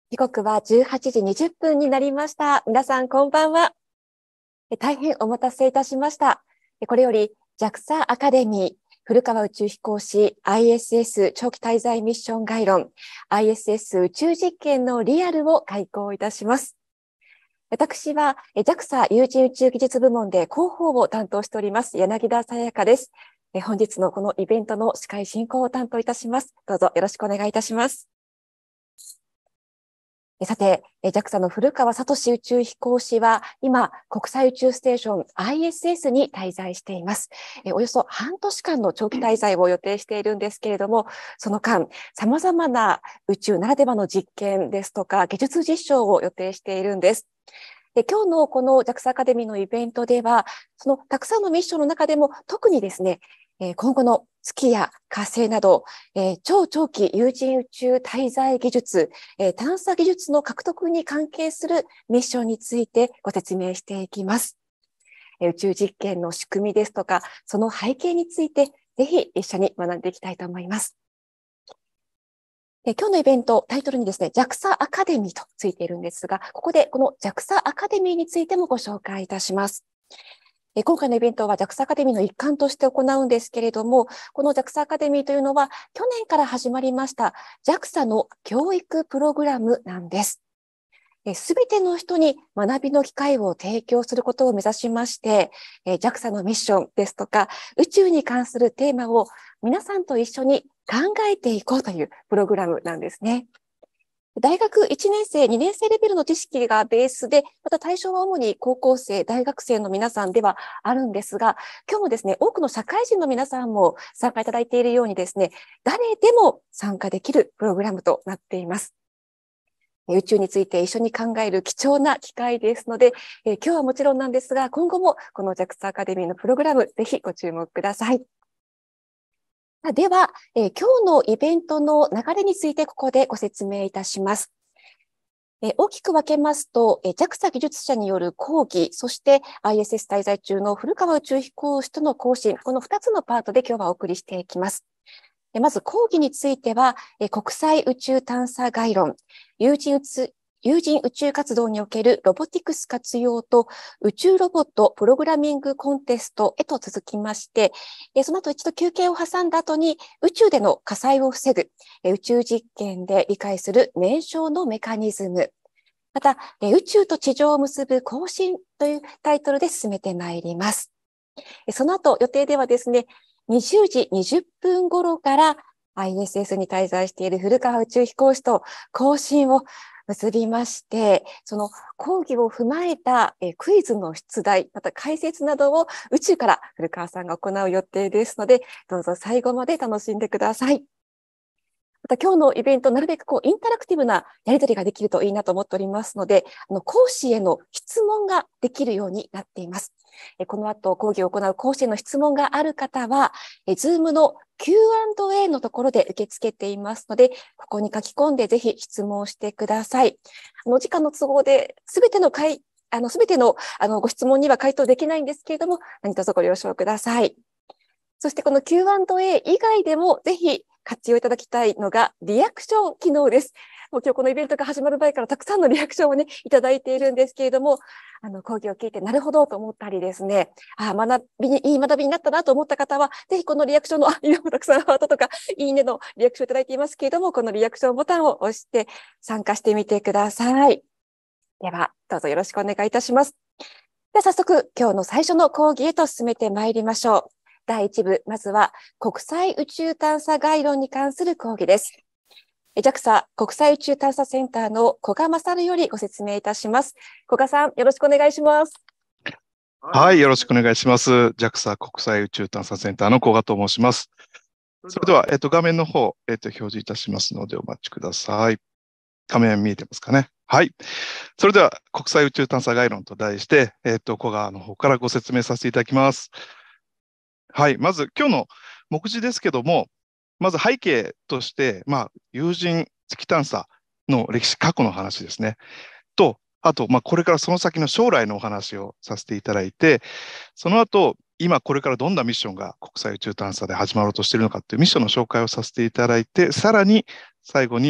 時刻は18時20分になりました。皆さんこんばんは。大変お待たせいたしました。これより JAXA アカデミー古川宇宙飛行士 ISS 長期滞在ミッション概論 ISS 宇宙実験のリアルを開講いたします。私は JAXA 有人宇宙技術部門で広報を担当しております柳田さやかです。本日のこのイベントの司会進行を担当いたします。どうぞよろしくお願いいたします。さて、JAXA の古川聡宇宙飛行士は、今、国際宇宙ステーション ISS に滞在しています。およそ半年間の長期滞在を予定しているんですけれども、その間、様々な宇宙ならではの実験ですとか、技術実証を予定しているんです。今日のこの JAXA アカデミーのイベントでは、そのたくさんのミッションの中でも特にですね、今後の月や火星など、超長期有人宇宙滞在技術、探査技術の獲得に関係するミッションについてご説明していきます。宇宙実験の仕組みですとか、その背景について、ぜひ一緒に学んでいきたいと思います。今日のイベント、タイトルにですね、JAXA アカデミーとついているんですが、ここでこの JAXA アカデミーについてもご紹介いたします。今回のイベントは JAXA アカデミーの一環として行うんですけれども、この JAXA アカデミーというのは、去年から始まりました JAXA の教育プログラムなんです。すべての人に学びの機会を提供することを目指しまして、JAXA のミッションですとか、宇宙に関するテーマを皆さんと一緒に考えていこうというプログラムなんですね。大学1年生、2年生レベルの知識がベースで、また対象は主に高校生、大学生の皆さんではあるんですが、今日もですね、多くの社会人の皆さんも参加いただいているようにですね、誰でも参加できるプログラムとなっています。宇宙について一緒に考える貴重な機会ですので、今日はもちろんなんですが、今後もこの JAXA アカデミーのプログラム、ぜひご注目ください。では、今日のイベントの流れについてここでご説明いたします。大きく分けますと、JAXA 技術者による講義、そして ISS 滞在中の古川宇宙飛行士との交信、この2つのパートで今日はお送りしていきます。まず講義については、国際宇宙探査概論、有人宇宙活動におけるロボティクス活用と宇宙ロボットプログラミングコンテストへと続きまして、その後一度休憩を挟んだ後に宇宙での火災を防ぐ、宇宙実験で理解する燃焼のメカニズム、また宇宙と地上を結ぶ交信というタイトルで進めてまいります。その後予定ではですね、20時20分頃から ISS に滞在している古川宇宙飛行士と交信を結びまして、その講義を踏まえたクイズの出題、また解説などを宇宙から古川さんが行う予定ですので、どうぞ最後まで楽しんでください。また今日のイベント、なるべくインタラクティブなやり取りができるといいなと思っておりますので、講師への質問ができるようになっています。この後、講義を行う講師への質問がある方は、Zoom の Q&A のところで受け付けていますので、ここに書き込んでぜひ質問してください。時間の都合で、すべてのご質問には回答できないんですけれども、何卒ご了承ください。そしてこの Q&A 以外でもぜひ活用いただきたいのがリアクション機能です。もう今日このイベントが始まる前からたくさんのリアクションをね、いただいているんですけれども、講義を聞いてなるほどと思ったりですね、いい学びになったなと思った方は、ぜひこのリアクションの、今もたくさんハートとかいいねのリアクションいただいていますけれども、このリアクションボタンを押して参加してみてください。では、どうぞよろしくお願いいたします。では早速、今日の最初の講義へと進めてまいりましょう。第1部、まずは国際宇宙探査概論に関する講義です。JAXA 国際宇宙探査センターの古賀勝よりご説明いたします。古賀さん、よろしくお願いします。 はい、よろしくお願いします。JAXA 国際宇宙探査センターの古賀と申します。それでは、画面の方、表示いたしますのでお待ちください。画面見えてますかね。はい。それでは、国際宇宙探査概論と題して、古賀の方からご説明させていただきます。はい。まず、今日の目次ですけども、まず背景として、有人月探査の歴史、過去の話ですね。と、あと、これからその先の将来のお話をさせていただいて、その後、今これからどんなミッションが国際宇宙探査で始まろうとしているのかというミッションの紹介をさせていただいて、さらに最後に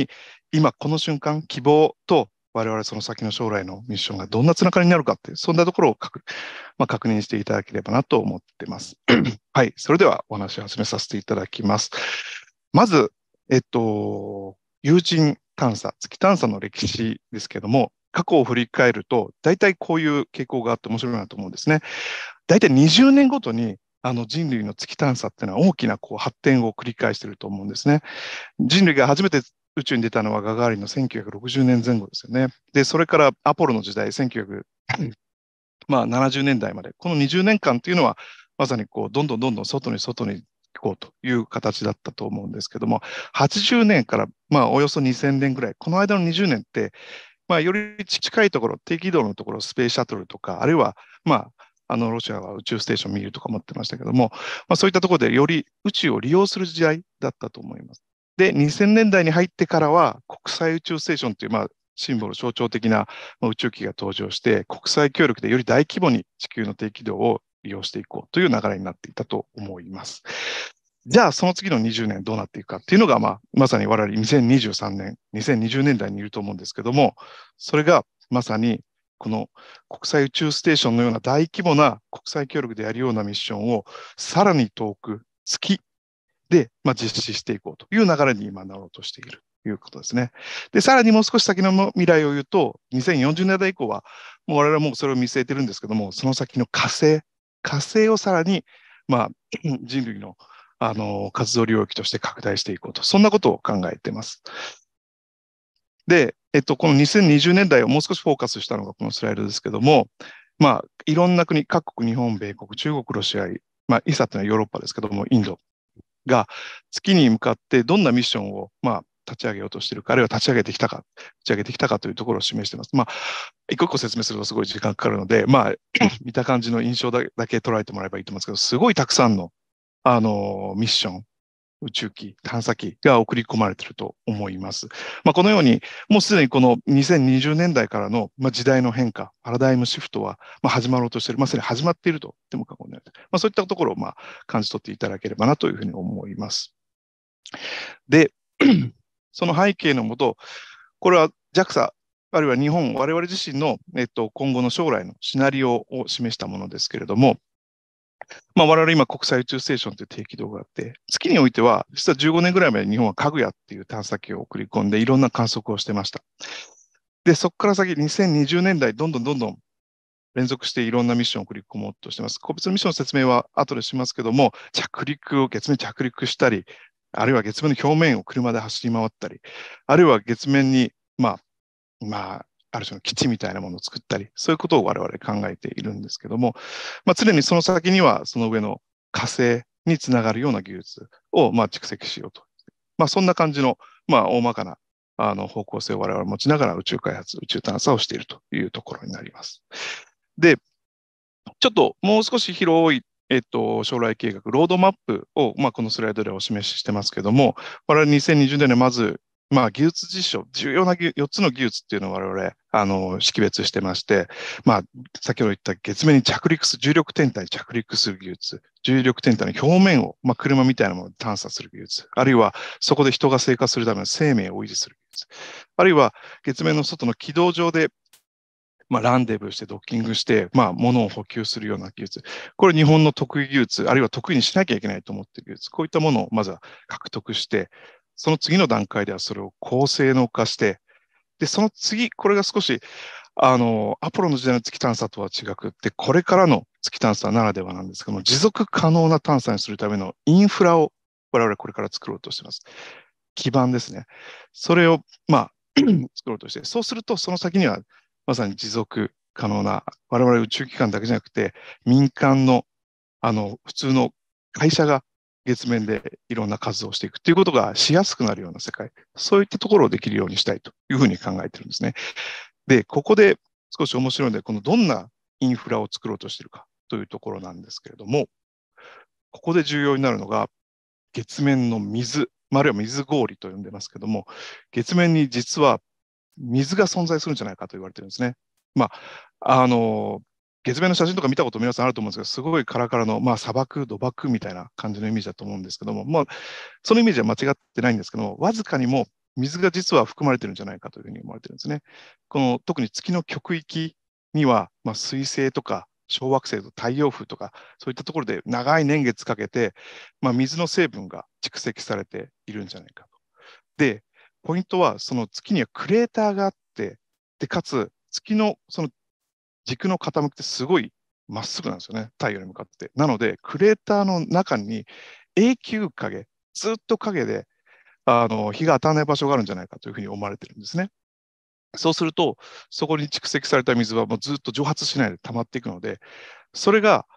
今この瞬間、希望と我々その先の将来のミッションがどんなつながりになるかって、そんなところを確認していただければなと思っています。はい、それではお話を始めさせていただきます。まず、有人探査、月探査の歴史ですけども、過去を振り返ると、大体こういう傾向があって面白いなと思うんですね。大体20年ごとに人類の月探査っていうのは大きな発展を繰り返していると思うんですね。人類が初めて宇宙に出たのはガガーリンの1960年前後ですよね。で、それからアポロの時代、1970年代まで、この20年間っていうのは、まさにどんどん外に行こうという形だったと思うんですけども、80年からおよそ2000年ぐらい、この間の20年って、より近いところ、低軌道のところ、スペースシャトルとか、あるいは、ロシアは宇宙ステーション見るとか思ってましたけども、そういったところでより宇宙を利用する時代だったと思います。で、2000年代に入ってからは、国際宇宙ステーションという、シンボル、象徴的な宇宙機が登場して、国際協力でより大規模に地球の低軌道を利用していこうという流れになっていたと思います。じゃあ、その次の20年どうなっていくかっていうのが、まさに我々2023年、2020年代にいると思うんですけども、それがまさにこの国際宇宙ステーションのような大規模な国際協力でやるようなミッションをさらに遠く月で、実施していこうという流れに今なろうとしているということですね。で、さらにもう少し先の未来を言うと、2040年代以降は、もう我々もそれを見据えてるんですけども、その先の火星をさらに、人類の活動領域として拡大していこうと、そんなことを考えています。で、この2020年代をもう少しフォーカスしたのがこのスライドですけども、いろんな国、各国、日本、米国、中国、ロシア、イサというのはヨーロッパですけども、インドが月に向かってどんなミッションを、立ち上げようとしているか、あるいは立ち上げてきたかというところを示しています。一個一個説明するとすごい時間かかるので、見た感じの印象だけ捉えてもらえばいいと思うんですけど、すごいたくさんの、ミッション、宇宙機、探査機が送り込まれていると思います。このように、もうすでにこの2020年代からの、時代の変化、パラダイムシフトは、始まろうとしている、すでに始まっていると言っても過言ではない。そういったところを、感じ取っていただければなというふうに思います。で、その背景のもと、これは JAXA、あるいは日本、我々自身の、今後の将来のシナリオを示したものですけれども、我々今国際宇宙ステーションという低軌道があって、月においては、実は15年ぐらい前に日本はかぐやっていう探査機を送り込んでいろんな観測をしてました。で、そこから先、2020年代、どんどん連続していろんなミッションを送り込もうとしています。個別のミッションの説明は後でしますけども、月面着陸したり、あるいは月面の表面を車で走り回ったり、あるいは月面に、ある種の基地みたいなものを作ったり、そういうことを我々考えているんですけども、常にその先にはその上の火星につながるような技術を蓄積しようと。そんな感じの、大まかな方向性を我々持ちながら宇宙開発、宇宙探査をしているというところになります。で、ちょっともう少し広い、将来計画、ロードマップを、このスライドでお示ししてますけども、我々2020年にまず、技術実証、重要な4つの技術っていうのを我々、識別してまして、先ほど言った月面に重力天体に着陸する技術、重力天体の表面を、車みたいなもので探査する技術、あるいはそこで人が生活するための生命を維持する技術、あるいは月面の外の軌道上でランデブーしてドッキングして、物を補給するような技術。これ日本の得意技術、あるいは得意にしなきゃいけないと思っている技術。こういったものをまずは獲得して、その次の段階ではそれを高性能化して、で、その次、これが少し、アポロの時代の月探査とは違くって、これからの月探査ならではなんですけども、持続可能な探査にするためのインフラを我々これから作ろうとしています。基盤ですね。それを、作ろうとして、そうすると、その先には、まさに持続可能な、我々宇宙機関だけじゃなくて、民間の、普通の会社が月面でいろんな活動をしていくということがしやすくなるような世界、そういったところをできるようにしたいというふうに考えてるんですね。で、ここで少し面白いので、このどんなインフラを作ろうとしているかというところなんですけれども、ここで重要になるのが、月面の水、あるいは水氷と呼んでますけども、月面に実は水が存在するんじゃないかと言われてるんですね。月面の写真とか見たこと皆さんあると思うんですけど、すごいカラカラの、砂漠、土漠みたいな感じのイメージだと思うんですけども、そのイメージは間違ってないんですけども、わずかにも水が実は含まれてるんじゃないかというふうに思われてるんですね。この特に月の極域には、水星とか小惑星と太陽風とか、そういったところで長い年月かけて、水の成分が蓄積されているんじゃないかと。で、ポイントは、その月にはクレーターがあって、で、かつ、月のその軸の傾きってすごいまっすぐなんですよね、太陽に向かって。なので、クレーターの中に永久影、ずっと影で日が当たらない場所があるんじゃないかというふうに思われてるんですね。そうすると、そこに蓄積された水はもうずっと蒸発しないで溜まっていくので、それが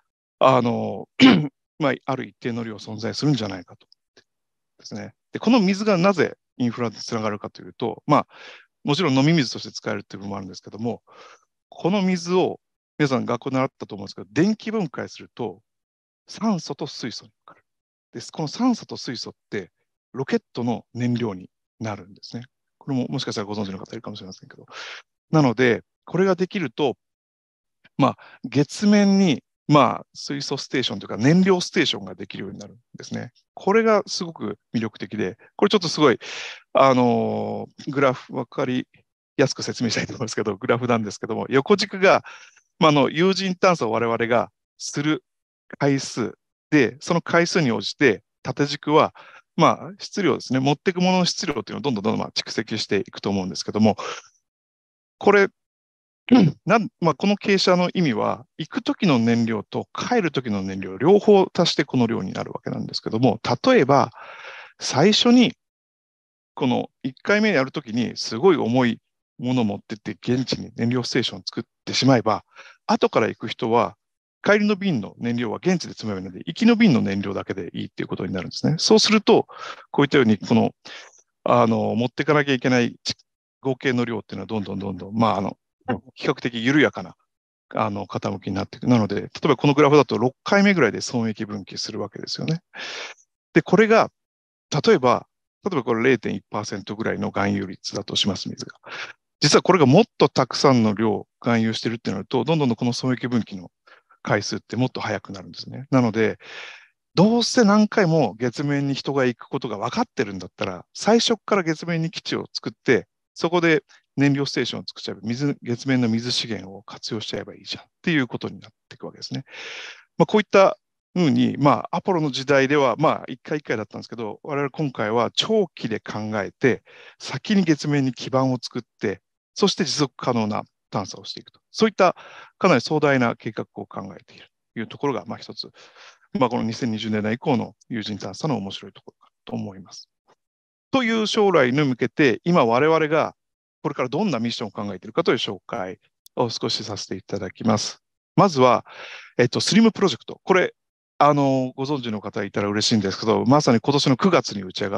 ある一定の量存在するんじゃないかとですね。で、この水がなぜインフラにつながるかというと、もちろん飲み水として使えるという部分もあるんですけども、この水を皆さん学校で習ったと思うんですけど、電気分解すると酸素と水素に分かる。この酸素と水素ってロケットの燃料になるんですね。これももしかしたらご存知の方いるかもしれませんけど。なので、これができると、月面に、水素ステーションというか燃料ステーションができるようになるんですね。これがすごく魅力的で、これちょっとすごい、グラフ分かりやすく説明したいと思いますけど、グラフなんですけども、横軸が、有人探査を我々がする回数で、その回数に応じて、縦軸は、質量ですね、持っていくものの質量というのをどんどん蓄積していくと思うんですけども、これ、この傾斜の意味は、行くときの燃料と帰るときの燃料、両方足してこの量になるわけなんですけども、例えば、最初に、この1回目やるときに、すごい重いものを持ってって、現地に燃料ステーションを作ってしまえば、後から行く人は、帰りの便の燃料は現地で積めばいいので、行きの便の燃料だけでいいっていうことになるんですね。そうすると、こういったように、持っていかなきゃいけない合計の量っていうのはどんどんどんどん、比較的緩やかな傾きになっていく。なので、例えばこのグラフだと6回目ぐらいで損益分岐するわけですよね。で、これが、例えばこれ 0.1% ぐらいの含有率だとします、水が。実はこれがもっとたくさんの量含有してるってなると、どんどんこの損益分岐の回数ってもっと速くなるんですね。なので、どうせ何回も月面に人が行くことが分かってるんだったら、最初から月面に基地を作って、そこで燃料ステーションを作っちゃえば、月面の水資源を活用しちゃえばいいじゃんっていうことになっていくわけですね。こういったふうに、アポロの時代では、一回一回だったんですけど、我々今回は長期で考えて、先に月面に基盤を作って、そして持続可能な探査をしていくと。そういったかなり壮大な計画を考えているというところが、一つ、この2020年代以降の有人探査の面白いところかと思います。という将来に向けて、今我々がこれからどんなミッションを考えているかという紹介を少しさせていただきます。まずは、スリムプロジェクト。これ、ご存知の方いたら嬉しいんですけど、まさに今年の9月に打ち上がって、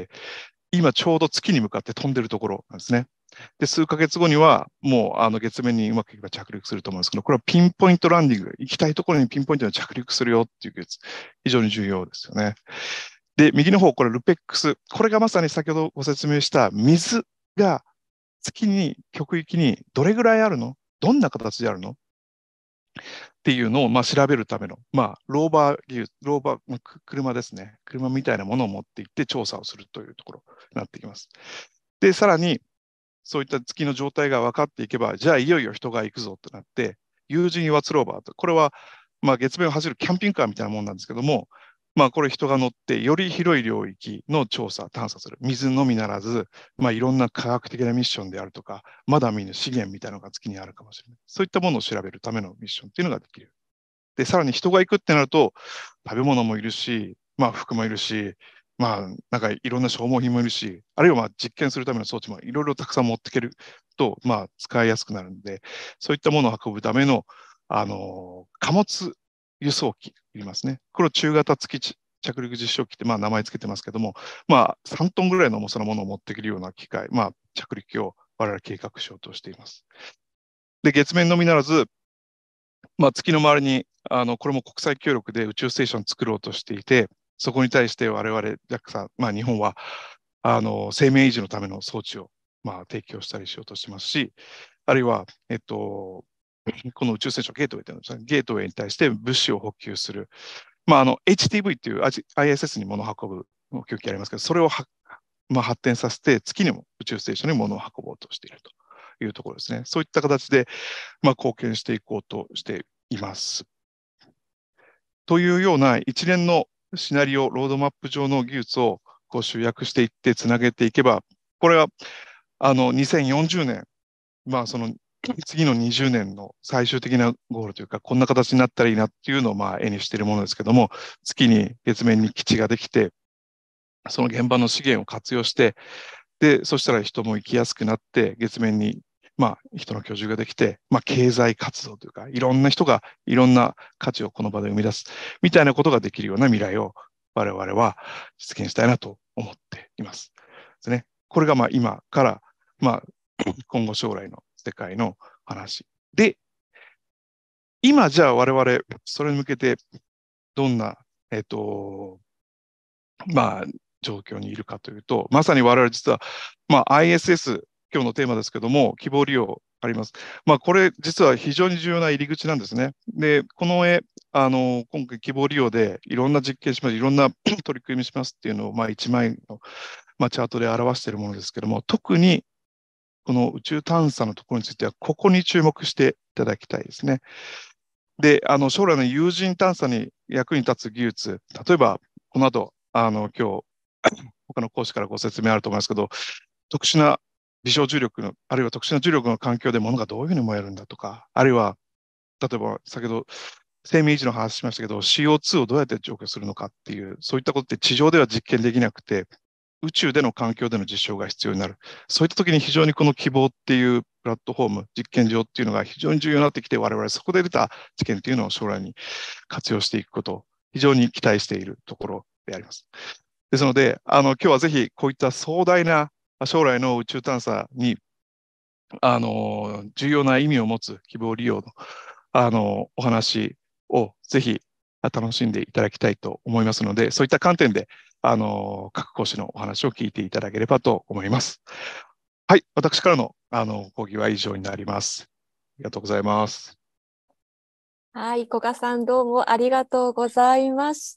今ちょうど月に向かって飛んでるところなんですね。で、数ヶ月後には、もう月面にうまくいけば着陸すると思うんですけど、これはピンポイントランディング、行きたいところにピンポイントで着陸するよっていうやつ、非常に重要ですよね。で、右の方、これ、ルペックス。これがまさに先ほどご説明した水が月に、極域にどれぐらいあるの？どんな形であるの？っていうのを調べるための、ローバー技術、車ですね。車みたいなものを持っていって調査をするというところになってきます。で、さらに、そういった月の状態が分かっていけば、じゃあいよいよ人が行くぞとなって、有人油圧ローバーと、これは月面を走るキャンピングカーみたいなもんなんですけども、これ人が乗ってより広い領域の調査、探査する。水のみならず、いろんな科学的なミッションであるとか、まだ見ぬ資源みたいなのが月にあるかもしれない。そういったものを調べるためのミッションっていうのができる。で、さらに人が行くってなると、食べ物もいるし、服もいるし、なんかいろんな消耗品もいるし、あるいは実験するための装置もいろいろたくさん持っていけると、使いやすくなるんで、そういったものを運ぶための、貨物輸送機いりますね。これを中型月着陸実証機って名前つけてますけども、3トンぐらいの重さのものを持っていけるような機械、着陸機を我々計画しようとしています。で、月面のみならず、月の周りにこれも国際協力で宇宙ステーションを作ろうとしていて、そこに対して我々 JAXA、日本は生命維持のための装置を提供したりしようとしてますし、あるいは、この宇宙ステーションゲートウェイというのですね、ゲートウェイに対して物資を補給する、HTV っていう ISS に物を運ぶ供給ありますけど、それを発展させて、月にも宇宙ステーションに物を運ぼうとしているというところですね。そういった形で、貢献していこうとしています。というような一連のシナリオ、ロードマップ上の技術を集約していって、つなげていけば、これは2040年、その次の20年の最終的なゴールというか、こんな形になったらいいなっていうのを絵にしているものですけども、月に月面に基地ができて、その現場の資源を活用して、で、そしたら人も行きやすくなって、月面に人の居住ができて、経済活動というか、いろんな人がいろんな価値をこの場で生み出すみたいなことができるような未来を我々は実現したいなと思っています。ですね。これが今から、今後将来の世界の話で、今じゃあ我々それに向けてどんな、状況にいるかというと、まさに我々実は、ISS、今日のテーマですけども、希望利用あります。これ実は非常に重要な入り口なんですね。で、この絵、今回希望利用でいろんな実験します、いろんな取り組みしますっていうのを、一枚の、チャートで表しているものですけども、特にこの宇宙探査のところについては、ここに注目していただきたいですね。で、将来の有人探査に役に立つ技術、例えば、この後、今日、他の講師からご説明あると思いますけど、特殊な微小重力の、あるいは特殊な重力の環境で物がどういうふうに燃えるんだとか、あるいは、例えば先ほど生命維持の話しましたけど、CO2 をどうやって除去するのかっていう、そういったことって地上では実験できなくて、宇宙での環境での実証が必要になる。そういった時に非常にこの希望っていうプラットフォーム、実験場っていうのが非常に重要になってきて、我々そこで出た知見っていうのを将来に活用していくことを非常に期待しているところであります。ですので、今日はぜひこういった壮大な将来の宇宙探査に重要な意味を持つ希望利用のお話をぜひ楽しんでいただきたいと思いますので、そういった観点で各講師のお話を聞いていただければと思います。はい、私からの講義は以上になります。ありがとうございます。 はい、古賀さんどうもありがとうございました。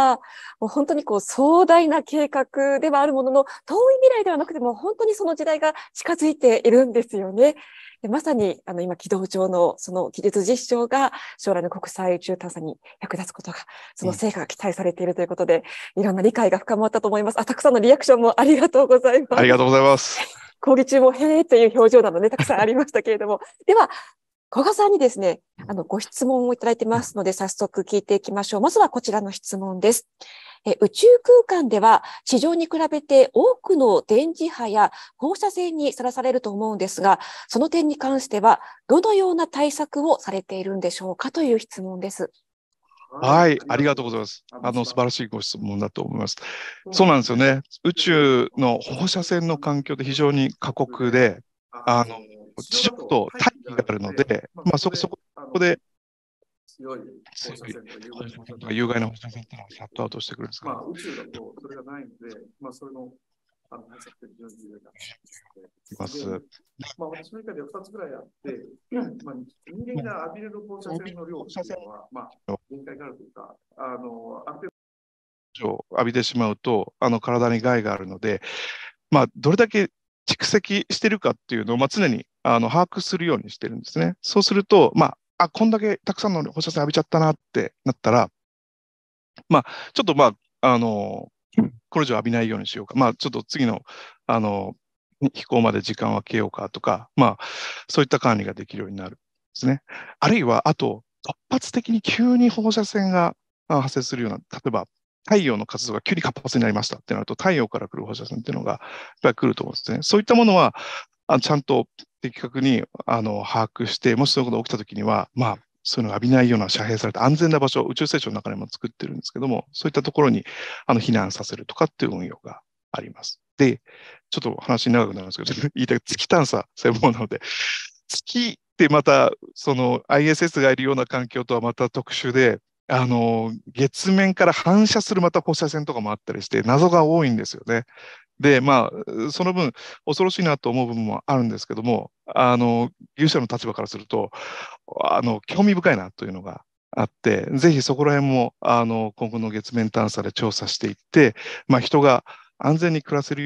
もう本当に壮大な計画ではあるものの、遠い未来ではなくても本当にその時代が近づいているんですよね。でまさに今軌道上のその技術実証が将来の国際宇宙探査に役立つことが、その成果が期待されているということで、いろんな理解が深まったと思います。たくさんのリアクションもありがとうございます。 ありがとうございます。 講義中もへーという表情などね、たくさんありましたけれども。では、古賀さんにですね、ご質問をいただいてますので、早速聞いていきましょう。まずはこちらの質問です。宇宙空間では地上に比べて多くの電磁波や放射線にさらされると思うんですが、その点に関してはどのような対策をされているんでしょうかという質問です。 はい、ありがとうございます。素晴らしいご質問だと思います。そうなんですよね。宇宙の放射線の環境で非常に過酷で、地上と大気があるので、そこで強い放射線とか有害な放射線っていうのをシャットアウトしてくるんですが、宇宙だとそれがないので、それの対策って非常に重要だと思います。私の中では2つぐらいあって、人間が浴びれる放射線の量っていうのは、限界があるというか、ある程度浴びてしまうと、体に害があるので、どれだけ蓄積してるかっていうのを、常に把握するようにしてるんですね。そうすると、こんだけたくさんの放射線浴びちゃったなってなったら、ちょっとこれ以上浴びないようにしようか。ちょっと次の、飛行まで時間を空けようかとか、そういった管理ができるようになるんですね。あるいは、あと、突発的に急に放射線が発生するような、例えば、太陽の活動が急に活発になりましたってなると、太陽から来る放射線っていうのが、やっぱり来ると思うんですね。そういったものは、ちゃんと的確に把握して、もしそういうことが起きたときには、そういうのが浴びないような遮蔽された安全な場所、宇宙ステーションの中にも作ってるんですけども、そういったところに避難させるとかっていう運用があります。で、ちょっと話長くなるんですけど、言いたい月探査専門なので、月ってまたその ISS がいるような環境とはまた特殊で、月面から反射するまた放射線とかもあったりして、謎が多いんですよね。で、その分、恐ろしいなと思う部分もあるんですけども、技術者の立場からすると、興味深いなというのがあって、ぜひそこら辺も、今後の月面探査で調査していって、人が安全に暮らせるような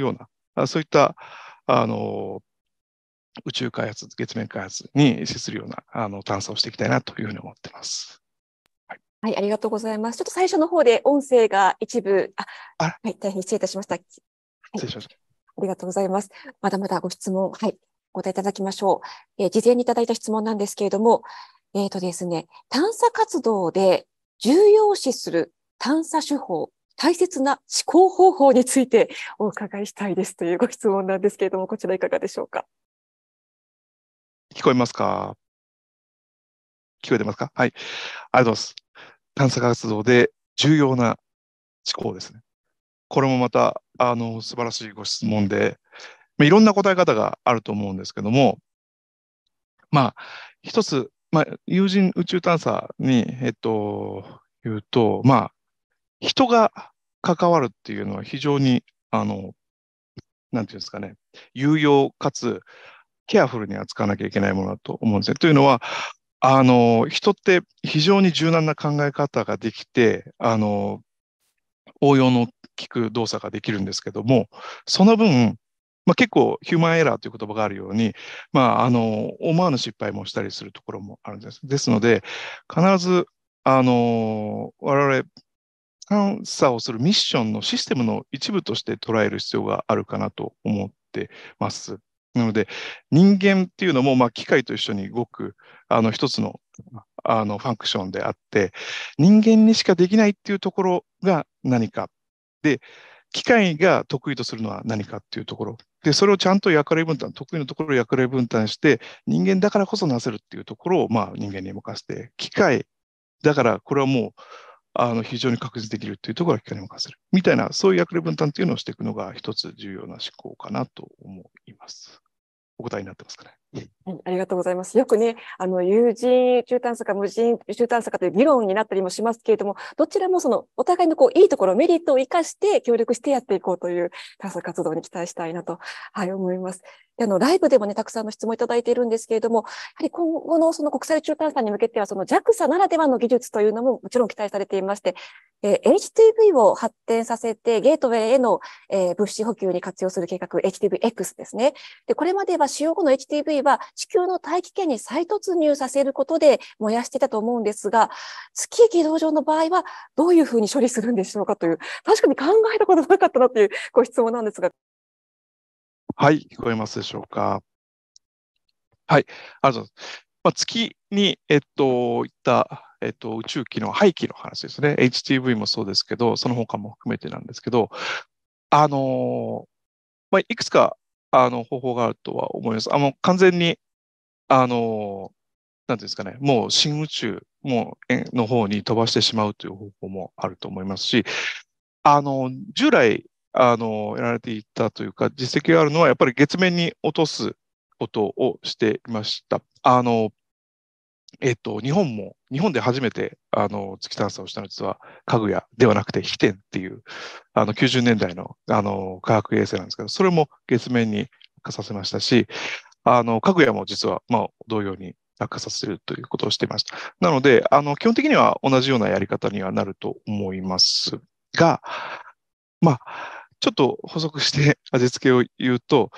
そういったあの宇宙開発、月面開発に資するような探査をしていきたいなというふうに思っています。 はい、ありがとうございます。ちょっと最初の方で音声が一部、 あ、 はい、大変失礼いたしました。はい、 失礼しました。 ありがとうございます。まだまだご質問、はい、お答えいただきましょう。事前にいただいた質問なんですけれども、ですね、探査活動で重要視する探査手法、大切な思考方法についてお伺いしたいですというご質問なんですけれども、こちらいかがでしょうか。 聞こえますか？聞こえてますか？はい。ありがとうございます。探査活動で重要な思考ですね。これもまた、素晴らしいご質問で、いろんな答え方があると思うんですけども、まあ、一つ、有人宇宙探査に、言うと、人が関わるっていうのは非常に、なんていうんですかね、有用かつケアフルに扱わなきゃいけないものだと思うんですね。というのは、人って非常に柔軟な考え方ができて、応用の効く動作ができるんですけども、その分、結構ヒューマンエラーという言葉があるように、思わぬ失敗もしたりするところもあるんです。ですので、必ず、我々探査をするミッションのシステムの一部として捉える必要があるかなと思ってます。なので、人間っていうのも、機械と一緒に動く、一つの、ファンクションであって、人間にしかできないっていうところが何か。で、機械が得意とするのは何かっていうところ。で、それをちゃんと役割分担、得意なところを役割分担して、人間だからこそなせるっていうところを、人間に任せて、機械だからこれはもう、非常に確実できるっていうところは機械に任せる。みたいな、そういう役割分担っていうのをしていくのが一つ重要な思考かなと思います。お答えになってますかね。 はい、ありがとうございます。よくね、有人宇宙探査か無人宇宙探査かという議論になったりもしますけれども、どちらもそのお互いのいいところ、メリットを生かして協力してやっていこうという探査活動に期待したいなと、はい、思います。でライブでもね、たくさんの質問いただいているんですけれども、やはり今後のその国際宇宙探査に向けては、その JAXA ならではの技術というのももちろん期待されていまして、HTV を発展させて、ゲートウェイへの、物資補給に活用する計画、HTVX ですね。で、これまでは使用後の HTV は地球の大気圏に再突入させることで燃やしてたと思うんですが、月軌道上の場合はどういうふうに処理するんでしょうかという、確かに考えたことなかったなというご質問なんですが。 はい、聞こえますでしょうか。はい、ありがとうございます。月に、いった、宇宙機の排気の話ですね。HTV もそうですけど、その他も含めてなんですけど、あのいくつか、方法があるとは思います。完全に、なんていうんですかね、もう新宇宙の方に飛ばしてしまうという方法もあると思いますし、従来、やられていたというか、実績があるのは、やっぱり月面に落とすことをしていました。日本で初めて、月探査をしたのは、実は、かぐやではなくて、飛天っていう、90年代の、科学衛星なんですけど、それも月面に落下させましたし、かぐやも実は、同様に落下させるということをしていました。なので、基本的には同じようなやり方にはなると思いますが、ちょっと補足して味付けを言うと、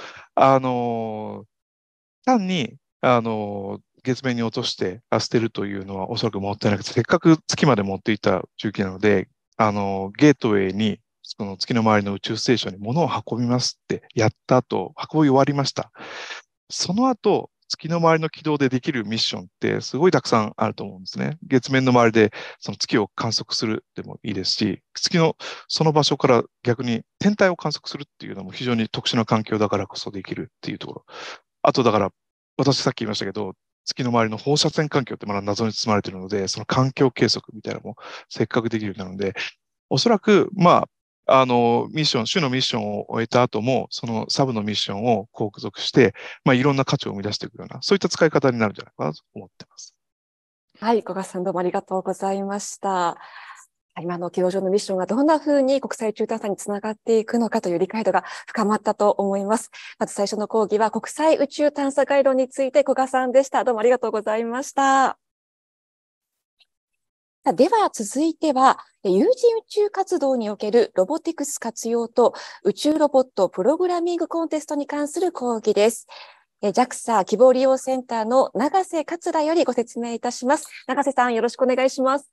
単に、月面に落として捨てるというのはおそらくもったいなくて、せっかく月まで持っていた宇宙機なので、ゲートウェイに、その月の周りの宇宙ステーションに物を運びますってやった後、運び終わりました。その後、月の周りの軌道でできるミッションってすごいたくさんあると思うんですね。月面の周りでその月を観測するでもいいですし、月のその場所から逆に天体を観測するっていうのも非常に特殊な環境だからこそできるっていうところ。あとだから、私さっき言いましたけど、月の周りの放射線環境ってまだ謎に包まれているので、その環境計測みたいなのもせっかくできるようになるので、おそらく、主のミッションを終えた後も、そのサブのミッションを継続して、いろんな価値を生み出していくような、そういった使い方になるんじゃないかなと思っています。 はい、小賀さんどうもありがとうございました。今の軌道上のミッションがどんなふうに国際宇宙探査につながっていくのかという理解度が深まったと思います。まず最初の講義は国際宇宙探査ガイドについて小賀さんでした。どうもありがとうございました。 では続いては、有人宇宙活動におけるロボティクス活用と宇宙ロボットプログラミングコンテストに関する講義です。JAXA 希望利用センターの永瀬桂よりご説明いたします。永瀬さん、よろしくお願いします。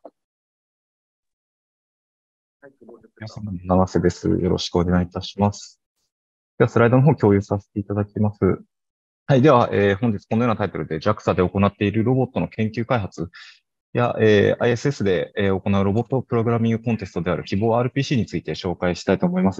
皆様、永瀬です。よろしくお願いいたします。では、スライドの方共有させていただきます。はい。では、本日このようなタイトルで JAXA で行っているロボットの研究開発や、ISS で、行うロボットプログラミングコンテストである希望 RPC について紹介したいと思います。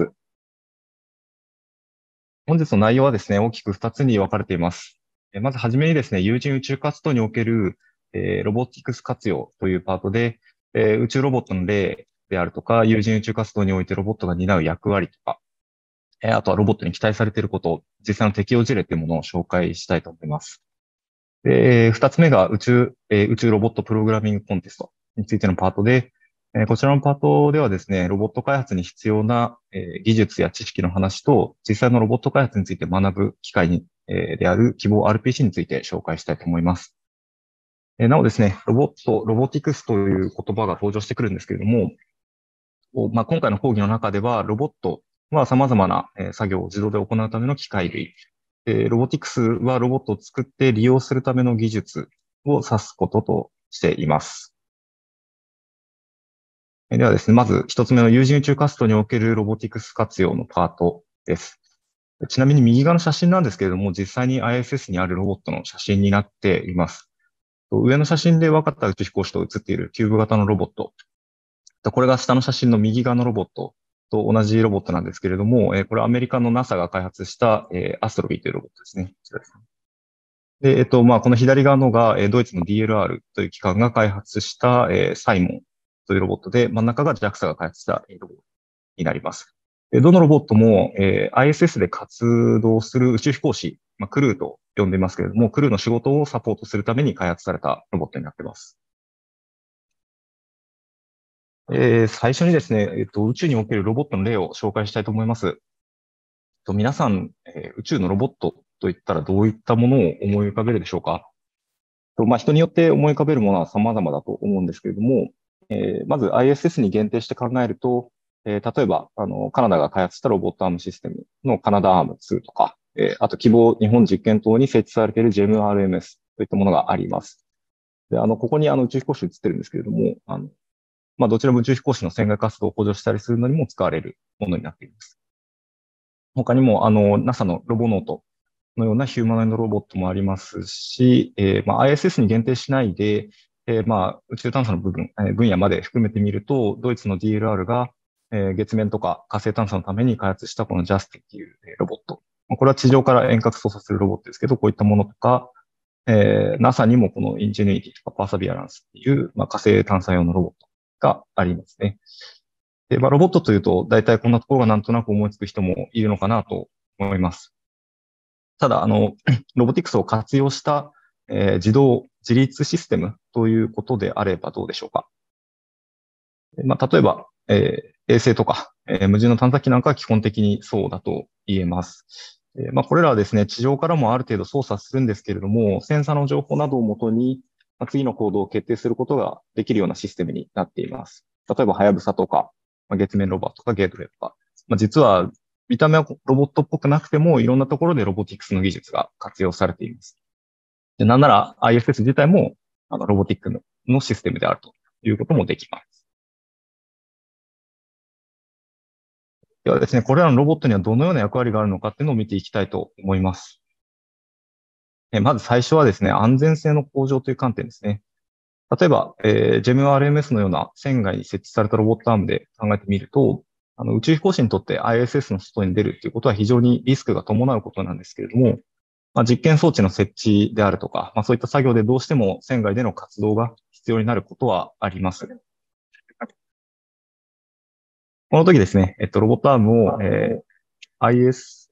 本日の内容はですね、大きく2つに分かれています。まずはじめにですね、有人宇宙活動における、ロボティクス活用というパートで、宇宙ロボットの例であるとか、有人宇宙活動においてロボットが担う役割とか、あとはロボットに期待されていること、実際の適用事例というものを紹介したいと思います。2つ目が宇宙ロボットプログラミングコンテストについてのパートで、こちらのパートではですね、ロボット開発に必要な、技術や知識の話と、実際のロボット開発について学ぶ機会に、である希望 RPC について紹介したいと思います。なおですね、ロボティクスという言葉が登場してくるんですけれども、今回の講義の中では、ロボットは様々な作業を自動で行うための機械類、ロボティクスはロボットを作って利用するための技術を指すこととしています。ではですね、まず一つ目の有人宇宙活動におけるロボティクス活用のパートです。ちなみに右側の写真なんですけれども、実際に ISS にあるロボットの写真になっています。上の写真で分かった宇宙飛行士と写っているキューブ型のロボット。これが下の写真の右側のロボットと同じロボットなんですけれども、これはアメリカの NASA が開発したアストロビーというロボットですね。こちらですね。で、この左側のがドイツの DLR という機関が開発したサイモンというロボットで、真ん中が JAXA が開発したロボットになります。どのロボットも、ISS で活動する宇宙飛行士、クルーと呼んでいますけれども、クルーの仕事をサポートするために開発されたロボットになっています。最初にですね、宇宙におけるロボットの例を紹介したいと思います。皆さん、宇宙のロボットといったらどういったものを思い浮かべるでしょうか？人によって思い浮かべるものは様々だと思うんですけれども、まず ISS に限定して考えると、例えば、カナダが開発したロボットアームシステムのカナダアーム2とか、あと希望日本実験棟に設置されている GEMRMS といったものがあります。で、ここに宇宙飛行士映ってるんですけれども、どちらも宇宙飛行士の船外活動を補助したりするのにも使われるものになっています。他にも、NASA のロボノートのようなヒューマノイドロボットもありますし、ISS に限定しないで、宇宙探査の分野まで含めてみると、ドイツの DLR が、月面とか火星探査のために開発したこの JAST っていうロボット。これは地上から遠隔操作するロボットですけど、こういったものとか、NASA にもこの Ingenuity とか Perseverance っていう、火星探査用のロボットがありますね。で、ロボットというと、大体こんなところがなんとなく思いつく人もいるのかなと思います。ただ、ロボティクスを活用した、自立システムということであればどうでしょうか。例えば、衛星とか、無人の探査機なんかは基本的にそうだと言えます。これらはですね、地上からもある程度操作するんですけれども、センサーの情報などをもとに、次の行動を決定することができるようなシステムになっています。例えば、はやぶさとか、月面ロバとかゲートウェイとか、実は見た目はロボットっぽくなくても、いろんなところでロボティクスの技術が活用されています。で、なんなら ISS 自体も、ロボティックのシステムであるということもできます。ではですね、これらのロボットにはどのような役割があるのかっていうのを見ていきたいと思います。まず最初はですね、安全性の向上という観点ですね。例えば、GEMRMS のような船外に設置されたロボットアームで考えてみると、宇宙飛行士にとって ISS の外に出るということは非常にリスクが伴うことなんですけれども、実験装置の設置であるとか、そういった作業でどうしても船外での活動が必要になることはあります。この時ですね、ロボットアームを、ISS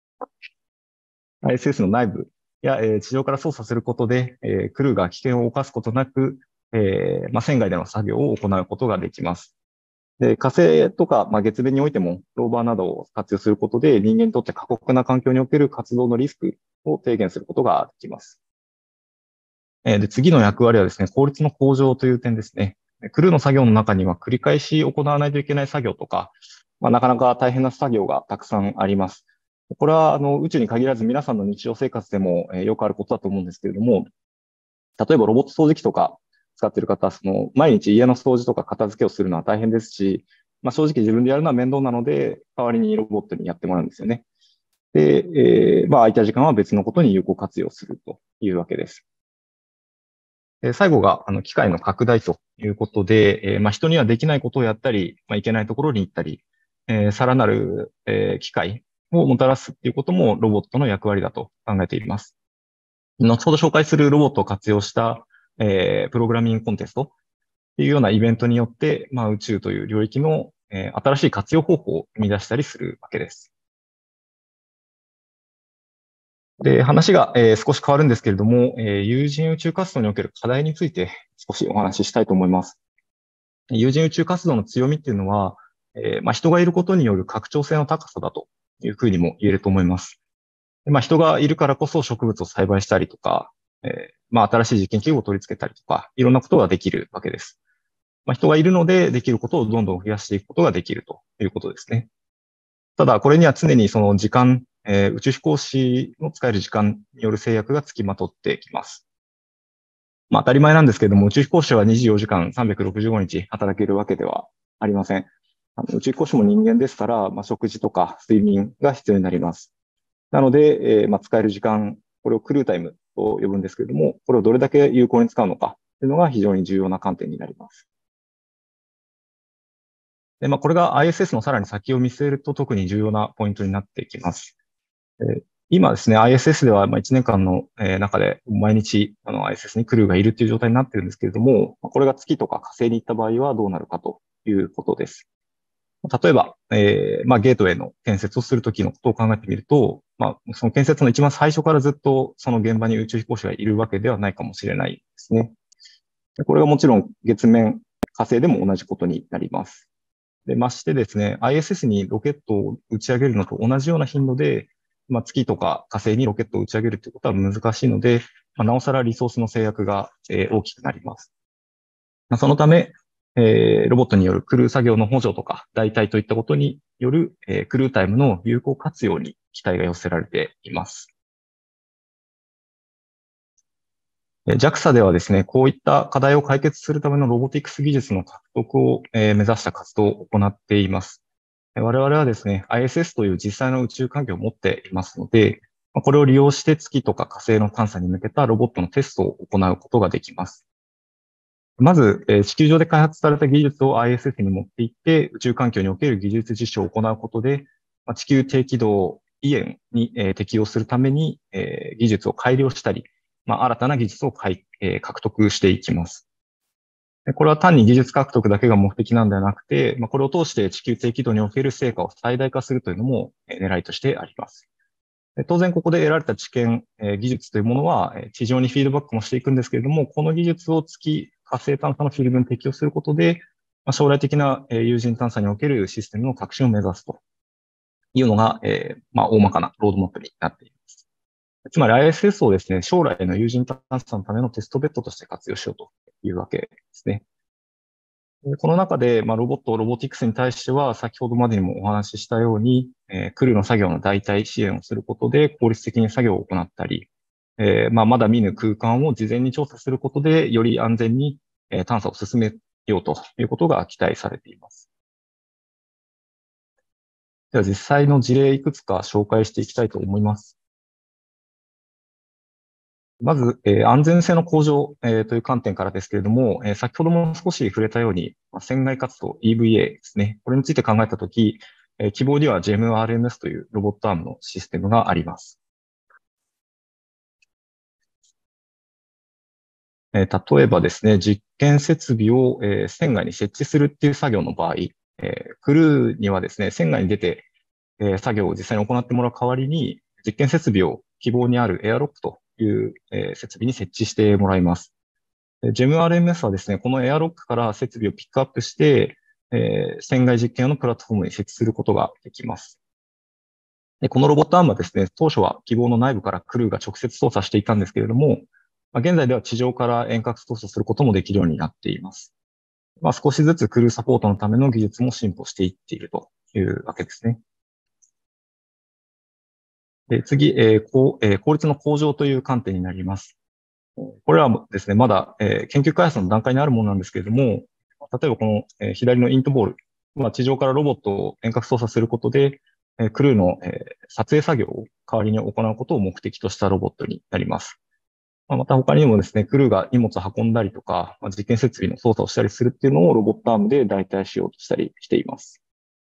の内部や、地上から操作することで、クルーが危険を冒すことなく、船外での作業を行うことができます。で、火星とか、月面においても、ローバーなどを活用することで、人間にとって過酷な環境における活動のリスクを低減することができます。で、次の役割はですね、効率の向上という点ですね。 クルーの作業の中には繰り返し行わないといけない作業とか、なかなか大変な作業がたくさんあります。これは宇宙に限らず皆さんの日常生活でもよくあることだと思うんですけれども、例えばロボット掃除機とか使っている方は、毎日家の掃除とか片付けをするのは大変ですし、正直自分でやるのは面倒なので、代わりにロボットにやってもらうんですよね。で、空いた時間は別のことに有効活用するというわけです。最後が、機械の拡大ということで、人にはできないことをやったり、いけないところに行ったり、さらなる、機械をもたらすっていうこともロボットの役割だと考えています。後ほど紹介するロボットを活用した、プログラミングコンテストっていうようなイベントによって、宇宙という領域の、新しい活用方法を生み出したりするわけです。で、話が、少し変わるんですけれども、有人宇宙活動における課題について少しお話ししたいと思います。有人宇宙活動の強みっていうのは、人がいることによる拡張性の高さだというふうにも言えると思います。人がいるからこそ植物を栽培したりとか、新しい実験器具を取り付けたりとか、いろんなことができるわけです。人がいるのでできることをどんどん増やしていくことができるということですね。ただ、これには常にその時間、宇宙飛行士の使える時間による制約がつきまとってきます。当たり前なんですけれども、宇宙飛行士は24時間365日働けるわけではありません。宇宙飛行士も人間ですから、食事とか睡眠が必要になります。なので、使える時間、これをクルータイムと呼ぶんですけれども、これをどれだけ有効に使うのかというのが非常に重要な観点になります。で、これが ISS のさらに先を見据えると特に重要なポイントになってきます。今ですね、ISS では1年間の中で毎日ISS にクルーがいるという状態になっているんですけれども、これが月とか火星に行った場合はどうなるかということです。例えば、ゲートウェイの建設をするときのことを考えてみると、その建設の一番最初からずっとその現場に宇宙飛行士がいるわけではないかもしれないですね。これがもちろん月面、火星でも同じことになります。で、ましてですね、ISS にロケットを打ち上げるのと同じような頻度で、月とか火星にロケットを打ち上げるということは難しいので、なおさらリソースの制約が大きくなります。そのため、ロボットによるクルー作業の補助とか代替といったことによる、クルータイムの有効活用に期待が寄せられています。JAXA ではですね、こういった課題を解決するためのロボティクス技術の獲得を目指した活動を行っています。我々はですね、ISS という実際の宇宙環境を持っていますので、これを利用して月とか火星の探査に向けたロボットのテストを行うことができます。まず、地球上で開発された技術を ISS に持っていって、宇宙環境における技術実証を行うことで、地球低軌道イエンに適用するために技術を改良したり、新たな技術を獲得していきます。これは単に技術獲得だけが目的なんではなくて、これを通して地球低軌道における成果を最大化するというのも狙いとしてあります。当然ここで得られた知見、技術というものは地上にフィードバックもしていくんですけれども、この技術を月、火星探査のフィールドに適用することで、将来的な有人探査におけるシステムの革新を目指すというのが、大まかなロードマップになっています。つまり ISS をですね、将来の有人探査のためのテストベッドとして活用しようというわけですね。この中で、ロボット、ロボティクスに対しては、先ほどまでにもお話ししたように、クルーの作業の代替支援をすることで効率的に作業を行ったり、まだ見ぬ空間を事前に調査することで、より安全に探査を進めようということが期待されています。では実際の事例いくつか紹介していきたいと思います。まず、安全性の向上、という観点からですけれども、先ほども少し触れたように、船外活動 EVA ですね。これについて考えたとき、希望には GEMRMS というロボットアームのシステムがあります。例えばですね、実験設備を、船外に設置するっていう作業の場合、クルーにはですね、船外に出て、作業を実際に行ってもらう代わりに、実験設備を希望にあるエアロックという、設備に設置してもらいます。GEMRMS はですね、このエアロックから設備をピックアップして、船外実験用のプラットフォームに設置することができます。で、このロボットアームはですね、当初は希望の内部からクルーが直接操作していたんですけれども、現在では地上から遠隔操作することもできるようになっています。 少しずつクルーサポートのための技術も進歩していっているというわけですね。で、次、効率の向上という観点になります。これはですね、まだ、研究開発の段階にあるものなんですけれども、例えばこの、左のイントボール、地上からロボットを遠隔操作することで、クルーの、撮影作業を代わりに行うことを目的としたロボットになります。また他にもですね、クルーが荷物を運んだりとか、実験設備の操作をしたりするっていうのをロボットアームで代替しようとしたりしています。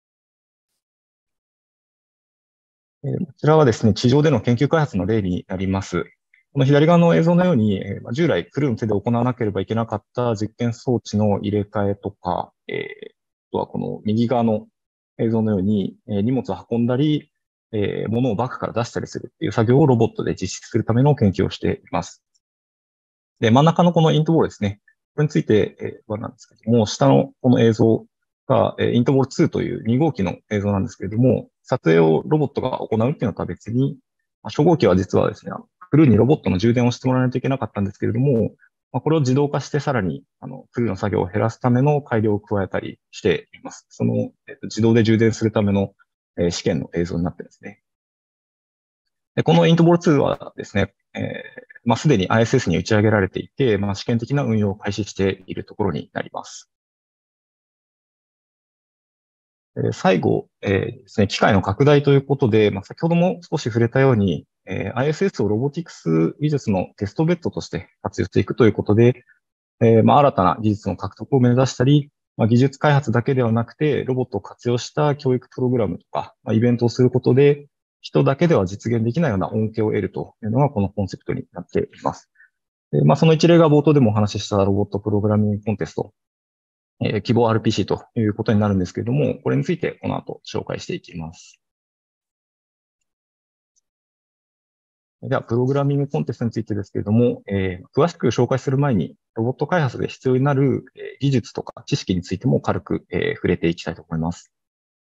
こちらはですね、地上での研究開発の例になります。この左側の映像のように、従来クルーの手で行わなければいけなかった実験装置の入れ替えとか、あとはこの右側の映像のように、荷物を運んだり、物をバッグから出したりするっていう作業をロボットで実施するための研究をしています。で、真ん中のこのイントボールですね。これについてはなんですけども、下のこの映像が、イントボール2という2号機の映像なんですけれども、撮影をロボットが行うっていうのとは別に、初号機は実はですね、クルーにロボットの充電をしてもらわないといけなかったんですけれども、これを自動化してさらに、クルーの作業を減らすための改良を加えたりしています。その、自動で充電するための、試験の映像になってますね。で、このイントボール2はですね、すでに ISS に打ち上げられていて、試験的な運用を開始しているところになります。最後、ですね、機械の拡大ということで、先ほども少し触れたように、ISS をロボティクス技術のテストベッドとして活用していくということで、新たな技術の獲得を目指したり、技術開発だけではなくて、ロボットを活用した教育プログラムとか、イベントをすることで、人だけでは実現できないような恩恵を得るというのがこのコンセプトになっています。で、その一例が冒頭でもお話ししたロボットプログラミングコンテスト、希望 RPC ということになるんですけれども、これについてこの後紹介していきます。では、プログラミングコンテストについてですけれども、詳しく紹介する前に、ロボット開発で必要になる、技術とか知識についても軽く、触れていきたいと思います。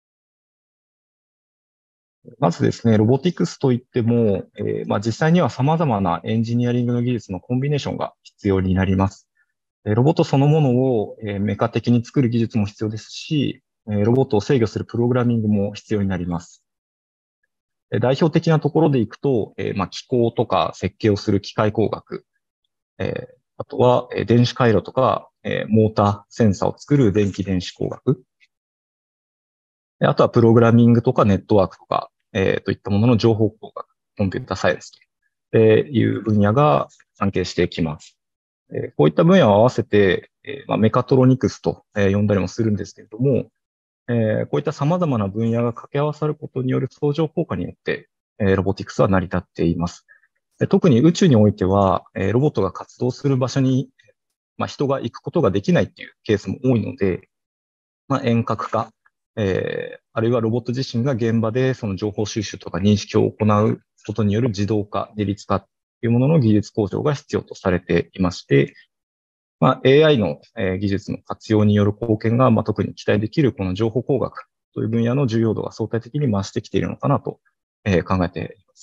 まずですね、ロボティクスといっても、実際には様々なエンジニアリングの技術のコンビネーションが必要になります。ロボットそのものを、メカ的に作る技術も必要ですし、ロボットを制御するプログラミングも必要になります。代表的なところでいくと、機構とか設計をする機械工学、あとは、電子回路とか、モーター、センサーを作る電気電子工学、あとはプログラミングとかネットワークとか、といったものの情報工学、コンピュータサイエンスという分野が関係してきます。こういった分野を合わせて、メカトロニクスと、呼んだりもするんですけれども、こういった様々な分野が掛け合わさることによる相乗効果によって、ロボティクスは成り立っています。特に宇宙においては、ロボットが活動する場所に、人が行くことができないっていうケースも多いので、遠隔化、あるいはロボット自身が現場でその情報収集とか認識を行うことによる自動化、自律化というものの技術向上が必要とされていまして、AI の技術の活用による貢献が特に期待できるこの情報工学という分野の重要度が相対的に増してきているのかなと考えています。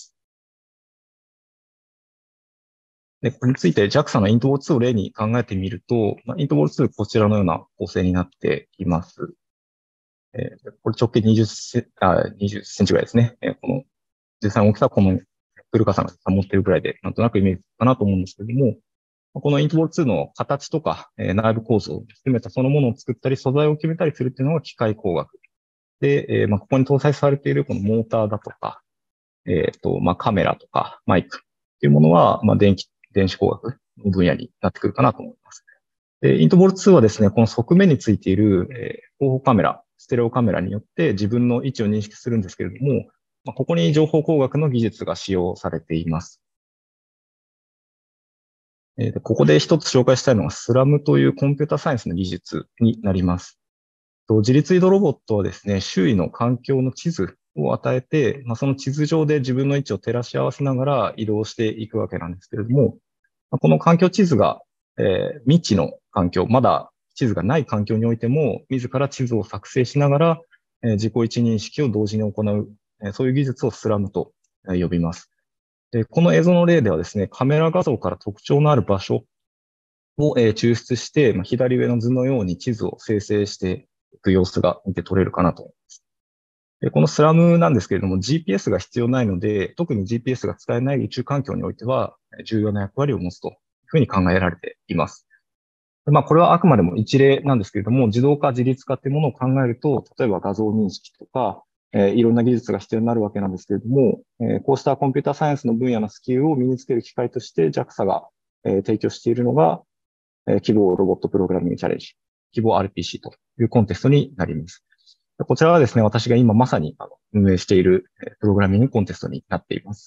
で、これについて JAXA のイントボール2を例に考えてみると、イントボール2こちらのような構成になっています。これ直径20センチぐらいですね。この実際の大きさはこの古川さんが持っているぐらいで、なんとなくイメージかなと思うんですけれども、このイントボール2の形とか、内部構造を含めたそのものを作ったり、素材を決めたりするっていうのが機械工学。で、ここに搭載されているこのモーターだとか、カメラとかマイクっていうものは、電子工学の分野になってくるかなと思います。で、イントボール2はですね、この側面についている、後方カメラ、ステレオカメラによって自分の位置を認識するんですけれども、ここに情報工学の技術が使用されています。ここで一つ紹介したいのがスラムというコンピュータサイエンスの技術になります。自律移動ロボットはですね、周囲の環境の地図を与えて、その地図上で自分の位置を照らし合わせながら移動していくわけなんですけれども、この環境地図が、未知の環境、まだ地図がない環境においても、自ら地図を作成しながら、自己位置認識を同時に行う、そういう技術をスラムと呼びます。で、この映像の例ではですね、カメラ画像から特徴のある場所を、抽出して、左上の図のように地図を生成していく様子が見て取れるかなと思います。で、このスラムなんですけれども、GPS が必要ないので、特に GPS が使えない宇宙環境においては、重要な役割を持つというふうに考えられています。これはあくまでも一例なんですけれども、自動化、自律化っていうものを考えると、例えば画像認識とか、いろんな技術が必要になるわけなんですけれども、こうしたコンピューターサイエンスの分野のスキルを身につける機会として JAXA が、提供しているのが、希望ロボットプログラミングチャレンジ、希望 RPC というコンテストになります。こちらはですね、私が今まさに運営しているプログラミングコンテストになっています。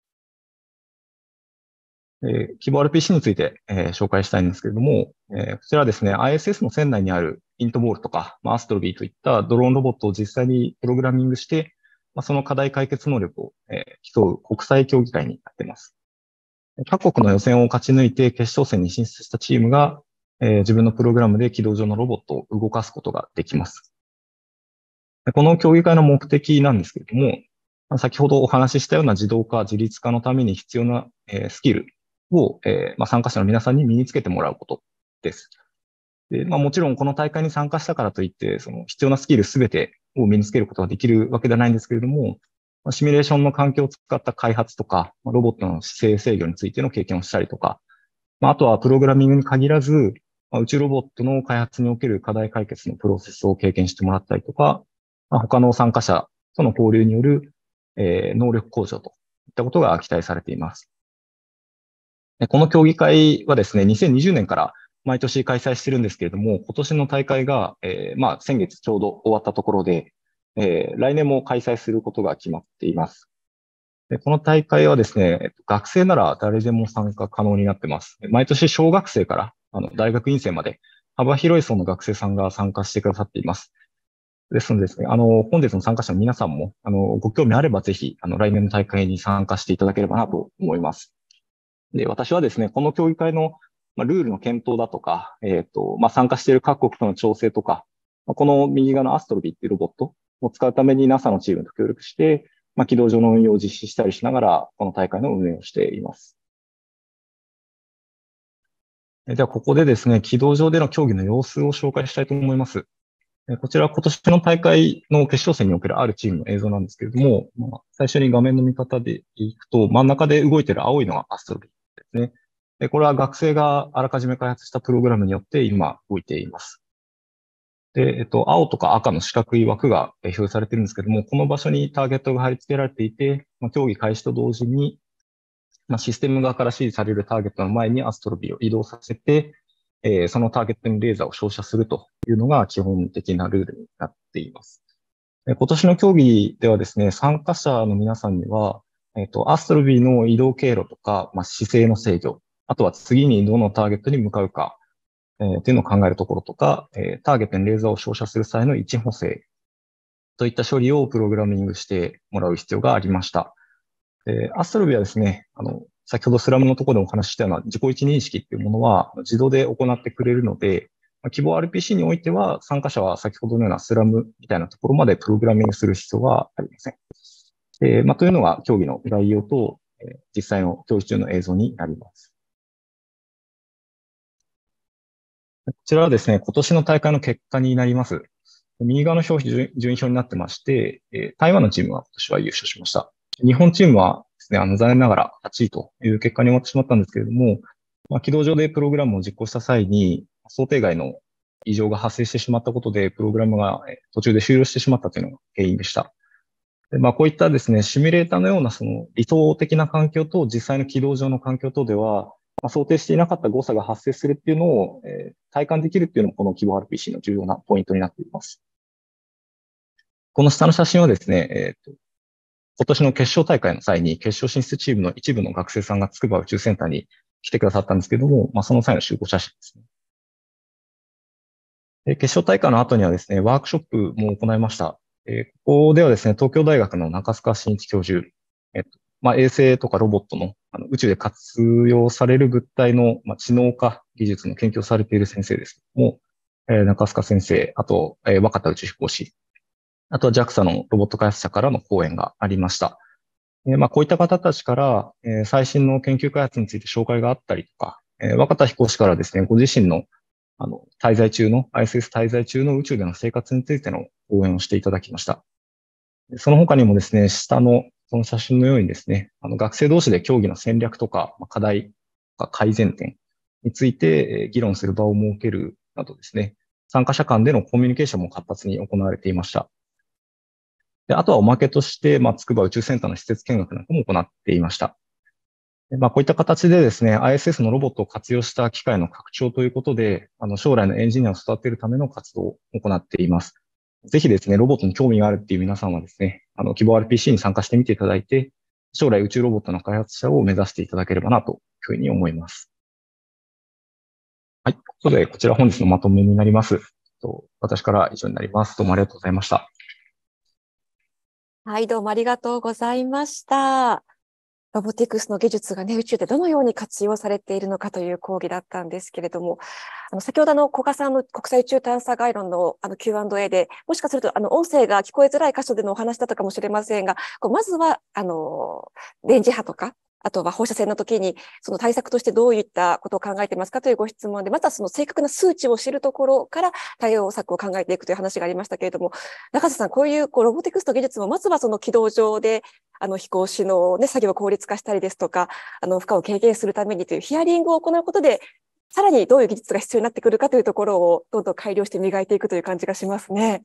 希望 RPC について、紹介したいんですけれども、こちらはですね、ISS の船内にあるイントボールとか、アストロビーといったドローンロボットを実際にプログラミングして、その課題解決能力を、競う国際競技会になっています。各国の予選を勝ち抜いて決勝戦に進出したチームが、自分のプログラムで軌道上のロボットを動かすことができます。この競技会の目的なんですけれども、先ほどお話ししたような自動化、自律化のために必要な、スキルを、参加者の皆さんに身につけてもらうことです。で、もちろんこの大会に参加したからといって、その必要なスキルすべてを身につけることができるわけではないんですけれども、シミュレーションの環境を使った開発とか、ロボットの姿勢制御についての経験をしたりとか、あとはプログラミングに限らず、宇宙ロボットの開発における課題解決のプロセスを経験してもらったりとか、他の参加者との交流による、能力向上といったことが期待されています。この競技会はですね、2020年から毎年開催してるんですけれども、今年の大会が、先月ちょうど終わったところで、来年も開催することが決まっています。で、この大会はですね、学生なら誰でも参加可能になってます。毎年小学生から大学院生まで幅広い層の学生さんが参加してくださっています。ですのでですね、本日の参加者の皆さんも、ご興味あればぜひ、来年の大会に参加していただければなと思います。で、私はですね、この競技会のルールの検討だとか、参加している各国との調整とか、この右側のアストロビーっていうロボットを使うために NASA のチームと協力して、軌道上の運用を実施したりしながら、この大会の運営をしています。では、ここでですね、軌道上での競技の様子を紹介したいと思います。こちらは今年の大会の決勝戦におけるあるチームの映像なんですけれども、最初に画面の見方でいくと、真ん中で動いている青いのがアストロビーですね。で、これは学生があらかじめ開発したプログラムによって今動いています。で、青とか赤の四角い枠が表示されているんですけども、この場所にターゲットが貼り付けられていて、競技開始と同時に、システム側から指示されるターゲットの前にアストロビーを移動させて、そのターゲットにレーザーを照射するというのが基本的なルールになっています。今年の競技ではですね、参加者の皆さんには、アストロビーの移動経路とか、姿勢の制御、あとは次にどのターゲットに向かうか、っていうのを考えるところとか、ターゲットにレーザーを照射する際の位置補正といった処理をプログラミングしてもらう必要がありました。アストロビーはですね、先ほどスラムのところでお話ししたような自己位置認識っていうものは自動で行ってくれるので、希望 RPC においては参加者は先ほどのようなスラムみたいなところまでプログラミングする必要はありません。というのが競技の概要と、実際の競技中の映像になります。こちらはですね、今年の大会の結果になります。右側の表順位表になってまして、台湾のチームは今年は優勝しました。日本チームはですね、残念ながら8位という結果に終わってしまったんですけれども、軌道上でプログラムを実行した際に、想定外の異常が発生してしまったことで、プログラムが途中で終了してしまったというのが原因でした。で、こういったですね、シミュレーターのようなその理想的な環境と実際の軌道上の環境とでは、想定していなかった誤差が発生するっていうのを、体感できるっていうのもこの希望 RPC の重要なポイントになっています。この下の写真はですね、今年の決勝大会の際に決勝進出チームの一部の学生さんが筑波宇宙センターに来てくださったんですけども、その際の集合写真ですね。で、決勝大会の後にはですね、ワークショップも行いました。ここではですね、東京大学の中須賀真一教授、衛星とかロボットの宇宙で活用される物体の知能化技術の研究をされている先生ですけども、中須賀先生、あと、若田宇宙飛行士、あとは JAXA のロボット開発者からの講演がありました。こういった方たちから、最新の研究開発について紹介があったりとか、 若田飛行士からですね、ご自身の、滞在中の、ISS 滞在中の宇宙での生活についての講演をしていただきました。その他にもですね、下のその写真のようにですね、学生同士で競技の戦略とか、課題、改善点について議論する場を設けるなどですね、参加者間でのコミュニケーションも活発に行われていました。で、あとはおまけとして、筑波宇宙センターの施設見学なんかも行っていました。でこういった形でですね、ISS のロボットを活用した機械の拡張ということで、将来のエンジニアを育てるための活動を行っています。ぜひですね、ロボットに興味があるっていう皆さんはですね、希望 RPC に参加してみていただいて、将来宇宙ロボットの開発者を目指していただければなというふうに思います。はい。ということで、こちら本日のまとめになります。私から以上になります。どうもありがとうございました。 はい、どうもありがとうございました。ロボティクスの技術がね、宇宙でどのように活用されているのかという講義だったんですけれども、先ほど古賀さんの国際宇宙探査概論のQ&A で、もしかすると音声が聞こえづらい箇所でのお話だったかもしれませんが、まずは電磁波とか、あとは放射線の時に、その対策としてどういったことを考えてますかというご質問で、まずはその正確な数値を知るところから対応策を考えていくという話がありましたけれども、中瀬さん、こういうロボティクスの技術も、まずはその軌道上で、飛行士のね、作業を効率化したりですとか、負荷を軽減するためにというヒアリングを行うことで、さらにどういう技術が必要になってくるかというところを、どんどん改良して磨いていくという感じがしますね。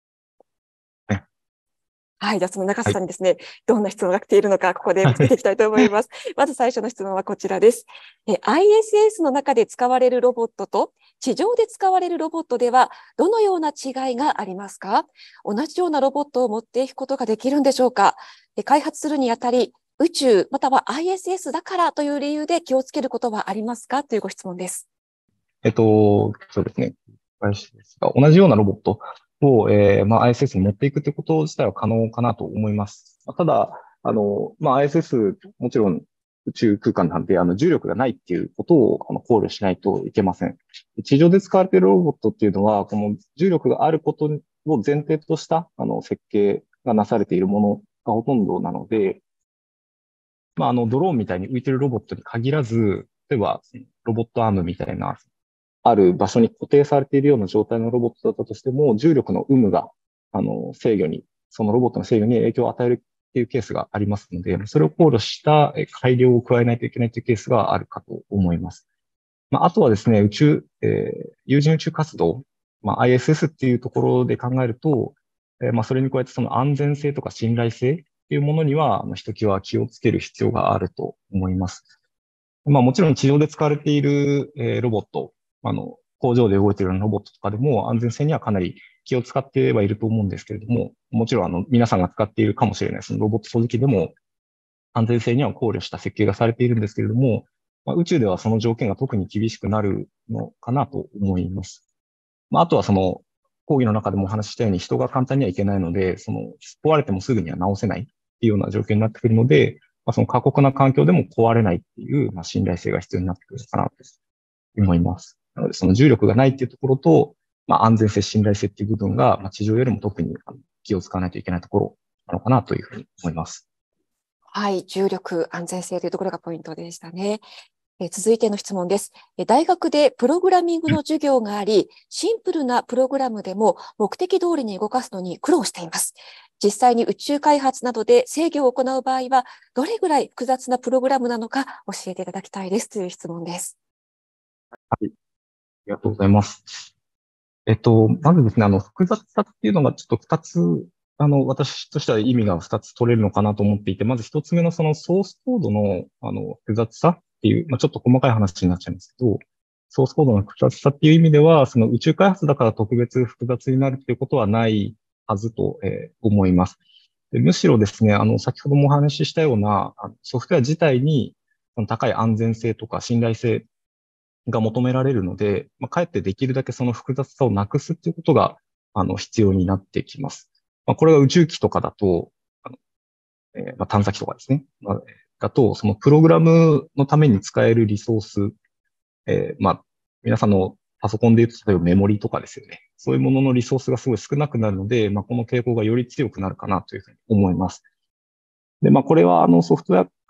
はい。じゃあ、その中瀬さんにですね、どんな質問が来ているのか、ここで見ていきたいと思います。まず最初の質問はこちらです。ISS の中で使われるロボットと、地上で使われるロボットでは、どのような違いがありますか？同じようなロボットを持っていくことができるんでしょうか？開発するにあたり、宇宙、または ISS だからという理由で気をつけることはありますか？というご質問です。 そうですね。同じようなロボットを、ISS に持っていくということ自体は可能かなと思います。ただ、ISS、もちろん宇宙空間なんで、重力がないっていうことを考慮しないといけません。地上で使われているロボットっていうのは、この重力があることを前提とした、設計がなされているものがほとんどなので、ドローンみたいに浮いてるロボットに限らず、例えば、ロボットアームみたいな、ある場所に固定されているような状態のロボットだったとしても、重力の有無が、そのロボットの制御に影響を与えるっていうケースがありますので、それを考慮した改良を加えないといけないというケースがあるかと思います。あとはですね、有人宇宙活動、ISS っていうところで考えると、それに加えてその安全性とか信頼性っていうものには、ひときわ気をつける必要があると思います。もちろん地上で使われている、ロボット、工場で動いているようなロボットとかでも安全性にはかなり気を使ってはいると思うんですけれども、もちろん皆さんが使っているかもしれないそのロボット掃除機でも安全性には考慮した設計がされているんですけれども、宇宙ではその条件が特に厳しくなるのかなと思います。あとはその講義の中でもお話ししたように人が簡単にはいけないので、壊れてもすぐには直せないっていうような状況になってくるので、その過酷な環境でも壊れないっていう、信頼性が必要になってくるかなと思います。なので、その重力がないっていうところと、安全性、信頼性っていう部分が、地上よりも特に気を使わないといけないところなのかなというふうに思います。 はい、重力、安全性というところがポイントでしたね。続いての質問です。大学でプログラミングの授業があり、シンプルなプログラムでも目的通りに動かすのに苦労しています。実際に宇宙開発などで制御を行う場合は、どれぐらい複雑なプログラムなのか教えていただきたいですという質問です。 はい。ありがとうございます。まずですね、複雑さっていうのがちょっと2つ、私としては意味が2つ取れるのかなと思っていて、まず1つ目のそのソースコードの、複雑さっていう、ちょっと細かい話になっちゃいますけど、ソースコードの複雑さっていう意味では、その宇宙開発だから特別複雑になるっていうことはないはずと、思います。でむしろですね、先ほどもお話ししたような、ソフトウェア自体に高い安全性とか信頼性が求められるので、かえってできるだけその複雑さをなくすっていうことが、必要になってきます。これが宇宙機とかだと、探査機とかですね。だと、そのプログラムのために使えるリソース、皆さんのパソコンで言うと、例えばメモリとかですよね。そういうもののリソースがすごい少なくなるので、この傾向がより強くなるかなというふうに思います。で、これはソフトウェア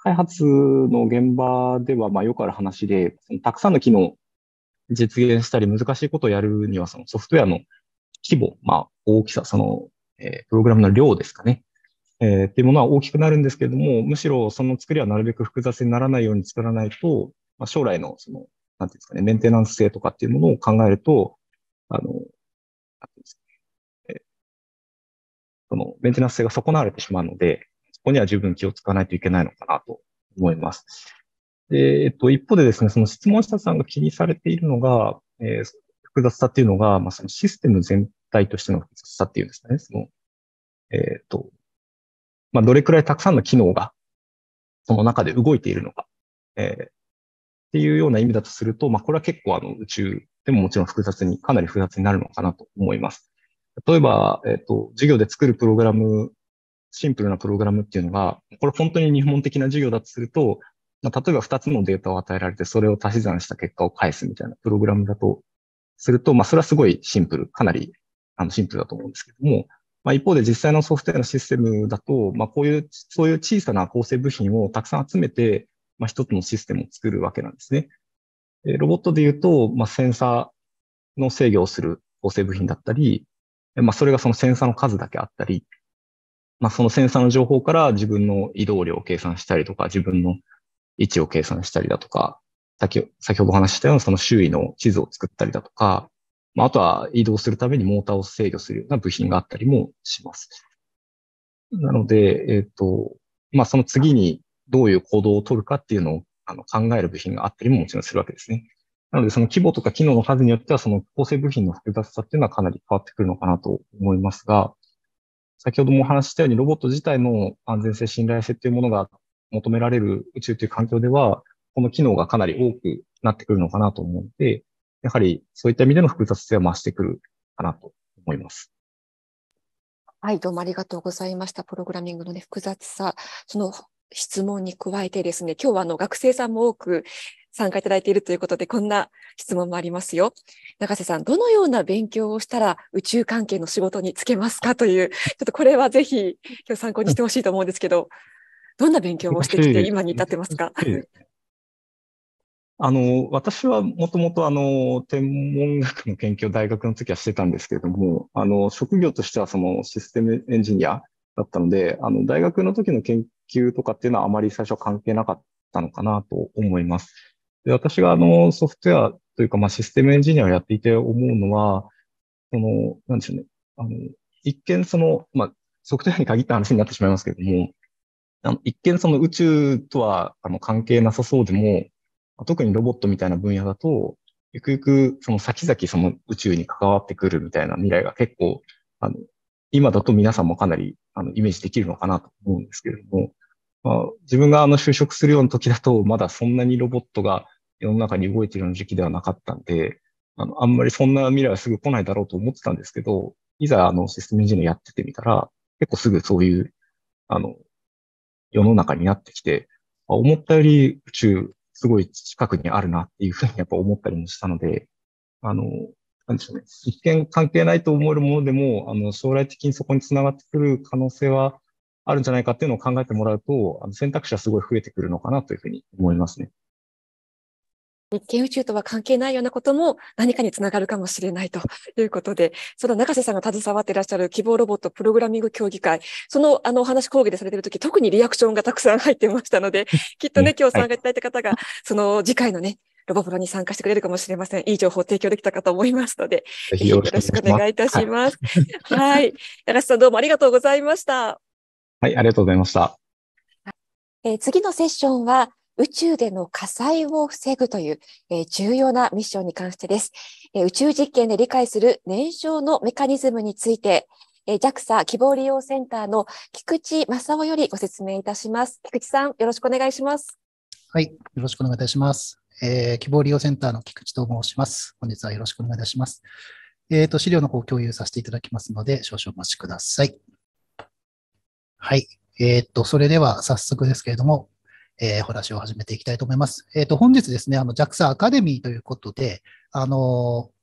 開発の現場では、よくある話で、たくさんの機能を実現したり難しいことをやるには、そのソフトウェアの規模、大きさ、プログラムの量ですかね。っていうものは大きくなるんですけれども、むしろその作りはなるべく複雑にならないように作らないと、将来のなんていうんですかね、メンテナンス性とかっていうものを考えると、なんていうんですかそのメンテナンス性が損なわれてしまうので、そこには十分気をつかないといけないのかなと思います。で、一方でですね、その質問者さんが気にされているのが、複雑さっていうのが、そのシステム全体としての複雑さっていうんですかね。どれくらいたくさんの機能がその中で動いているのか、っていうような意味だとすると、これは結構宇宙でももちろんかなり複雑になるのかなと思います。例えば、授業で作るプログラム、シンプルなプログラムっていうのが、これ本当に日本的な授業だとすると、例えば2つのデータを与えられて、それを足し算した結果を返すみたいなプログラムだとすると、それはすごいシンプル、かなりシンプルだと思うんですけども、一方で実際のソフトウェアのシステムだと、そういう小さな構成部品をたくさん集めて、一つのシステムを作るわけなんですね。ロボットで言うと、センサーの制御をする構成部品だったり、それがそのセンサーの数だけあったり、そのセンサーの情報から自分の移動量を計算したりとか、自分の位置を計算したりだとか、先ほどお話ししたようなその周囲の地図を作ったりだとか、あとは移動するためにモーターを制御するような部品があったりもします。なので、その次にどういう行動を取るかっていうのを考える部品があったりももちろんするわけですね。なので、その規模とか機能の数によっては、その構成部品の複雑さっていうのはかなり変わってくるのかなと思いますが、先ほどもお話ししたようにロボット自体の安全性、信頼性っていうものが求められる宇宙という環境では、この機能がかなり多くなってくるのかなと思うので、やはりそういった意味での複雑性は増してくるかなと思います。 はい、どうもありがとうございました。プログラミングのね、複雑さ、その質問に加えてですね、今日は学生さんも多く参加いただいているということで、こんな質問もありますよ。永瀬さん、どのような勉強をしたら宇宙関係の仕事に就けますかという、ちょっとこれはぜひ今日参考にしてほしいと思うんですけど、どんな勉強をしてきて今に至ってますか？ 私はもともと天文学の研究を大学の時はしてたんですけれども、職業としてはそのシステムエンジニアだったので、大学の時の研究とかっていうのはあまり最初は関係なかったのかなと思います。で、私がソフトウェアというかシステムエンジニアをやっていて思うのは、なんでしょうね。一見ソフトウェアに限った話になってしまいますけれども、一見宇宙とは関係なさそうでも、特にロボットみたいな分野だと、ゆくゆく先々宇宙に関わってくるみたいな未来が結構、今だと皆さんもかなりイメージできるのかなと思うんですけれども、自分が就職するような時だと、まだそんなにロボットが世の中に動いているような時期ではなかったんで、あんまりそんな未来はすぐ来ないだろうと思ってたんですけど、いざシステムエンジニアやっててみたら、結構すぐそういう、世の中になってきて、思ったより宇宙すごい近くにあるなっていうふうにやっぱ思ったりもしたので、なんでしょうね。一見関係ないと思えるものでも、将来的にそこにつながってくる可能性はあるんじゃないかっていうのを考えてもらうと、選択肢はすごい増えてくるのかなというふうに思いますね。 日経宇宙とは関係ないようなことも何かにつながるかもしれないということで、その永瀬さんが携わっていらっしゃる希望ロボットプログラミング協議会、そのお話講義でされているとき、特にリアクションがたくさん入ってましたので、きっとね、今日参加いただいた方が、その次回のね、ロボプロに参加してくれるかもしれません。いい情報を提供できたかと思いますので、ぜひよろしくお願いいたします。はい。永瀬さんどうもありがとうございました。 はい、ありがとうございました。 次のセッションは、宇宙での火災を防ぐという、重要なミッションに関してです。宇宙実験で理解する燃焼のメカニズムについて、JAXA 希望利用センターの菊池正夫よりご説明いたします。菊池さん、よろしくお願いします。 はい、よろしくお願いいたします。希望利用センターの菊池と申します。本日はよろしくお願いいたします。資料の方を共有させていただきますので、少々お待ちください。はい。それでは早速ですけれども、お話を始めていきたいと思います。本日ですね、JAXA アカデミーということで、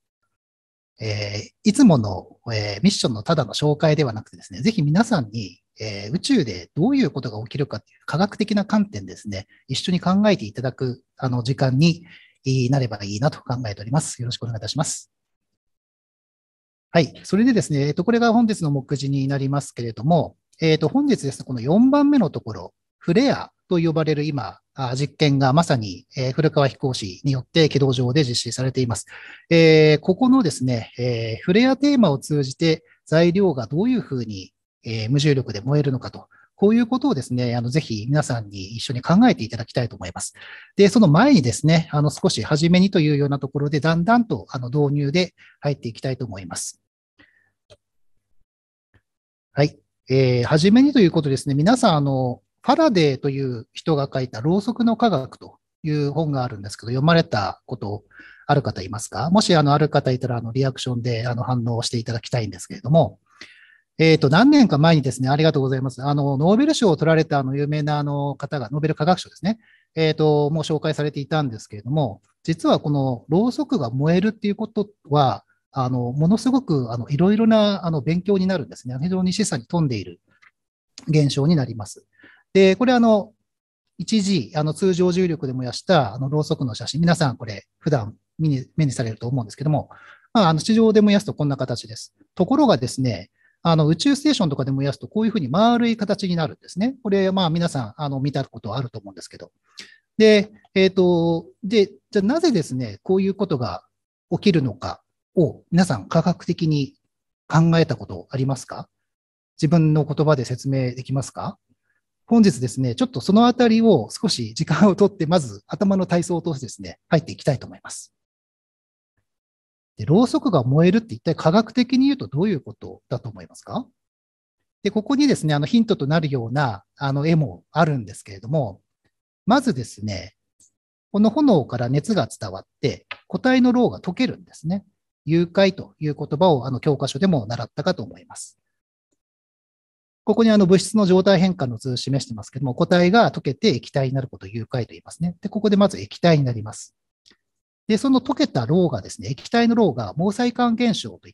いつもの、ミッションのただの紹介ではなくてですね、ぜひ皆さんに、 宇宙でどういうことが起きるかっていう科学的な観点ですね、一緒に考えていただく時間になればいいなと考えております。よろしくお願いいたします。はい。それでですね、これが本日の目次になりますけれども、本日ですね、この4番目のところ、フレアと呼ばれる今、実験がまさに、古川飛行士によって軌道上で実施されています。ここのですね、フレアテーマを通じて材料がどういうふうに、無重力で燃えるのかと、こういうことをですね、ぜひ皆さんに一緒に考えていただきたいと思います。で、その前にですね、少し初めにというようなところで、だんだんと導入で入っていきたいと思います。はい。初めにということですね、皆さん、ファラデーという人が書いたろうそくの科学という本があるんですけど、読まれたことある方いますか？もしある方いたらリアクションで反応していただきたいんですけれども、何年か前にですね、ありがとうございます。ノーベル賞を取られた有名な方が、ノーベル化学賞ですね、もう紹介されていたんですけれども、実はこのろうそくが燃えるっていうことは、ものすごくいろいろな勉強になるんですね。非常に示唆に富んでいる現象になります。で、これ一時、通常重力で燃やしたろうそくの写真、皆さんこれ普段目にされると思うんですけども、地上で燃やすとこんな形です。ところがですね、宇宙ステーションとかで燃やすとこういうふうに丸い形になるんですね。これ、皆さん見たことあると思うんですけど。で、じゃあなぜですね、こういうことが起きるのかを皆さん科学的に考えたことありますか？自分の言葉で説明できますか？本日ですね、ちょっとそのあたりを少し時間をとって、まず頭の体操を通してですね、入っていきたいと思います。で、ろうそくが燃えるって一体科学的に言うとどういうことだと思いますか？で、ここにですね、ヒントとなるような絵もあるんですけれども、まずですね、この炎から熱が伝わって、固体のろうが溶けるんですね。融解という言葉を教科書でも習ったかと思います。ここに物質の状態変化の図を示してますけども、固体が溶けて液体になることを融解と言いますね。で、ここでまず液体になります。で、その溶けたろうがですね、液体のろうが毛細管現象といって、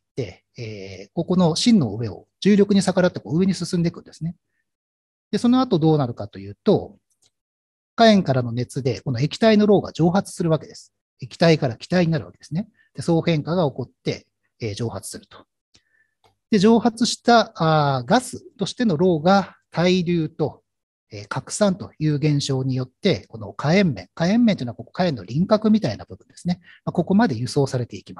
ここの芯の上を重力に逆らってこう上に進んでいくんですね。で、その後どうなるかというと、火炎からの熱でこの液体のろうが蒸発するわけです。液体から気体になるわけですね。で、相変化が起こって、蒸発すると。で、蒸発したガスとしてのろうが対流と、拡散という現象によって、この火炎面というのはここ火炎の輪郭みたいな部分ですね。ここまで輸送されていきます。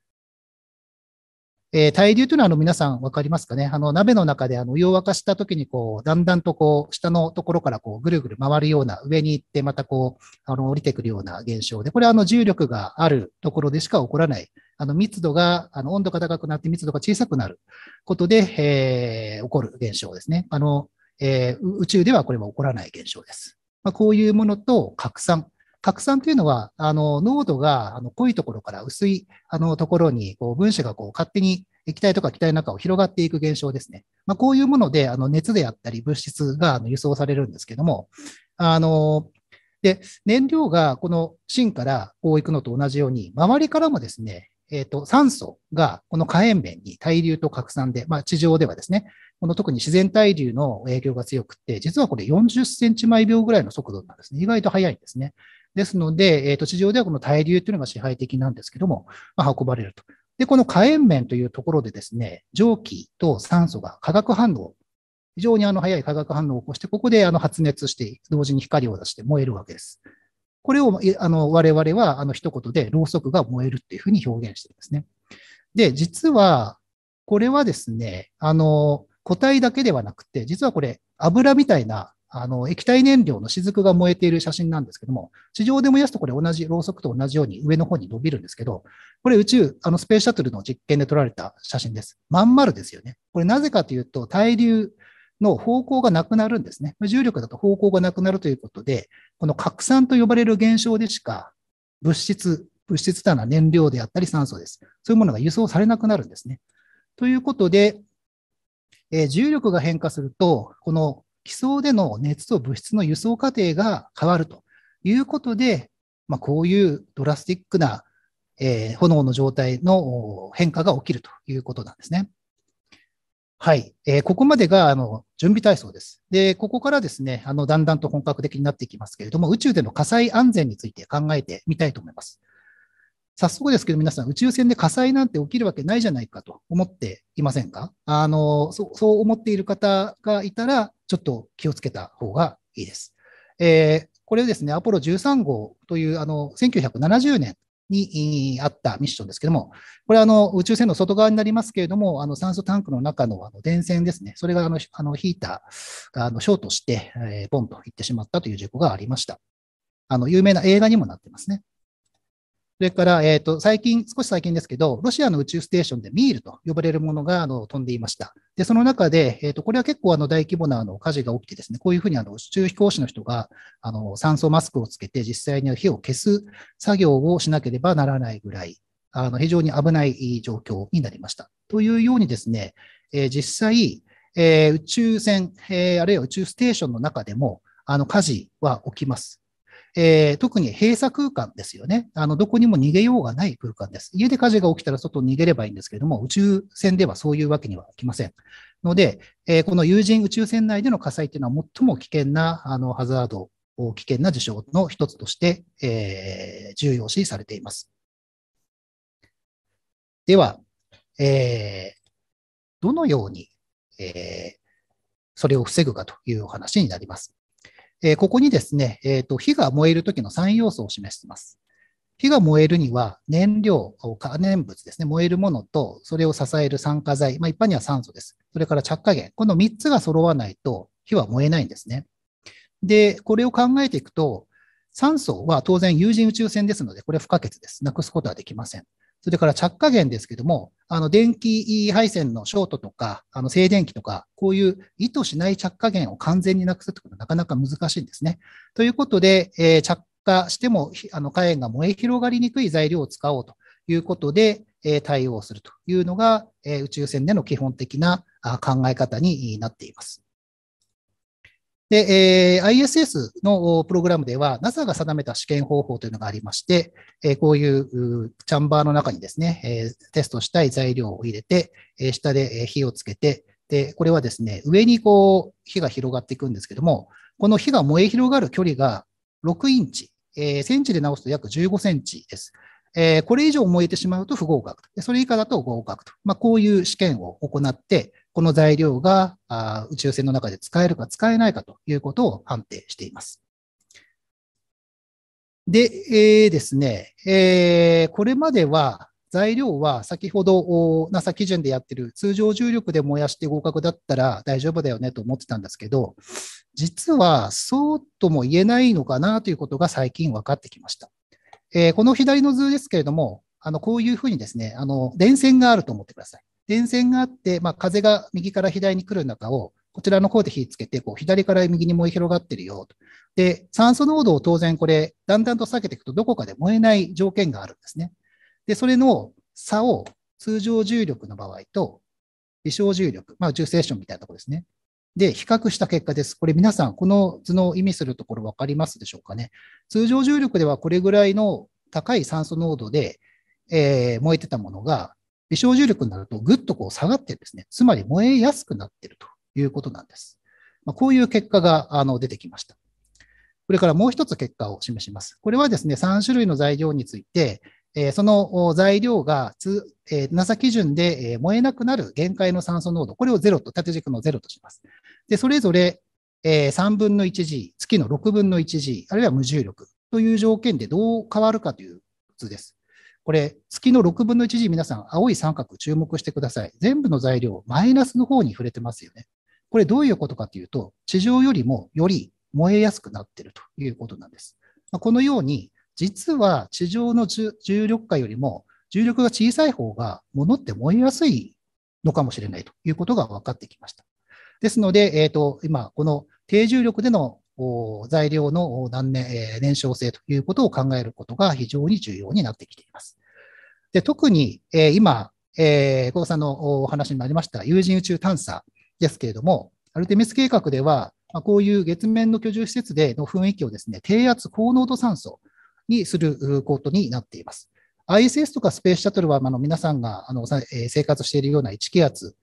対流というのは皆さん分かりますかね。鍋の中でお湯を沸かしたときにだんだんと下のところからぐるぐる回るような、上に行ってまた降りてくるような現象で、これは重力があるところでしか起こらない。密度が、温度が高くなって密度が小さくなることで、起こる現象ですね。宇宙ではこれは起こらない現象です。こういうものと拡散。拡散というのは、濃度が濃いところから薄いところに分子が勝手に液体とか気体の中を広がっていく現象ですね。こういうもので熱であったり物質が輸送されるんですけども、で、燃料がこの芯からこう行くのと同じように、周りからもですね、酸素がこの火炎面に対流と拡散で、地上ではですね、この特に自然対流の影響が強くて、実はこれ40センチ毎秒ぐらいの速度なんですね。意外と速いんですね。ですので、地上ではこの対流というのが支配的なんですけども、運ばれると。で、この火炎面というところでですね、蒸気と酸素が化学反応、非常に速い化学反応を起こして、ここで発熱して、同時に光を出して燃えるわけです。これを我々は一言でろうそくが燃えるっていうふうに表現しているんですね。で、実は、これはですね、固体だけではなくて、実はこれ油みたいな液体燃料の雫が燃えている写真なんですけども、地上で燃やすとこれ同じ、ろうそくと同じように上の方に伸びるんですけど、これ宇宙、スペースシャトルの実験で撮られた写真です。まん丸ですよね。これなぜかというと、対流の方向がなくなるんですね。重力だと方向がなくなるということで、この拡散と呼ばれる現象でしか、物質というのは燃料であったり酸素です。そういうものが輸送されなくなるんですね。ということで、重力が変化すると、この気層での熱と物質の輸送過程が変わるということで、こういうドラスティックな、炎の状態の変化が起きるということなんですね。 はい。ここまでが、準備体操です。で、ここからですね、だんだんと本格的になっていきますけれども、宇宙での火災安全について考えてみたいと思います。早速ですけど、皆さん、宇宙船で火災なんて起きるわけないじゃないかと思っていませんか？そう思っている方がいたら、ちょっと気をつけた方がいいです。これですね、アポロ13号という、1970年にあったミッションですけども、これは宇宙船の外側になりますけれども、酸素タンクの中の電線ですね、それがヒーターがショートして、ボンといってしまったという事故がありました。有名な映画にもなってますね。それから、少し最近ですけど、ロシアの宇宙ステーションでミールと呼ばれるものが飛んでいました。で、その中で、これは結構大規模な火事が起きてですね、こういうふうに宇宙飛行士の人が酸素マスクをつけて実際に火を消す作業をしなければならないぐらい、非常に危ない状況になりました。というようにですね、実際、宇宙船、あるいは宇宙ステーションの中でも火事は起きます。特に閉鎖空間ですよね。どこにも逃げようがない空間です。家で火事が起きたら外に逃げればいいんですけれども、宇宙船ではそういうわけにはいきません。ので、この有人宇宙船内での火災というのは最も危険なハザード、危険な事象の一つとして、重要視されています。では、どのように、それを防ぐかというお話になります。ここにですね、火が燃えるときの3要素を示しています。火が燃えるには燃料、可燃物ですね、燃えるものと、それを支える酸化剤、一般には酸素です。それから着火源、この3つが揃わないと火は燃えないんですね。で、これを考えていくと、酸素は当然有人宇宙船ですので、これは不可欠です。なくすことはできません。それから着火源ですけども、電気配線のショートとか、静電気とか、こういう意図しない着火源を完全になくすということはなかなか難しいんですね。ということで、着火しても火炎が燃え広がりにくい材料を使おうということで、対応するというのが、宇宙船での基本的な考え方になっています。で、ISS のプログラムでは NASA が定めた試験方法というのがありまして、こういうチャンバーの中にですね、テストしたい材料を入れて、下で火をつけて、で、これはですね、上にこう火が広がっていくんですけども、この火が燃え広がる距離が6インチ、センチで直すと約15センチです。これ以上燃えてしまうと不合格と。それ以下だと合格と。こういう試験を行って、この材料が宇宙船の中で使えるか使えないかということを判定しています。で、ですね、これまでは材料は先ほど NASA 基準でやってる通常重力で燃やして合格だったら大丈夫だよねと思ってたんですけど、実はそうとも言えないのかなということが最近分かってきました。この左の図ですけれども、こういうふうにですね、電線があると思ってください。電線があって、風が右から左に来る中を、こちらの方で火つけて、左から右に燃え広がってるよと。で、酸素濃度を当然これ、だんだんと下げていくと、どこかで燃えない条件があるんですね。で、それの差を通常重力の場合と、微小重力、宇宙ステーションみたいなところですね。で、比較した結果です。これ皆さん、この図の意味するところ分かりますでしょうかね。通常重力ではこれぐらいの高い酸素濃度で、燃えてたものが、微小重力になるとぐっとこう下がってるんですね。つまり燃えやすくなっているということなんです。こういう結果が出てきました。これからもう一つ結果を示します。これはですね、3種類の材料について、その材料がNASA 基準で燃えなくなる限界の酸素濃度、これを0と、縦軸の0とします。で、それぞれ3分の 1G、月の6分の 1G、あるいは無重力という条件でどう変わるかという図です。これ、月の6分の 1G、皆さん、青い三角注目してください。全部の材料、マイナスの方に触れてますよね。これどういうことかというと、地上よりもより燃えやすくなっているということなんです。このように、実は地上の重力下よりも重力が小さい方が物って燃えやすいのかもしれないということが分かってきました。ですので、今、この低重力での材料の燃焼性ということを考えることが非常に重要になってきています。で、特に、今、久保さんのお話にもありました有人宇宙探査ですけれども、アルテミス計画では、こういう月面の居住施設での雰囲気をですね、低圧高濃度酸素にすることになっています。ISS とかスペースシャトルは皆さんが生活しているような1気圧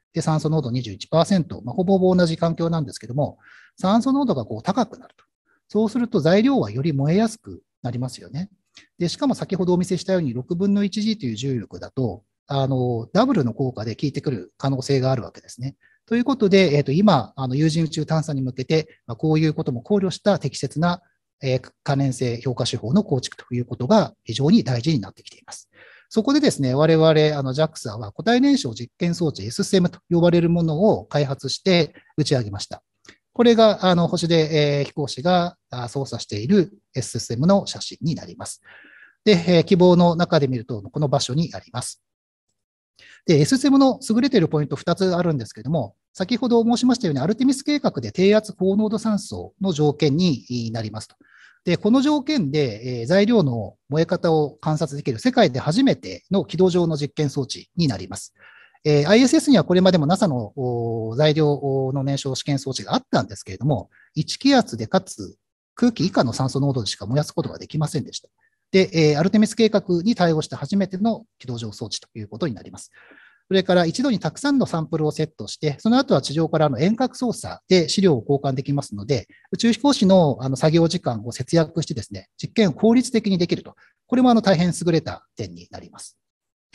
で、酸素濃度 21%、ほぼほぼ同じ環境なんですけども、酸素濃度が高くなると。そうすると材料はより燃えやすくなりますよね。で、しかも先ほどお見せしたように6分の 1G という重力だと、ダブルの効果で効いてくる可能性があるわけですね。ということで、今、有人宇宙探査に向けて、こういうことも考慮した適切な可燃性評価手法の構築ということが非常に大事になってきています。そこでですね、我々JAXA は固体燃焼実験装置 SSM と呼ばれるものを開発して打ち上げました。これが星で飛行士が操作している SSM の写真になります。で、希望の中で見ると、この場所にあります。で、SSM の優れているポイント2つあるんですけれども、先ほど申しましたように、アルテミス計画で低圧高濃度酸素の条件になりますと。で、この条件で、材料の燃え方を観察できる世界で初めての軌道上の実験装置になります。ISS にはこれまでも NASA の材料の燃焼試験装置があったんですけれども、1気圧でかつ空気以下の酸素濃度でしか燃やすことができませんでした。で、アルテミス計画に対応した初めての軌道上装置ということになります。それから一度にたくさんのサンプルをセットして、その後は地上からの遠隔操作で資料を交換できますので、宇宙飛行士の作業時間を節約してですね、実験を効率的にできると。これも大変優れた点になります。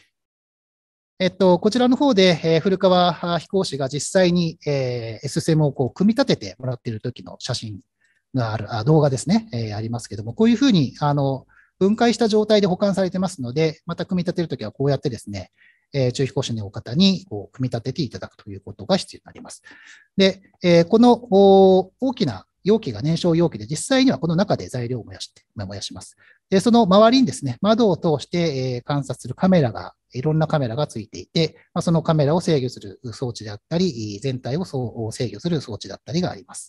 こちらの方で、古川飛行士が実際に、SSM を組み立ててもらっている時の写真がある、動画ですね、ありますけども、こういうふうに分解した状態で保管されてますので、また組み立てるときはこうやってですね、宇宙飛行士の方に組み立てていただくということが必要になります。で、この大きな容器が燃焼容器で、実際にはこの中で材料を燃やします。で、その周りにですね、窓を通して観察するカメラが、いろんなカメラがついていて、そのカメラを制御する装置であったり、全体を制御する装置だったりがあります。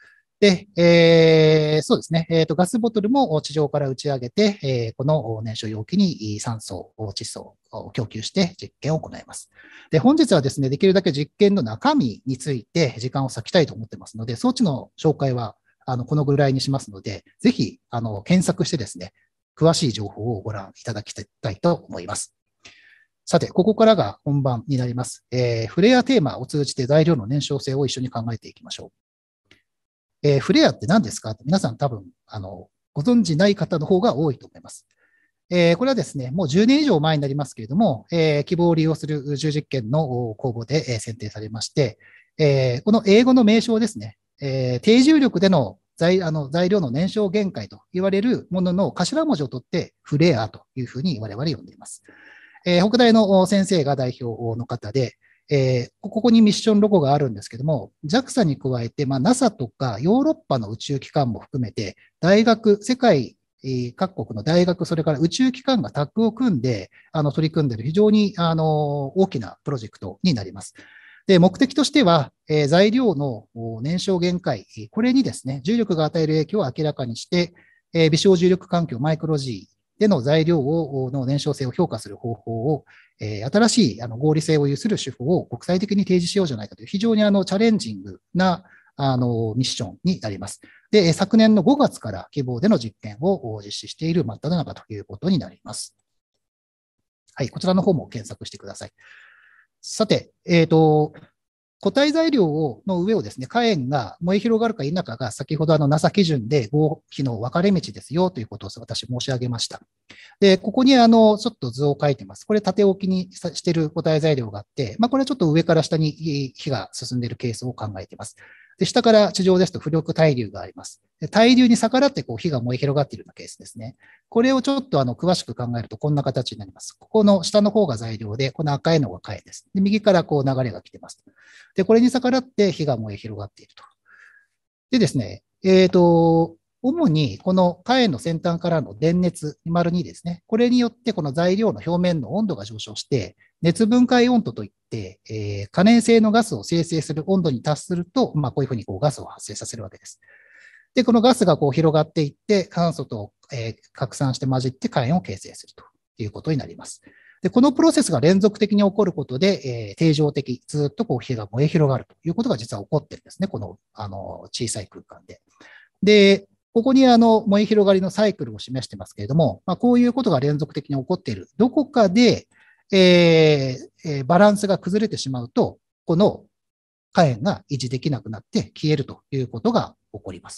で、そうですね、ガスボトルも地上から打ち上げて、この燃焼容器に酸素、窒素を供給して実験を行います。で、本日はですね、できるだけ実験の中身について時間を割きたいと思ってますので、装置の紹介はこのぐらいにしますので、ぜひ検索してですね、詳しい情報をご覧いただきたいと思います。さて、ここからが本番になります。フレアテーマを通じて材料の燃焼性を一緒に考えていきましょう。フレアって何ですか？皆さん多分ご存知ない方の方が多いと思います。これはですね、もう10年以上前になりますけれども、希望を利用する宇宙実験の公募で選定されまして、この英語の名称ですね、低重力での材料の燃焼限界と言われるものの頭文字を取ってフレアというふうに我々呼んでいます。北大の先生が代表の方で、ここにミッションロゴがあるんですけども、JAXA に加えて、NASA とかヨーロッパの宇宙機関も含めて、大学、世界各国の大学、それから宇宙機関がタッグを組んで取り組んでいる非常に大きなプロジェクトになります。で、目的としては、材料の燃焼限界、これにですね、重力が与える影響を明らかにして、微小重力環境マイクロ G での材料の燃焼性を評価する方法を、新しい合理性を有する手法を国際的に提示しようじゃないかという非常にチャレンジングなミッションになります。で、昨年の5月から希望での実験を実施している真っ只中ということになります。はい、こちらの方も検索してください。さて、固体材料の上をですね、火炎が燃え広がるか否かが先ほどNASA 基準で合否の分かれ道ですよということを私申し上げました。で、ここにちょっと図を書いてます。これ縦置きにしている固体材料があって、これはちょっと上から下に火が進んでいるケースを考えています。で、下から地上ですと浮力対流があります。対流に逆らって火が燃え広がっているようなケースですね。これをちょっと詳しく考えるとこんな形になります。ここの下の方が材料で、この赤いのが火炎です。で、右から流れが来てます。で、これに逆らって火が燃え広がっていると。でですね、主にこの火炎の先端からの電熱、202ですね。これによってこの材料の表面の温度が上昇して、熱分解温度といって、可燃性のガスを生成する温度に達すると、こういうふうにガスを発生させるわけです。で、このガスが広がっていって、酸素と、拡散して混じって火炎を形成するということになります。で、このプロセスが連続的に起こることで、定常的、ずっと火が燃え広がるということが実は起こってるんですね。この、小さい空間で。で、ここに燃え広がりのサイクルを示してますけれども、こういうことが連続的に起こっている。どこかで、バランスが崩れてしまうと、 この火炎が維持できなくなって消えるということが起こります。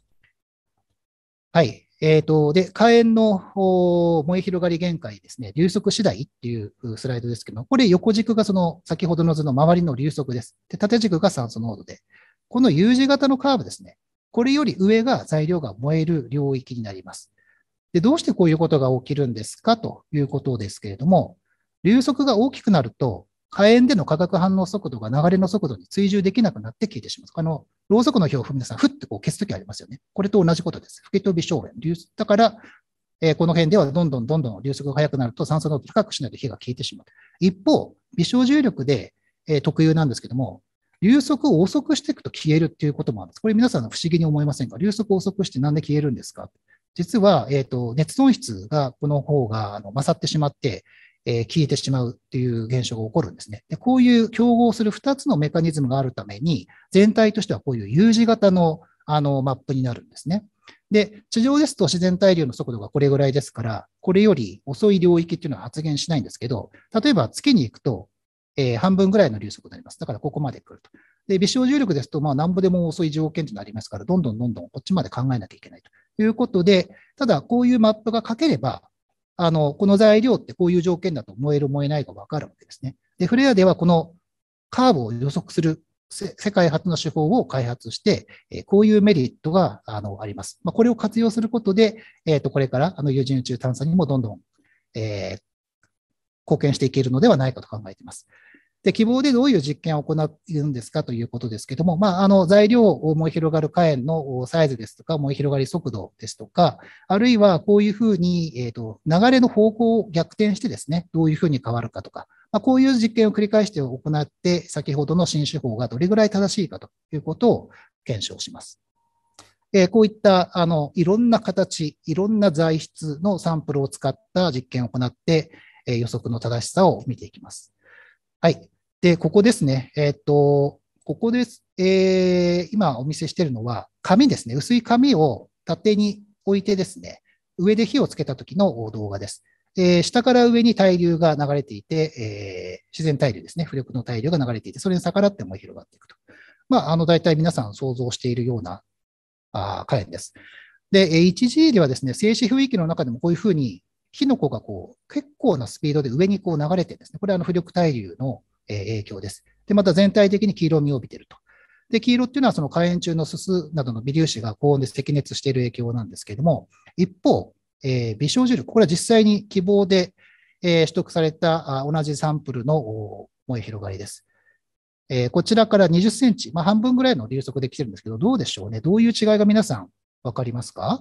はい。で、火炎の燃え広がり限界ですね、流速次第っていうスライドですけども、これ横軸がその先ほどの図の周りの流速です。で、縦軸が酸素濃度で、この U 字型のカーブですね、これより上が材料が燃える領域になります。で、どうしてこういうことが起きるんですかということですけれども、流速が大きくなると、火炎での化学反応速度が流れの速度に追従できなくなって消えてしまう。ろうそくの表を皆さん、ふってこう消すときありますよね。これと同じことです。吹き飛び消炎。だから、この辺ではどんどん流速が速くなると酸素濃度を高くしないと火が消えてしまう。一方、微小重力で、特有なんですけども、流速を遅くしていくと消えるっていうこともあるんです。これ皆さん不思議に思いませんか？流速を遅くしてなんで消えるんですか？実は、熱損失がこの方が勝ってしまって、消えてしまうっていう現象が起こるんですね。で、こういう競合する2つのメカニズムがあるために、全体としてはこういう U 字型のマップになるんですね。で、地上ですと自然対流の速度がこれぐらいですから、これより遅い領域っていうのは発現しないんですけど、例えば月に行くと、半分ぐらいの流速になります。だからここまで来ると。で、微小重力ですと、なんぼでも遅い条件となりますから、どんどんこっちまで考えなきゃいけないということで、ただこういうマップが書ければ、この材料ってこういう条件だと燃える燃えないが分かるわけですね。で、フレアではこのカーブを予測する世界初の手法を開発して、こういうメリットがあります。これを活用することで、これから有人宇宙探査にもどんどん、貢献していけるのではないかと考えています。で、希望でどういう実験を行うんですかということですけども、材料を燃え広がる火炎のサイズですとか、燃え広がり速度ですとか、あるいはこういうふうに、流れの方向を逆転してですね、どういうふうに変わるかとか、こういう実験を繰り返して行って、先ほどの新手法がどれぐらい正しいかということを検証します。こういったいろんな形、いろんな材質のサンプルを使った実験を行って、予測の正しさを見ていきます。はい。で、ここですね。ここです。今お見せしているのは、紙ですね。薄い紙を縦に置いてですね、上で火をつけた時の動画です。下から上に対流が流れていて、自然対流ですね。浮力の対流が流れていて、それに逆らって燃え広がっていくと。大体皆さん想像しているような火炎です。で、1G ではですね、静止雰囲気の中でもこういうふうに火の粉が結構なスピードで上に流れてですね、これは浮力対流の影響です。で、また全体的に黄色みを帯びていると。で、黄色っていうのはその火炎中のすすなどの微粒子が高温で赤熱している影響なんですけれども、一方、微小重力、これは実際に希望で、取得された同じサンプルの燃え広がりです。こちらから20センチ、半分ぐらいの流速で来てるんですけど、どうでしょうね。どういう違いが皆さんわかりますか？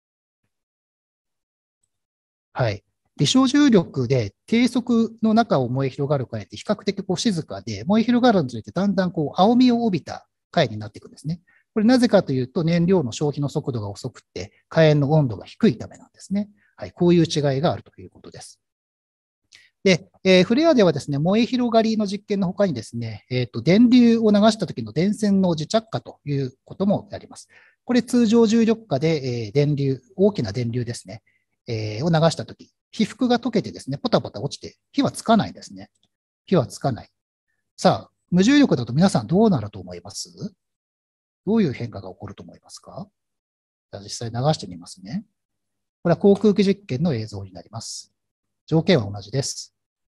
はい。微小重力で低速の中を燃え広がる火炎って比較的静かで、燃え広がるにつれてだんだん青みを帯びた火炎になっていくんですね。これなぜかというと燃料の消費の速度が遅くて火炎の温度が低いためなんですね。はい。こういう違いがあるということです。で、フレアではですね、燃え広がりの実験の他にですね、電流を流した時の電線の磁着化ということもやります。これ通常重力下で、電流、大きな電流ですね、を流した時、被覆が溶けてですね、ポタポタ落ちて火はつかないですね。火はつかない。さあ、無重力だと皆さんどうなると思います？どういう変化が起こると思いますか？じゃあ実際流してみますね。これは航空機実験の映像になります。条件は同じです。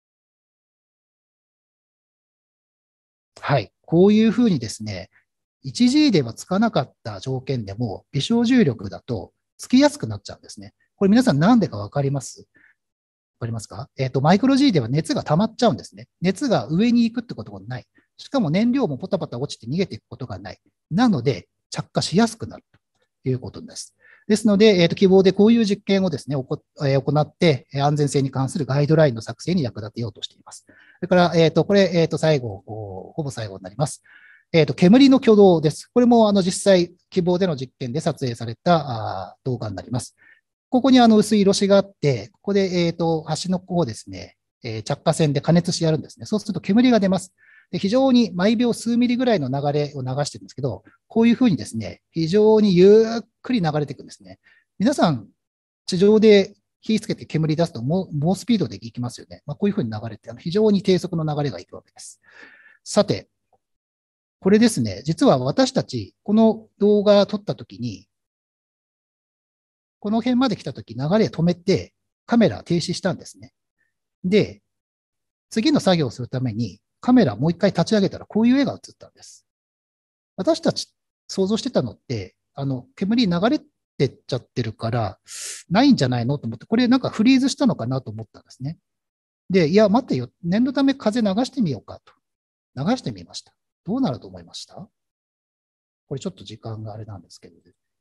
はい。こういうふうにですね、1G ではつかなかった条件でも、微小重力だとつきやすくなっちゃうんですね。これ皆さんなんでかわかります？わかりますか？マイクロ G では熱が溜まっちゃうんですね。熱が上に行くってことがない。しかも燃料もポタポタ落ちて逃げていくことがない。なので、着火しやすくなるということです。ですので、希望でこういう実験をですね、行って、安全性に関するガイドラインの作成に役立てようとしています。それから、これ、最後、ほぼ最後になります。煙の挙動です。これも実際、希望での実験で撮影された動画になります。ここに薄い色紙があって、ここで、端の方ですね、着火栓で加熱してやるんですね。そうすると煙が出ます。で非常に毎秒数ミリぐらいの流れを流してるんですけど、こういうふうにですね、非常にゆっくり流れていくんですね。皆さん、地上で火つけて煙出すと猛スピードでいきますよね。こういうふうに流れて、非常に低速の流れがいくわけです。 さて、これですね、実は私たち、この動画を撮ったときに、この辺まで来たとき、流れ止めて、カメラ停止したんですね。で、次の作業をするために、カメラもう一回立ち上げたら、こういう絵が映ったんです。私たち想像してたのって、煙流れてっちゃってるから、ないんじゃないのと思って、これなんかフリーズしたのかなと思ったんですね。で、いや、待ってよ、念のため風流してみようかと。流してみました。どうなると思いました？これちょっと時間があれなんですけど、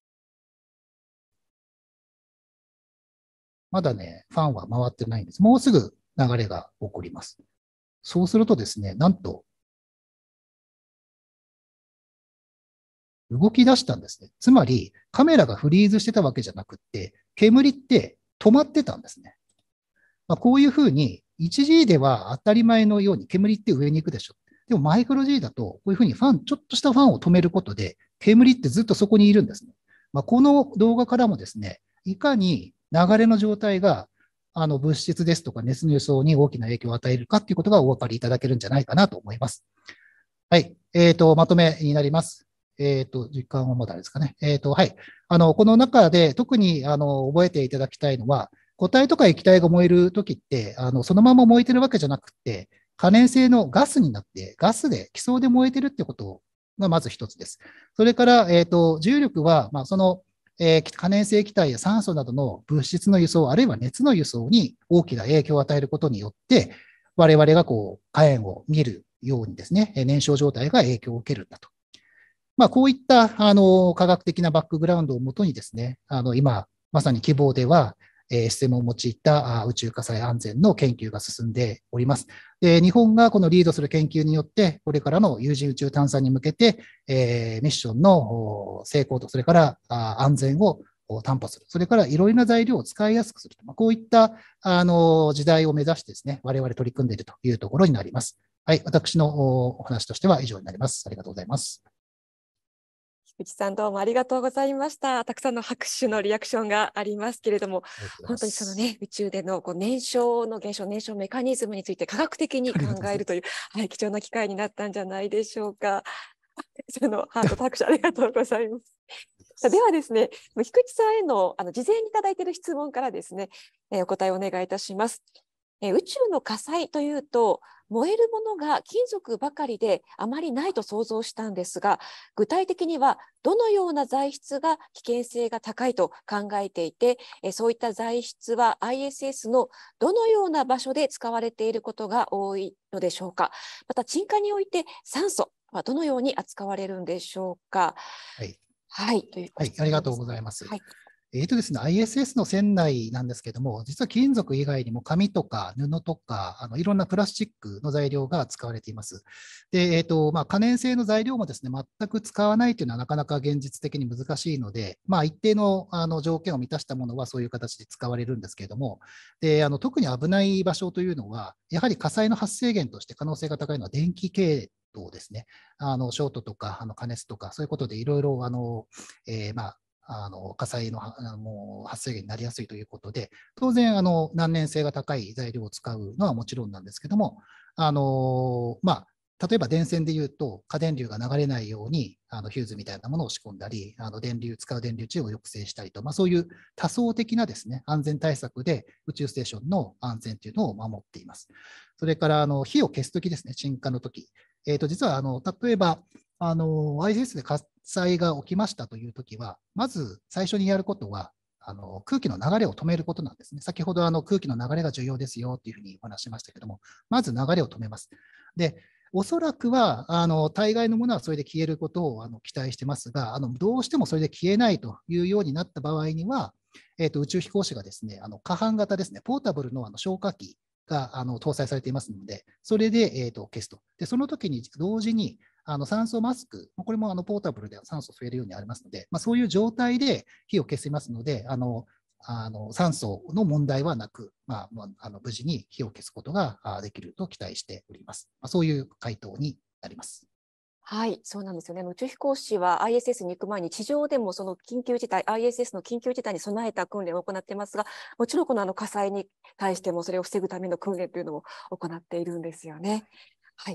まだね、ファンは回ってないんです。もうすぐ流れが起こります。そうするとですね、なんと、動き出したんですね。つまり、カメラがフリーズしてたわけじゃなくって、煙って止まってたんですね。こういうふうに、1G では当たり前のように煙って上に行くでしょ。でもマイクロ G だと、こういうふうにちょっとしたファンを止めることで、煙ってずっとそこにいるんですね。この動画からもですね、いかに流れの状態が、物質ですとか熱の輸送に大きな影響を与えるかということがお分かりいただけるんじゃないかなと思います。はい。まとめになります。時間はまだですかね。はい。この中で特に覚えていただきたいのは、固体とか液体が燃えるときって、そのまま燃えてるわけじゃなくて、可燃性のガスになって、ガスで、気層で燃えてるってことがまず一つです。それから、重力は、可燃性気体や酸素などの物質の輸送、あるいは熱の輸送に大きな影響を与えることによって、我々が火炎を見るようにですね、燃焼状態が影響を受けるんだと。こういった科学的なバックグラウンドをもとにですね、今、まさに希望では、STEM を用いた宇宙火災安全の研究が進んでおります。日本がこのリードする研究によって、これからの有人宇宙探査に向けて、ミッションの成功と、それから安全を担保する。それからいろいろな材料を使いやすくする。こういった時代を目指してですね、我々取り組んでいるというところになります。はい、私のお話としては以上になります。ありがとうございます。 菊池さん、どうもありがとうございました。たくさんの拍手のリアクションがありますけれども、本当にそのね、宇宙での燃焼の現象、燃焼メカニズムについて科学的に考えるという、貴重な機会になったんじゃないでしょうか。そのハート拍手ありがとうございます。ではですね、菊池さんへの事前にいただいている質問からですね、お答えをお願いいたします。宇宙の火災というと、燃えるものが金属ばかりであまりないと想像したんですが、具体的にはどのような材質が危険性が高いと考えていて、そういった材質は ISS のどのような場所で使われていることが多いのでしょうか。また鎮火において酸素はどのように扱われるんでしょうか。 はい。 はい、というはい、ありがとうございます。 はい。 ですね、ISS の船内なんですけども、実は金属以外にも紙とか布とか、いろんなプラスチックの材料が使われています。で、可燃性の材料もですね、全く使わないというのはなかなか現実的に難しいので、一定の条件を満たしたものはそういう形で使われるんですけれども、で、特に危ない場所というのは、やはり火災の発生源として可能性が高いのは電気系統ですね。ショートとか加熱とか、そういうことでいろいろ火災の発生源になりやすいということで、当然難燃性が高い材料を使うのはもちろんなんですけども、例えば電線でいうと、過電流が流れないようにフューズみたいなものを仕込んだり、使う電流値を抑制したりと、そういう多層的なですね、安全対策で宇宙ステーションの安全というのを守っています。それから火を消すときですね、鎮火のとき。実は例えばISS で火災が起きましたというときは、まず最初にやることは、空気の流れを止めることなんですね。先ほど空気の流れが重要ですよというふうにお話ししましたけども、まず流れを止めます。で、おそらくは大概のものはそれで消えることを期待してますが、どうしてもそれで消えないというようになった場合には、宇宙飛行士がですね、可搬型ですね、ポータブルの消火器が搭載されていますので、それで消すと。で、その時に同時に酸素マスク、これもポータブルで酸素を吸えるようにありますので、そういう状態で火を消せますので、酸素の問題はなく、無事に火を消すことができると期待しております。そういう回答になります。 はい、そうなんですよね。宇宙飛行士は ISS に行く前に地上でもその緊急事態、ISS の緊急事態に備えた訓練を行っていますが、もちろんこの火災に対してもそれを防ぐための訓練というのを行っているんですよね。はい。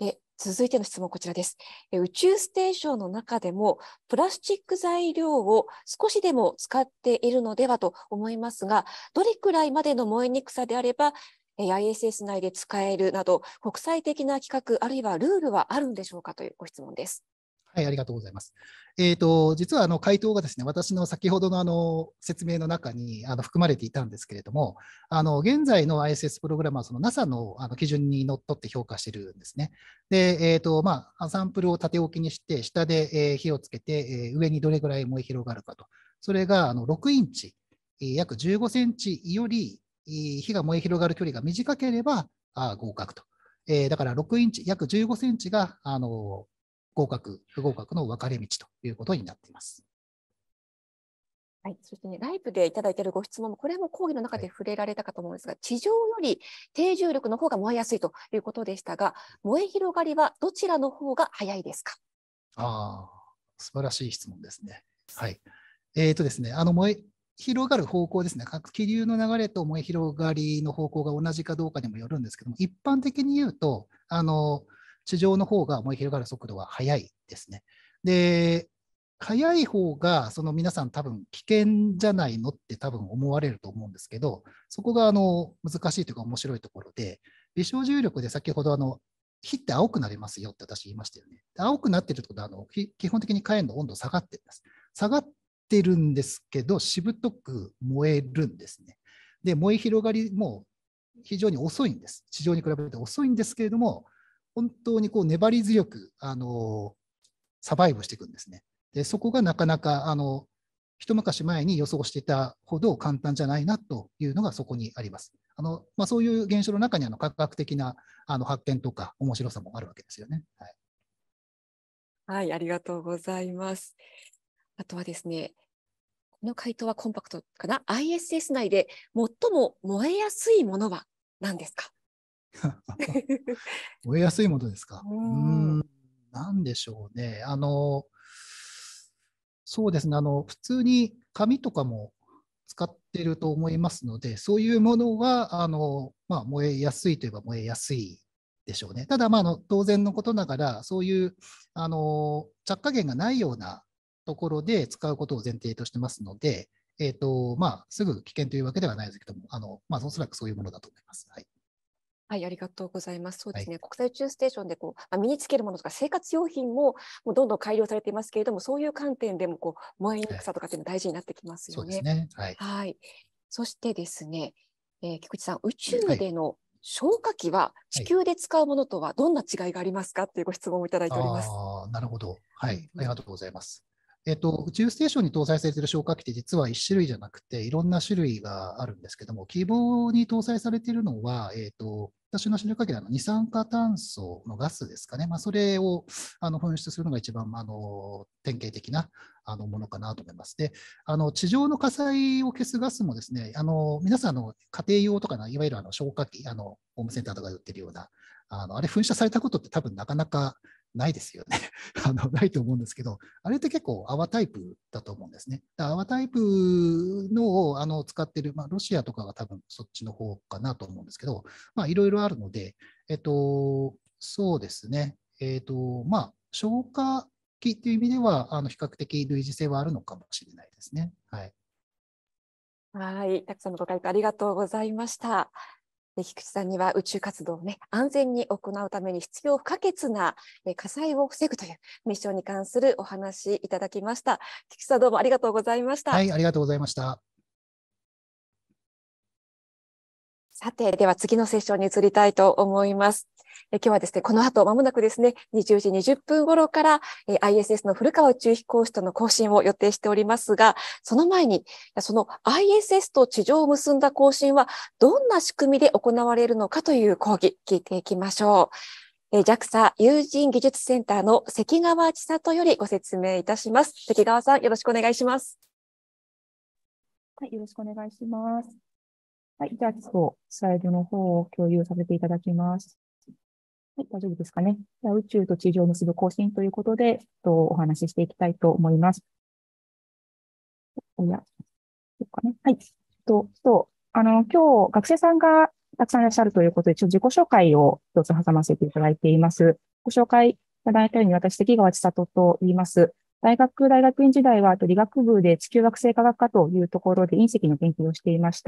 続いての質問こちらです。宇宙ステーションの中でもプラスチック材料を少しでも使っているのではと思いますが、どれくらいまでの燃えにくさであればISS 内で使えるなど国際的な規格あるいはルールはあるんでしょうかというご質問です。 はい、ありがとうございます。実は回答がですね、私の先ほどの説明の中に含まれていたんですけれども、現在の ISS プログラムはその NASA の基準にのっとって評価しているんですね。で、サンプルを縦置きにして、下で火をつけて、上にどれぐらい燃え広がるかと。それが6インチ、約15センチより火が燃え広がる距離が短ければ合格と。だから6インチ、約15センチが合格、不合格の分かれ道ということになっています。 はい、そしてね、ライブでいただいているご質問も、これも講義の中で触れられたかと思うんですが、地上より低重力の方が燃えやすいということでしたが、燃え広がりはどちらの方が早いですか？ 素晴らしい質問ですね。はい。ですね、燃え広がる方向ですね、気流の流れと燃え広がりの方向が同じかどうかにもよるんですけども、一般的に言うと、地上の方が燃え広がる速度は速いですね。で、速い方が、皆さん多分危険じゃないのって多分思われると思うんですけど、そこが難しいというか面白いところで、微小重力で先ほど火って青くなりますよって私言いましたよね。青くなってるってことは基本的に火炎の温度下がってるんです。下がってるんですけど、しぶとく燃えるんですね。で、燃え広がりも非常に遅いんです。地上に比べて遅いんですけれども、本当に粘り強くサバイブしていくんですね。で、そこがなかなか一昔前に予想していたほど簡単じゃないなというのがそこにあります。そういう現象の中に科学的な発見とか面白さもあるわけですよね。はい、 はい、ありがとうございます。あとはですね、この回答はコンパクトかな。ISS 内で最も燃えやすいものは何ですか？ 燃えやすいものですか。何でしょうね。そうですね。普通に紙とかも使っていると思いますので、そういうものは燃えやすいといえば燃えやすいでしょうね。ただ、当然のことながら、そういう着火源がないようなところで使うことを前提としてますので、すぐ危険というわけではないですけども、おそらくそういうものだと思います。はい。 はい、ありがとうございます。そうですね、 はい、 国際宇宙ステーションで身につけるものとか生活用品もどんどん改良されていますけれども、そういう観点でも燃えにくさとかっていうのは大事になってきますよね。 そうですね。はい。 はい。そしてですね、菊池さん、宇宙での消火器は地球で使うものとはどんな違いがありますかっていうご質問をいただいております。 なるほど。はい。ありがとうございます。宇宙ステーションに搭載されている消火器って実は1種類じゃなくていろんな種類があるんですけども、希望に搭載されているのは、私の知る限り二酸化炭素のガスですかね。それを噴出するのが一番典型的なものかなと思います。で、地上の火災を消すガスもですね、皆さん家庭用とかいわゆる消火器、ホームセンターとかで売ってるような、あれ噴射されたことって多分なかなかないですよね。ないと思うんですけど、あれって結構泡タイプだと思うんですね。泡タイプのを使っている、ロシアとかが多分そっちの方かなと思うんですけど、いろいろあるので、そうですね。消火器という意味では、比較的類似性はあるのかもしれないですね。はい。 はい。たくさんのご回答ありがとうございました。菊池さんには宇宙活動を安全に行うために必要不可欠な火災を防ぐというミッションに関するお話いただきました。菊池さん、どうもありがとうございました。 はい、ありがとうございました。 さて、では次のセッションに移りたいと思います。今日はですね、この後間もなくですね、20時20分頃から ISS の古川宇宙飛行士との交信を予定しておりますが、その前に、その ISS と地上を結んだ交信はどんな仕組みで行われるのかという講義、聞いていきましょう。JAXA 有人技術センターの関川千里よりご説明いたします。関川さん、よろしくお願いします。 はい、よろしくお願いします。はい、じゃあちょっとスライドの方を共有させていただきます。はい、大丈夫ですかね。じゃあ宇宙と地上を結ぶ交信ということで、お話ししていきたいと思います。そうかね。はい。今日、学生さんがたくさんいらっしゃるということで、自己紹介を一つ挟ませていただいています。 ご紹介いただいたように、私、関川千里と言います。大学院時代は、理学部で地球惑星科学科というところで隕石の研究をしていました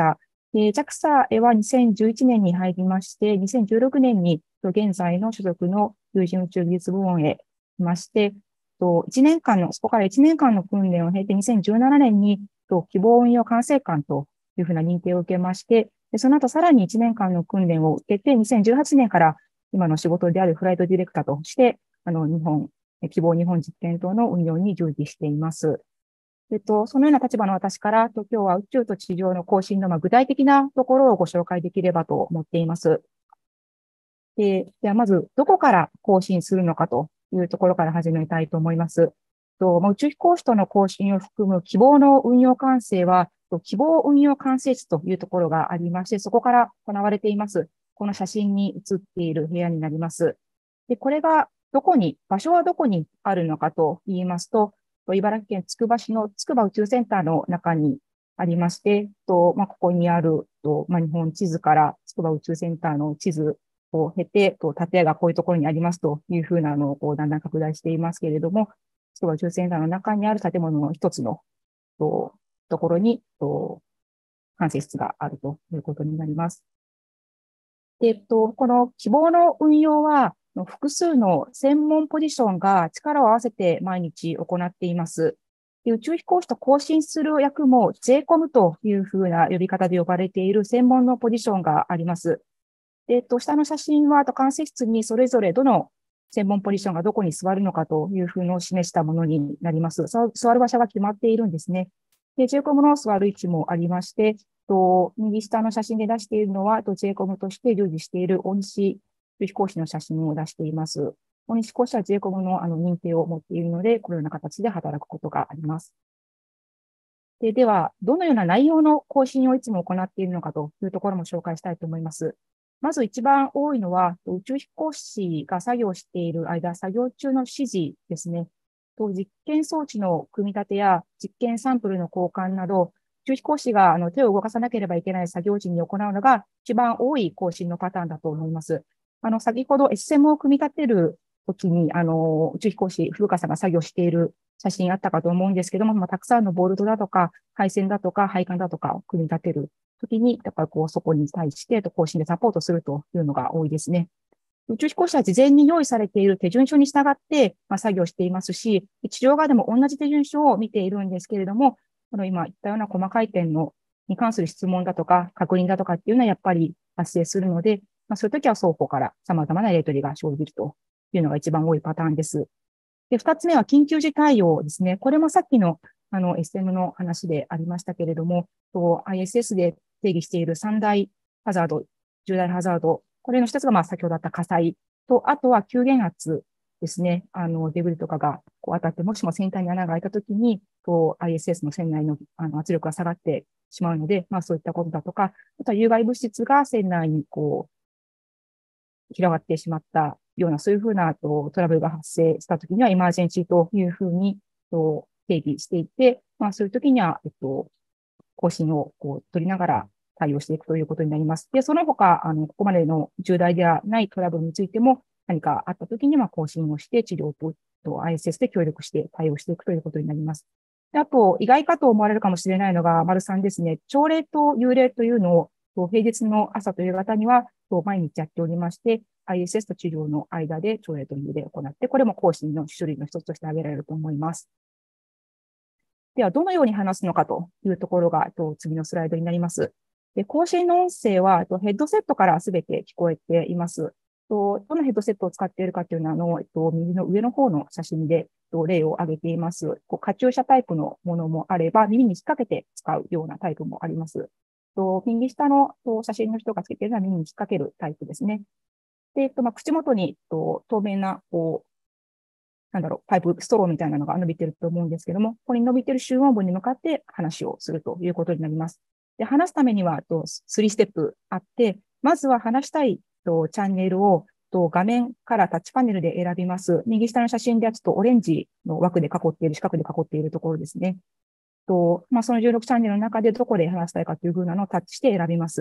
。JAXA へは2011年に入りまして、2016年に現在の所属の有人宇宙技術部門へいまして、そこから1年間の訓練を経て、2017年に希望運用管制官というふうな認定を受けまして、その後さらに1年間の訓練を受けて、2018年から今の仕事であるフライトディレクターとして、希望日本実験棟の運用に従事しています。そのような立場の私から、今日は宇宙と地上の更新の具体的なところをご紹介できればと思っています。ではまず、どこから更新するのかというところから始めたいと思います。宇宙飛行士との更新を含む希望の運用管制は、希望運用管制室というところがありまして、そこから行われています。この写真に写っている部屋になります。で、これが場所はどこにあるのかと言いますと、茨城県つくば市の筑波宇宙センターの中にありまして、ここにある日本地図から筑波宇宙センターの地図を経て、建屋がこういうところにありますというふうなのをだんだん拡大していますけれども、筑波宇宙センターの中にある建物の一つのところに管制室があるということになります。で、この希望の運用は、複数の専門ポジションが力を合わせて毎日行っています。で、宇宙飛行士と交信する役も JCOM というふうな呼び方で呼ばれている専門のポジションがあります。で、下の写真は管制室にそれぞれどの専門ポジションがどこに座るのかというふうのを示したものになります。座る場所が決まっているんですね。で、JCOM の座る位置もありまして、右下の写真で出しているのは、JCOM として従事している大西宇宙飛行士の写真を出しています。大西飛行士は JCOM の認定を持っているので、このような形で働くことがあります。では、どのような内容の更新をいつも行っているのかというところも紹介したいと思います。まず一番多いのは、宇宙飛行士が作業している間、作業中の指示ですね。実験装置の組み立てや実験サンプルの交換など、宇宙飛行士が手を動かさなければいけない作業時に行うのが一番多い更新のパターンだと思います。先ほど SSM を組み立てるときに、宇宙飛行士、古川さんが作業している写真あったかと思うんですけども、たくさんのボルトだとか、配線だとか、配管だとかを組み立てるときに、そこに対して更新でサポートするというのが多いですね。宇宙飛行士は事前に用意されている手順書に従って、作業していますし、地上側でも同じ手順書を見ているんですけれども、今言ったような細かい点に関する質問だとか、確認だとかっていうのはやっぱり発生するので、そういうときは双方から様々なやり取りが生じるというのが一番多いパターンです。で、二つ目は緊急時対応ですね。これもさっきのSM の話でありましたけれども、ISS で定義している三大ハザード、重大ハザード、これの一つが先ほどあった火災と、あとは急減圧ですね。デブリとかが当たって、もしも船体に穴が開いたときに、ISS の船内の圧力が下がってしまうので、そういったことだとか、あとは有害物質が船内に広がってしまったような、そういうふうなトラブルが発生したときには、エマージェンシーというふうに定義していて、そういうときには、更新を取りながら対応していくということになります。で、その他、ここまでの重大ではないトラブルについても、何かあったときには更新をして、治療とISS で協力して対応していくということになります。で、あと、意外かと思われるかもしれないのが、丸3ですね。朝礼と夕礼というのを、平日の朝と夕方には、毎日やっておりまして、ISS と治療の間で朝礼と夕礼を行って、これも更新の種類の一つとして挙げられると思います。では、どのように話すのかというところが、次のスライドになります。で、更新の音声は、ヘッドセットからすべて聞こえています。どのヘッドセットを使っているかというのは、右の上の方の写真で、例を挙げています。カチューシャタイプのものもあれば、耳に引っ掛けて使うようなタイプもあります。右下の写真の人がつけているのは耳に引っ掛けるタイプですね。で、口元に透明な、パイプ、ストローみたいなのが伸びていると思うんですけども、ここに伸びている集音部に向かって話をするということになります。で、話すためには、3ステップあって、まずは話したいチャンネルを画面からタッチパネルで選びます。右下の写真ではちょっとオレンジの枠で囲っている、四角で囲っているところですね。その16チャンネルの中でどこで話したいかという風なのをタッチして選びます。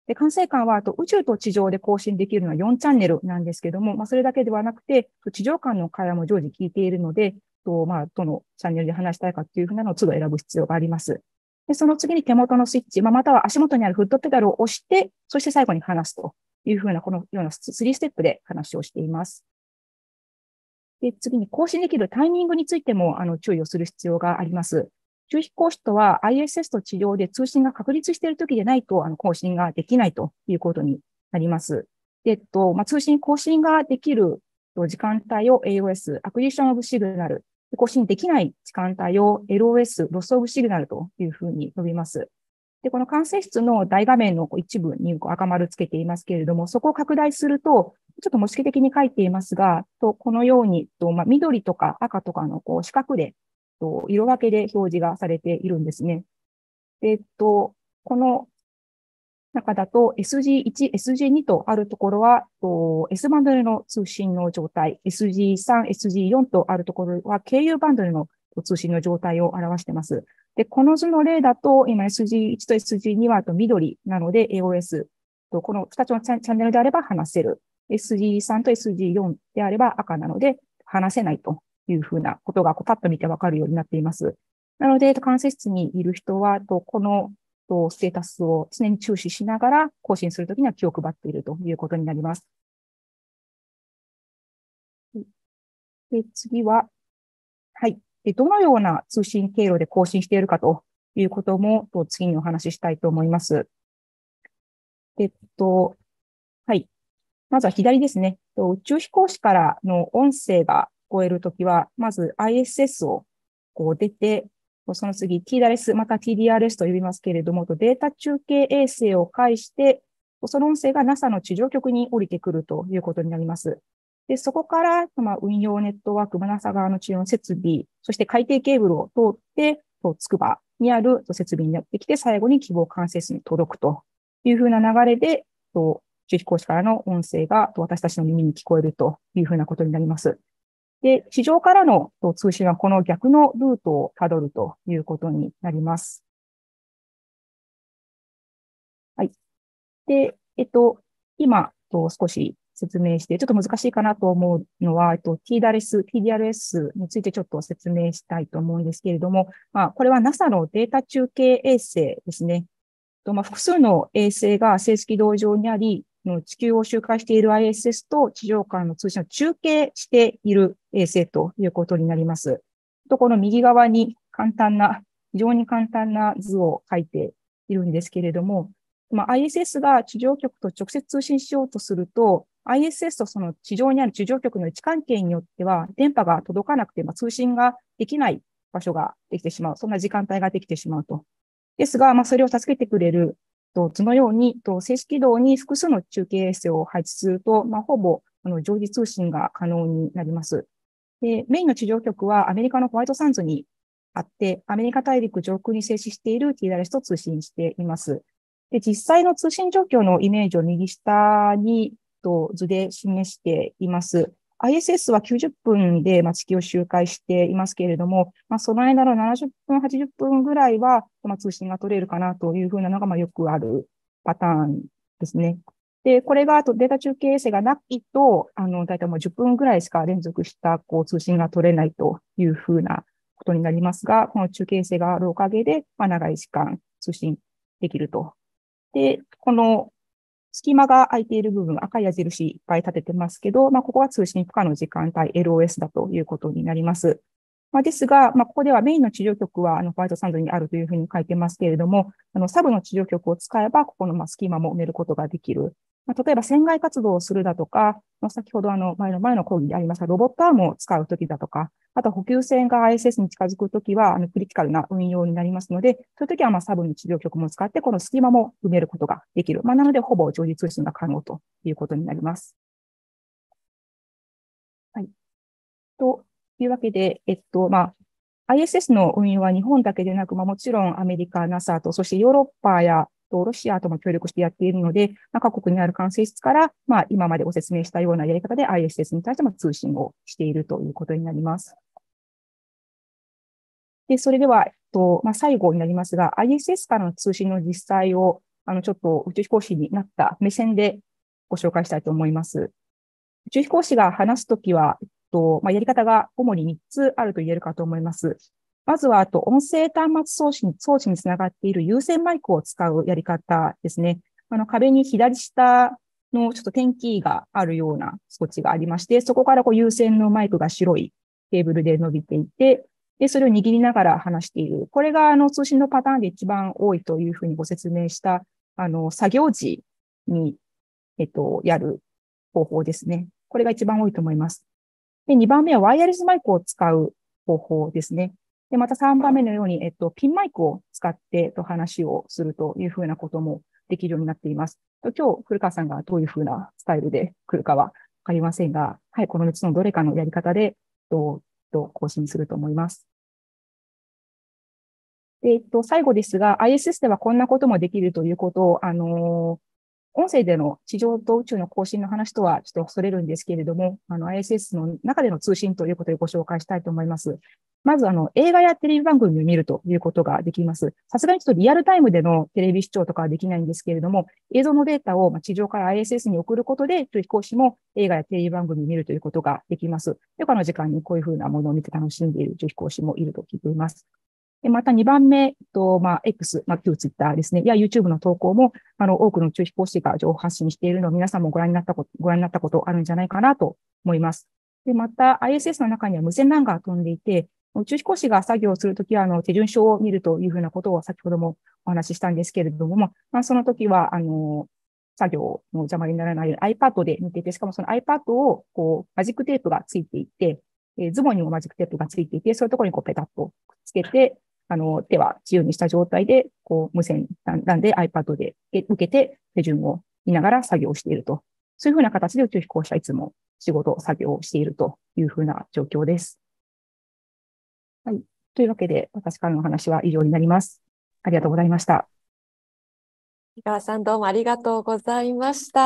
で、管制官は宇宙と地上で更新できるのは4チャンネルなんですけども、それだけではなくて、地上間の会話も常時聞いているので、どのチャンネルで話したいかっていうふうなのを都度選ぶ必要があります。で、その次に手元のスイッチ、または足元にあるフットペダルを押して、そして最後に話すというふうな、このような3ステップで話をしています。で、次に更新できるタイミングについても注意をする必要があります。宇宙飛行士とは ISS と地上で通信が確立しているときでないと更新ができないということになります。で、通信更新ができる時間帯を AOS、アクリションオブシグナル、更新できない時間帯を LOS、ロスオブシグナルというふうに呼びます。で、この管制室の大画面の一部に赤丸つけていますけれども、そこを拡大すると、ちょっと模式的に書いていますが、このように、緑とか赤とかの四角で、色分けで表示がされているんですね。で、この中だと SG1、SG2 とあるところは、S バンドルの通信の状態、SG3、SG4 とあるところは、KU バンドルの通信の状態を表しています。で、この図の例だと、今 SG1 と SG2 は緑なので AOS、この2つのチャンネルであれば話せる。SG3 と SG4 であれば赤なので話せないというふうなことがパッと見てわかるようになっています。なので、管制室にいる人は、このステータスを常に注視しながら更新するときには気を配っているということになります。で、次は、はい。で、どのような通信経路で更新しているかということも、次にお話ししたいと思います。はい。まずは左ですね。宇宙飛行士からの音声が聞こえるときは、まず ISS を出て、その次 TDRS、また TDRS と呼びますけれども、データ中継衛星を介して、その音声が NASA の地上局に降りてくるということになります。で、そこから、運用ネットワーク、NASA 側の地上の設備、そして海底ケーブルを通って、筑波にある設備にやってきて、最後に希望管制室に届くというふうな流れで、宇宙飛行士からの音声が私たちの耳に聞こえるというふうなことになります。で、地上からの通信はこの逆のルートをたどるということになります。はい。で、今、少し説明して、ちょっと難しいかなと思うのは、TDRS についてちょっと説明したいと思うんですけれども、これは NASA のデータ中継衛星ですね。複数の衛星が静止軌道上にあり、地球を周回している ISS と地上間の通信を中継している衛星ということになります。この右側に非常に簡単な図を書いているんですけれども、ISS が地上局と直接通信しようとすると、ISS とその地上にある地上局の位置関係によっては、電波が届かなくて、通信ができない場所ができてしまう。そんな時間帯ができてしまうと。ですが、それを助けてくれる図のように、静止軌道に複数の中継衛星を配置すると、ほぼ常時通信が可能になります。で、メインの地上局はアメリカのホワイトサンズにあって、アメリカ大陸上空に静止している TDRS と通信しています。で、実際の通信状況のイメージを右下に図で示しています。ISS は90分で地球を周回していますけれども、その間の70分、80分ぐらいは通信が取れるかなというふうなのがよくあるパターンですね。で、これがデータ中継衛星がないと、だいたいもう10分ぐらいしか連続した通信が取れないというふうなことになりますが、この中継衛星があるおかげで、長い時間通信できると。で、この隙間が空いている部分、赤い矢印いっぱい立ててますけど、ここは通信不可の時間帯 LOS だということになります。ですが、ここではメインの地上局はホワイトサンドにあるというふうに書いてますけれども、サブの地上局を使えば、ここの隙間も埋めることができる。例えば、船外活動をするだとか、先ほど前の講義でありましたロボットアームを使うときだとか、あと補給船が ISS に近づくときは、クリティカルな運用になりますので、そういうときはサブの地上局も使って、この隙間も埋めることができる。なので、ほぼ常時通信が可能ということになります。はい。というわけで、ISS の運用は日本だけでなく、もちろんアメリカ、NASA と、そしてヨーロッパやロシアとも協力してやっているので、各国にある管制室から、今までご説明したようなやり方で ISS に対しても通信をしているということになります。で、それでは、最後になりますが、ISS からの通信の実際をちょっと宇宙飛行士になった目線でご紹介したいと思います。宇宙飛行士が話すときは、やり方が主に3つあると言えるかと思います。まずは、音声端末装置につながっている有線マイクを使うやり方ですね。壁に左下のちょっと点キーがあるような装置がありまして、そこから有線のマイクが白いケーブルで伸びていて、で、それを握りながら話している。これが通信のパターンで一番多いというふうにご説明した、作業時に、やる方法ですね。これが一番多いと思います。で、2番目はワイヤレスマイクを使う方法ですね。で、また3番目のように、ピンマイクを使って話をするというふうなこともできるようになっています。今日、古川さんがどういうふうなスタイルで来るかはわかりませんが、はい、この3つのどれかのやり方で、更新すると思います。で、最後ですが、ISS ではこんなこともできるということを、音声での地上と宇宙の交信の話とはちょっと恐れるんですけれども、ISS の中での通信ということでご紹介したいと思います。まず、映画やテレビ番組を見るということができます。さすがにちょっとリアルタイムでのテレビ視聴とかはできないんですけれども、映像のデータを地上から ISS に送ることで、宇宙飛行士も映画やテレビ番組を見るということができます。よく時間にこういうふうなものを見て楽しんでいる宇宙飛行士もいると聞いています。でまた2番目、X、旧ツイッターですね、や YouTube の投稿も、多くの宇宙飛行士が情報発信しているのを皆さんもご覧になったことあるんじゃないかなと思います。で、また ISS の中には無線 LAN が飛んでいて、宇宙飛行士が作業をするときは、手順書を見るというふうなことを先ほどもお話ししたんですけれども、その時は、作業の邪魔にならないように iPad で見ていて、しかもその iPad をマジックテープがついていて、ズボンにもマジックテープがついていて、そういうところにペタッとくっつけて、手は自由にした状態で、無線 LAN で iPad で受けて手順を見ながら作業をしていると。そういうふうな形で宇宙飛行士はいつも作業をしているというふうな状況です。はい。というわけで、私からの話は以上になります。ありがとうございました。 井川さん、どうもありがとうございました。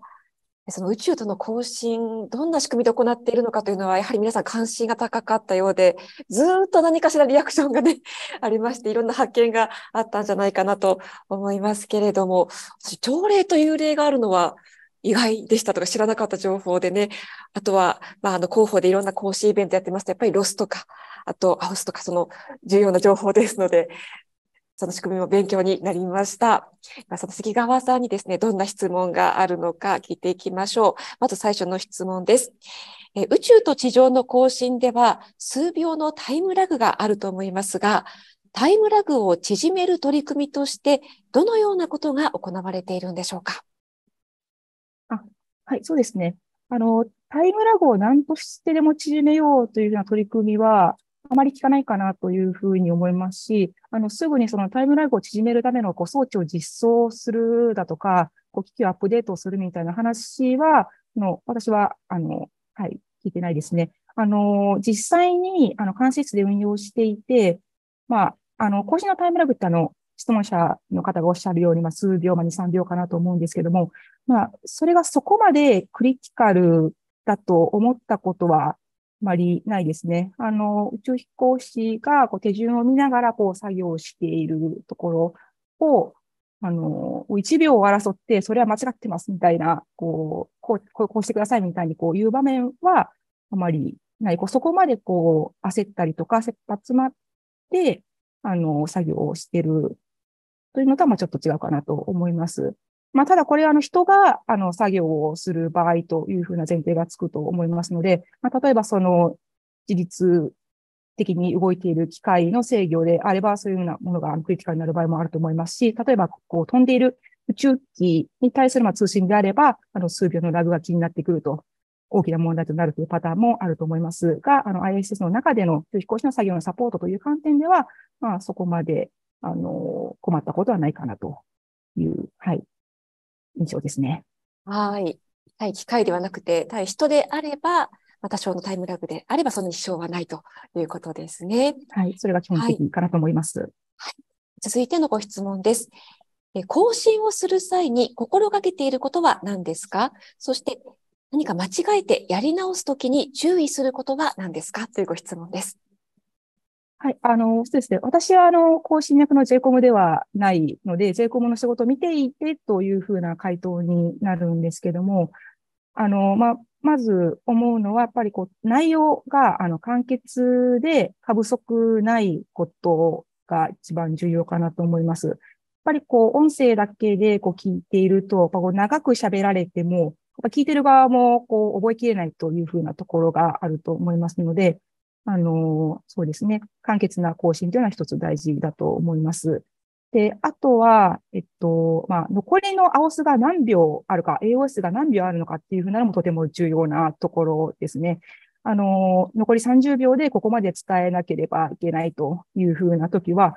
その宇宙との交信、どんな仕組みで行っているのかというのは、やはり皆さん関心が高かったようで、ずっと何かしらリアクションがね、ありまして、いろんな発見があったんじゃないかなと思いますけれども、私、朝礼という例があるのは意外でしたとか知らなかった情報でね、あとは、広報でいろんな講師イベントやってますと、やっぱりロスとか、あとアウスとか、その重要な情報ですので、その仕組みも勉強になりました。その関川さんにですね、どんな質問があるのか聞いていきましょう。まず最初の質問です。宇宙と地上の交信では数秒のタイムラグがあると思いますが、タイムラグを縮める取り組みとして、どのようなことが行われているんでしょうか。 はい、そうですね。タイムラグを何としてでも縮めようというような取り組みは、あまり効かないかなというふうに思いますし、すぐにそのタイムラグを縮めるための装置を実装するだとか、機器をアップデートするみたいな話は、私は、はい、聞いてないですね。実際に、監視室で運用していて、更新のタイムラグって質問者の方がおっしゃるように、数秒、2、3秒かなと思うんですけども、それがそこまでクリティカルだと思ったことは、あまりないですね。宇宙飛行士が手順を見ながら作業しているところを、1秒を争って、それは間違ってますみたいな、こうしてくださいみたいにいう場面はあまりない。そこまで焦ったりとか、切羽詰まって、作業をしているというのとはちょっと違うかなと思います。ただこれ人が作業をする場合というふうな前提がつくと思いますので、例えば自律的に動いている機械の制御であれば、そういうようなものがクリティカルになる場合もあると思いますし、例えば飛んでいる宇宙機に対する通信であれば、数秒のラグが気になってくると、大きな問題となるというパターンもあると思いますが、ISS の中での宇宙飛行士の作業のサポートという観点では、そこまで困ったことはないかなという、はい、印象ですね。 はい。対機械ではなくて、対人であれば、多少のタイムラグであれば、その支障はないということですね。 はい。それが基本的かなと思います。 はい。続いてのご質問です。更新をする際に心がけていることは何ですか？そして、何か間違えてやり直すときに注意することは何ですか？というご質問です。 はい、そうですね。私は、更新役の JCOM ではないので、JCOM の仕事を見ていてというふうな回答になるんですけども、まず思うのは、やっぱり内容が、簡潔で過不足ないことが一番重要かなと思います。やっぱり音声だけで聞いていると、長く喋られても、やっぱ聞いてる側も覚えきれないというふうなところがあると思いますので、そうですね。簡潔な更新というのは一つ大事だと思います。で、あとは、残りの青スが何秒あるか、AOS が何秒あるのかっていうふうなのもとても重要なところですね。残り30秒でここまで伝えなければいけないというふうなときは、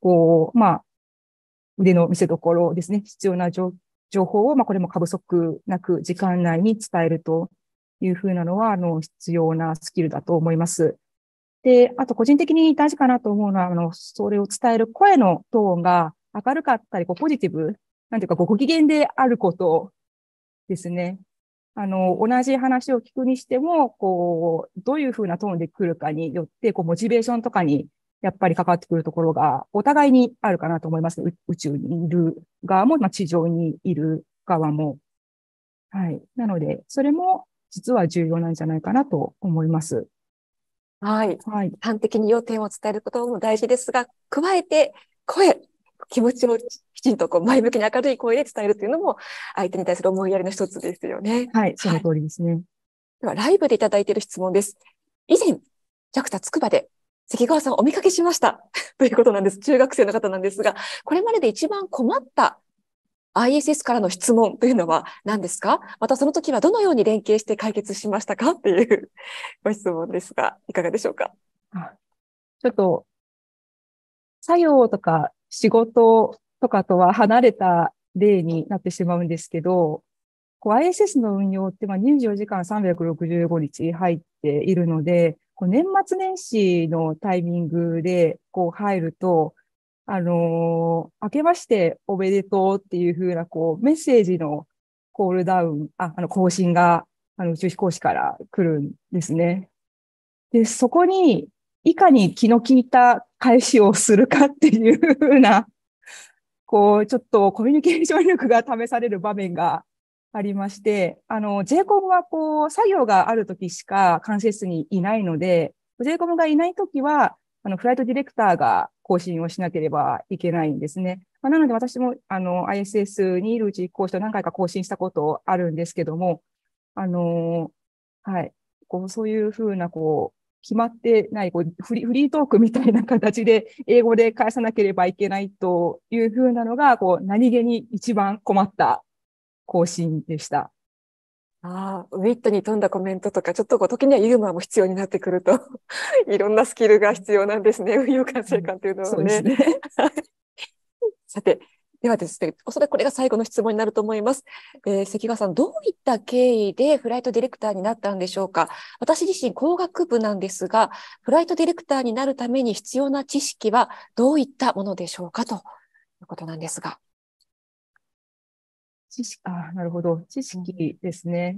腕の見せ所ですね。必要な情報を、これも過不足なく時間内に伝えるというふうなのは、必要なスキルだと思います。で、あと個人的に大事かなと思うのは、それを伝える声のトーンが明るかったり、ポジティブ、なんていうか、ご機嫌であることですね。同じ話を聞くにしても、どういうふうなトーンで来るかによって、モチベーションとかにやっぱり関わってくるところが、お互いにあるかなと思います。宇宙にいる側も、地上にいる側も。はい。なので、それも実は重要なんじゃないかなと思います。 はい。 はい。 端的に要点を伝えることも大事ですが、加えて気持ちをきちんと前向きに明るい声で伝えるというのも、相手に対する思いやりの一つですよね。 はい、その通りですね。 では、ライブでいただいている質問です。以前、JAXA つくばで関川さんをお見かけしましたということなんです。中学生の方なんですが、これまでで一番困った ISS からの質問というのは何ですか？またその時はどのように連携して解決しましたかっていうご質問ですが、いかがでしょうか？ ちょっと、作業とか仕事とかとは離れた例になってしまうんですけど、ISS の運用って24時間365日入っているので、年末年始のタイミングで入ると、明けましておめでとうっていう風なメッセージのコールダウン、更新が宇宙飛行士から来るんですね。で、そこにいかに気の利いた返しをするかっていう風な、ちょっとコミュニケーション力が試される場面がありまして、JCOM は作業があるときしか管制室にいないので、JCOM がいないときは、フライトディレクターが更新をしなければいけないんですね。なので私も、ISS にいるうち飛行士と何回か更新したことあるんですけども、はい。そういうふうな、決まってないフリートークみたいな形で英語で返さなければいけないというふうなのが、何気に一番困った更新でした。 ウィットに富んだコメントとか、ちょっと時にはユーモアも必要になってくると、いろんなスキルが必要なんですね。運用管制官というのはね。 そうですね。 さて、ではですね、おそらくこれが最後の質問になると思います。関川さん、どういった経緯でフライトディレクターになったんでしょうか？私自身工学部なんですが、フライトディレクターになるために必要な知識はどういったものでしょうかということなんですが。 知識、なるほど。知識ですね。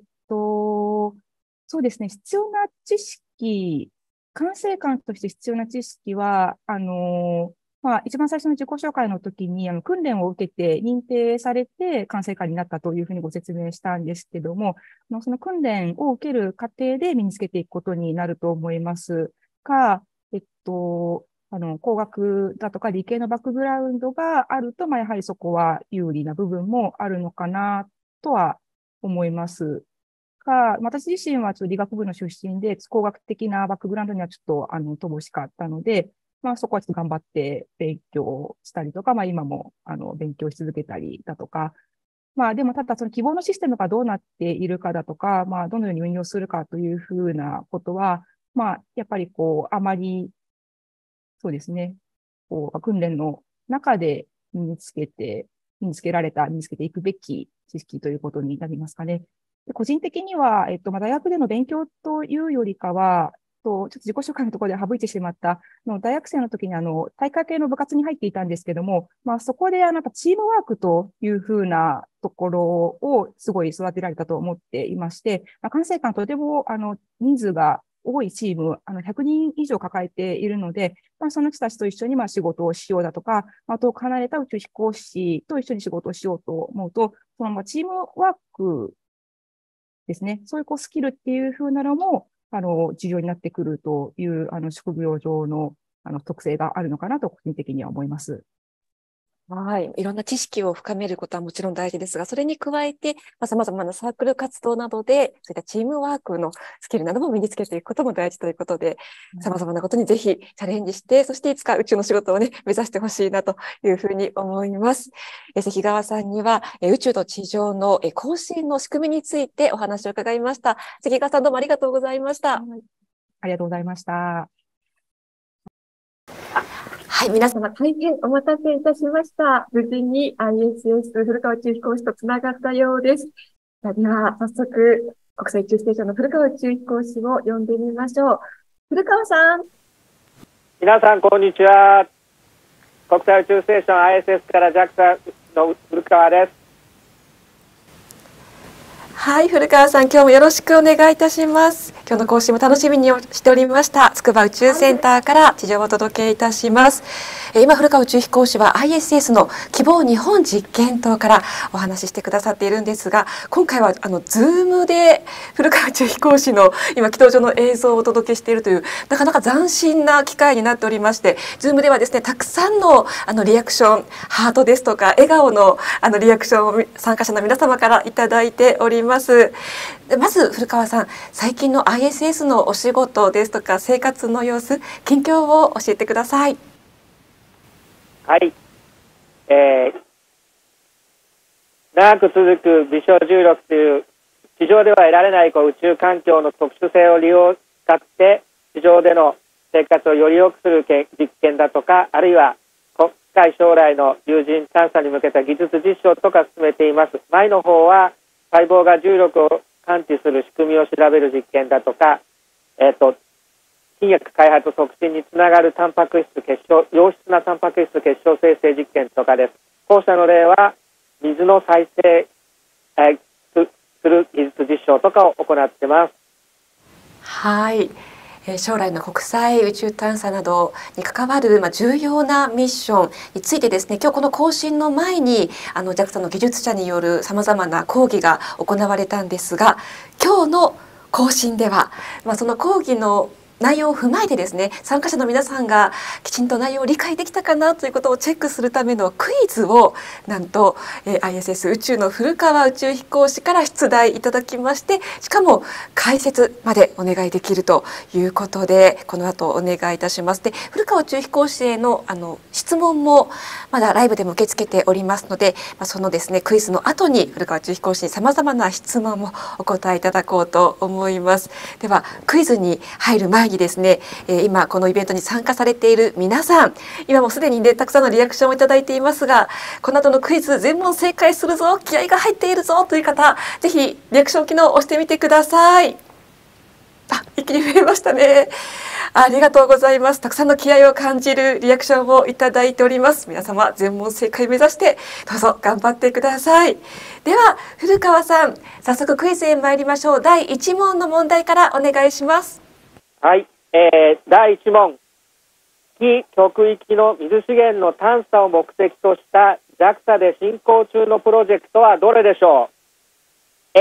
そうですね。必要な知識、管制官として必要な知識は、一番最初の自己紹介の時に、訓練を受けて認定されて管制官になったというふうにご説明したんですけども、その訓練を受ける過程で身につけていくことになると思いますが、工学だとか理系のバックグラウンドがあると、やはりそこは有利な部分もあるのかなとは思いますが、私自身は理学部の出身で、工学的なバックグラウンドにはちょっと乏しかったので、そこはちょっと頑張って勉強したりとか、今も勉強し続けたりだとか、でもただその希望のシステムがどうなっているかだとか、どのように運用するかというふうなことは、やっぱりあまりそうですね。訓練の中で身につけていくべき知識ということになりますかね。で個人的には、大学での勉強というよりかは、ちょっと自己紹介のところで省いてしまった、大学生の時に大会系の部活に入っていたんですけども、そこでチームワークというふうなところをすごい育てられたと思っていまして、管制官とても人数が多いチーム、100人以上抱えているので、その人たちと一緒に仕事をしようだとか、遠く離れた宇宙飛行士と一緒に仕事をしようと思うと、そのチームワークですね、そういうスキルっていう風なのも、重要になってくるという、職業上の、特性があるのかなと、個人的には思います。 はい。いろんな知識を深めることはもちろん大事ですが、それに加えて、様々なサークル活動などで、そういったチームワークのスキルなども身につけていくことも大事ということで、様々なことにぜひチャレンジして、そしていつか宇宙の仕事をね、目指してほしいなというふうに思います。関川さんには、宇宙と地上の交信の仕組みについてお話を伺いました。関川さんどうもありがとうございました。 ありがとうございました。 はい、皆様大変お待たせいたしました。無事に ISS 古川宇宙飛行士とつながったようです。では、早速、国際宇宙ステーションの古川宇宙飛行士を呼んでみましょう。古川さん。 皆さん、こんにちは。国際宇宙ステーション ISS から JAXA の古川です。 はい、古川さん、今日もよろしくお願いいたします。今日の講師も楽しみにしておりました。筑波宇宙センターから地上をお届けいたします。今、古川宇宙飛行士は ISS の希望日本実験棟からお話ししてくださっているんですが、今回はズームで古川宇宙飛行士の今、軌道上の映像をお届けしているという、なかなか斬新な機会になっておりまして、ズームではですね、たくさんのリアクション、ハートですとか、笑顔のリアクションを参加者の皆様からいただいております。まず古川さん、最近の ISS のお仕事ですとか生活の様子、近況を教えてください。 はい、長く続く微小重力という地上では得られない宇宙環境の特殊性を利用使って地上での生活をより良くする実験だとか、あるいは近い将来の有人探査に向けた技術実証とか進めています。前の方は細胞が重力を感知する仕組みを調べる実験だとか、新薬開発促進につながるタンパク質結晶、良質なタンパク質結晶生成実験とかです。後者の例は水の再生、する技術実証とかを行っています。はい。 将来の国際宇宙探査などに関わる重要なミッションについてですね、今日この更新の前にJAXA の技術者によるさまざまな講義が行われたんですが、今日の更新では、その講義の内容を踏まえてですね、参加者の皆さんがきちんと内容を理解できたかなということをチェックするためのクイズをなんと ISS 宇宙の古川宇宙飛行士から出題いただきまして、しかも解説までお願いできるということで、この後お願いいたします。で、古川宇宙飛行士への質問もまだライブでも受け付けておりますので、そのですねクイズの後に古川宇宙飛行士にさまざまな質問もお答えいただこうと思います。ではクイズに入る前にですね、今このイベントに参加されている皆さん、今もすでにねたくさんのリアクションをいただいていますが、この後のクイズ全問正解するぞ、気合が入っているぞという方、ぜひリアクション機能を押してみてください。一気に増えましたね。ありがとうございます。たくさんの気合を感じるリアクションをいただいております。皆様全問正解目指してどうぞ頑張ってください。では古川さん、早速クイズへ参りましょう。第1問の問題からお願いします。 はい、第1問、非極域の水資源の探査を目的とした JAXA で進行中のプロジェクトはどれでしょう？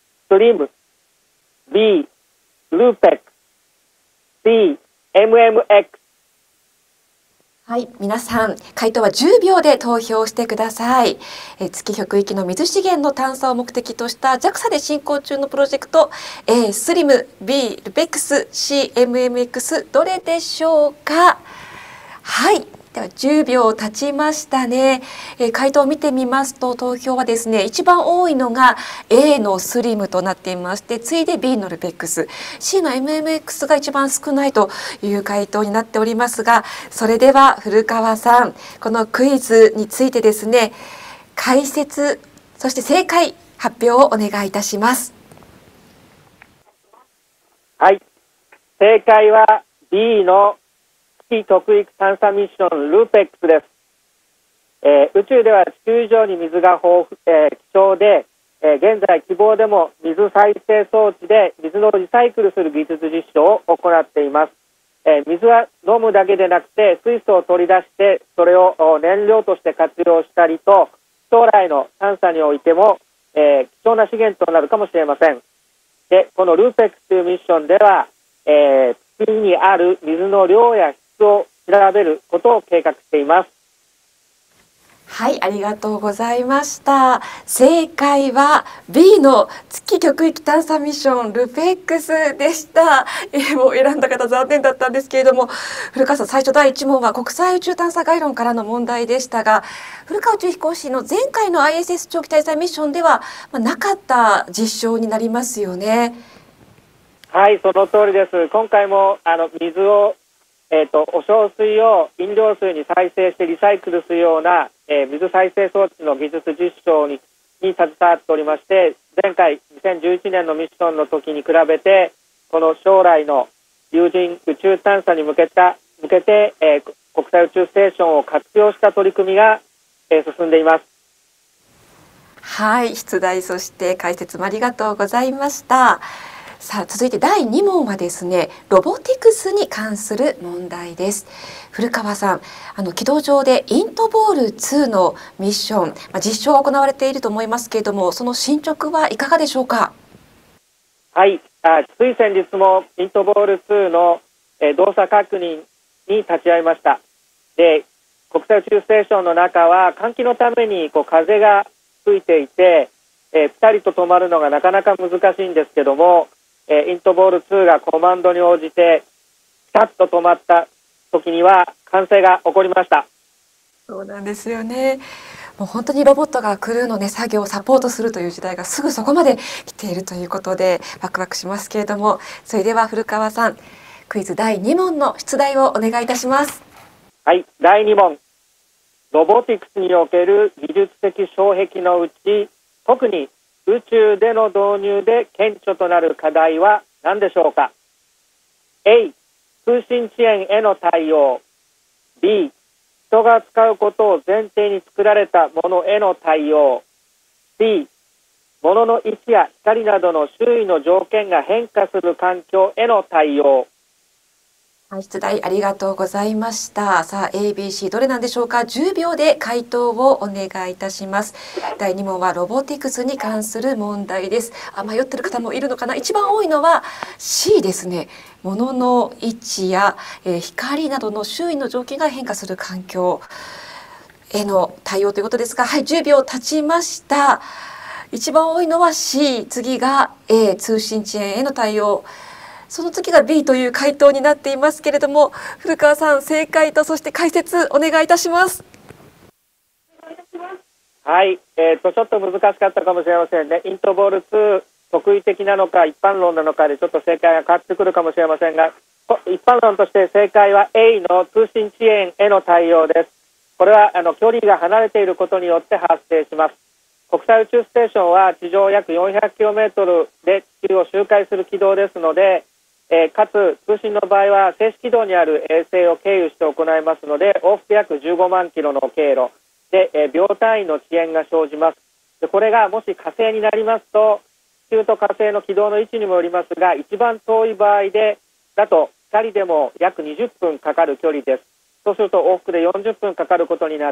A、SLIM、B、LUPEX、C、MMX。 はい、皆さん回答は10秒で投票してください。月極域の水資源の探査を目的とした JAXA で進行中のプロジェクト A、SLIM、B、LUPEX、C、MMX どれでしょうか？はい。では10秒経ちましたね。回答を見てみますと、投票はですね、一番多いのが A のSLIMとなっていまして、次いで B のLUPEX、C の MMX が一番少ないという回答になっておりますが、それでは古川さん、このクイズについてですね、解説、そして正解発表をお願いいたします。 はい、正解は B の非極域探査ミッション LUPEX です。宇宙では地球以上に水が貴重で、 現在、希望でも水再生装置で水のリサイクルする技術実証を行っています。水は飲むだけでなくて水素を取り出してそれを燃料として活用したりと、将来の探査においても、貴重な資源となるかもしれません。で、このルーペックスというミッションでは、月にある水の量や質を調べることを計画しています。 はい、ありがとうございました。正解は B の月極域探査ミッションルペックスでした。もう選んだ方残念だったんですけれども、古川さん、最初第1問は国際宇宙探査概論からの問題でしたが、古川宇宙飛行士の前回の ISS 長期滞在ミッションでは、なかった実証になりますよね。 はい、その通りです。今回も水を汚染水を飲料水に再生してリサイクルするような、水再生装置の技術実証に携わっておりまして、前回2011年のミッションの時に比べてこの将来の有人宇宙探査に向けて、国際宇宙ステーションを活用した取り組みが、進んでいます。 はい、出題そして解説もありがとうございました。さあ、続いて第2問はですね、ロボティクスに関する問題です。古川さん、軌道上でイントボール2のミッション、実証が行われていると思いますけれども、その進捗はいかがでしょうか。 はい、つい先日もイントボール2の、動作確認に立ち会いました。で、国際宇宙ステーションの中は換気のために風が吹いていて、ピタリと止まるのがなかなか難しいんですけども、イントボール2がコマンドに応じてピタッと止まった時には歓声が起こりました。 そうなんですよね。もう本当にロボットがクルーのね、作業をサポートするという時代がすぐそこまで来ているということでワクワクしますけれども、それでは古川さん、クイズ第2問の出題をお願いいたします。 はい、第2問。ロボティクスにおける技術的障壁のうち、特に宇宙での導入で顕著となる課題は何でしょうか。 A、通信遅延への対応。 B、人が使うことを前提に作られたものへの対応。 C、ものの位置や光などの周囲の条件が変化する環境への対応。 はい、出題ありがとうございました。さあ、ABC どれなんでしょうか。10秒で回答をお願いいたします。第2問はロボティクスに関する問題です。迷ってる方もいるのかな。一番多いのは C ですね。ものの位置や、光などの周囲の条件が変化する環境への対応ということですが、はい、10秒経ちました。一番多いのは C、次が A、通信遅延への対応。その次が B という回答になっていますけれども、古川さん、正解とそして解説お願いいたします。 はい、ちょっと難しかったかもしれませんね。イントボール2特異的なのか一般論なのかでちょっと正解が変わってくるかもしれませんが、一般論として正解は A の通信遅延への対応です。これは距離が離れていることによって発生します。国際宇宙ステーションは地上約 400km で地球を周回する軌道ですので、かつ通信の場合は静止軌道にある衛星を経由して行いますので、往復約15万キロの経路で、秒単位の遅延が生じます。で、これがもし火星になりますと、地球と火星の軌道の位置にもよりますが、一番遠い場合だと光でも約20分かかる距離です。そうすると往復で40分かかることになって、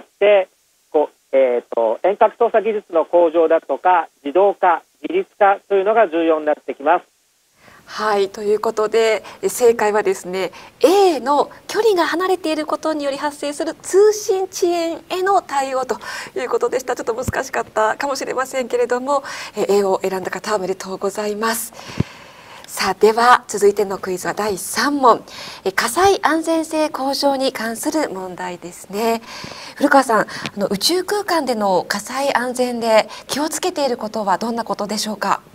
遠隔操作技術の向上だとか自動化、自律化というのが重要になってきます。 はい、ということで正解はですね、 A の距離が離れていることにより発生する通信遅延への対応ということでした。ちょっと難しかったかもしれませんけれども、A を選んだ方おめでとうございます。さあ、では続いてのクイズは第3問、火災安全性向上に関する問題ですね。古川さん、宇宙空間での火災安全で気をつけていることはどんなことでしょうか。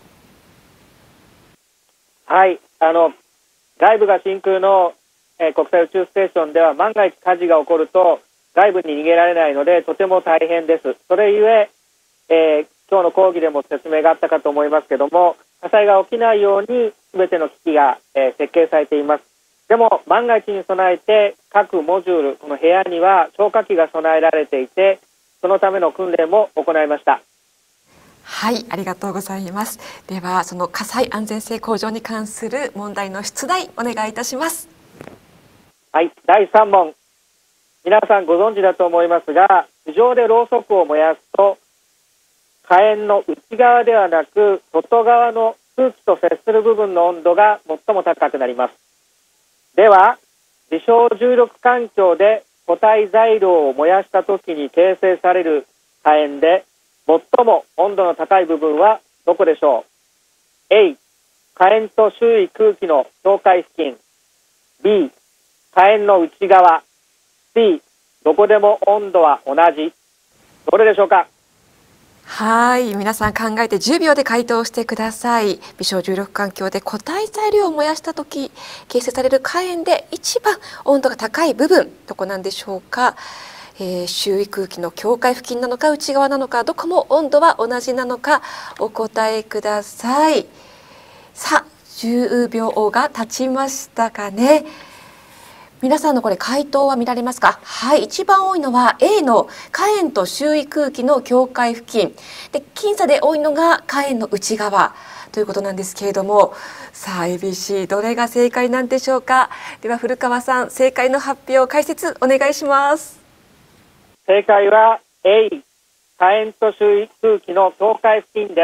はい、外部が真空の、国際宇宙ステーションでは万が一火事が起こると外部に逃げられないのでとても大変です。それゆえ今日の講義でも説明があったかと思いますけども、火災が起きないように全ての機器が、設計されています。でも万が一に備えて各モジュール、この部屋には消火器が備えられていて、そのための訓練も行いました。 はい、ありがとうございます。では、その火災安全性向上に関する問題の出題、お願いいたします。 はい、第3問。皆さんご存知だと思いますが、地上でろうそくを燃やすと、火炎の内側ではなく、外側の空気と接する部分の温度が最も高くなります。では、事象重力環境で固体材料を燃やしたときに形成される火炎で、最も温度の高い部分はどこでしょう？ A、火炎と周囲空気の境界付近。B、火炎の内側。C、どこでも温度は同じ。どれでしょうか？ はい、皆さん考えて10秒で回答してください。微小重力環境で固体材料を燃やしたとき形成される火炎で一番温度が高い部分、どこなんでしょうか？周囲空気の境界付近なのか内側なのか、どこも温度は同じなのかお答えください。さあ、10秒が経ちましたかね。皆さんのこれ回答は見られますか？はい、一番多いのは A の火炎と周囲空気の境界付近で、僅差で多いのが火炎の内側ということなんですけれども、さあ ABC どれが正解なんでしょうか？では古川さん、正解の発表解説お願いします。 正解は A、火炎と周囲空気の境界付近です。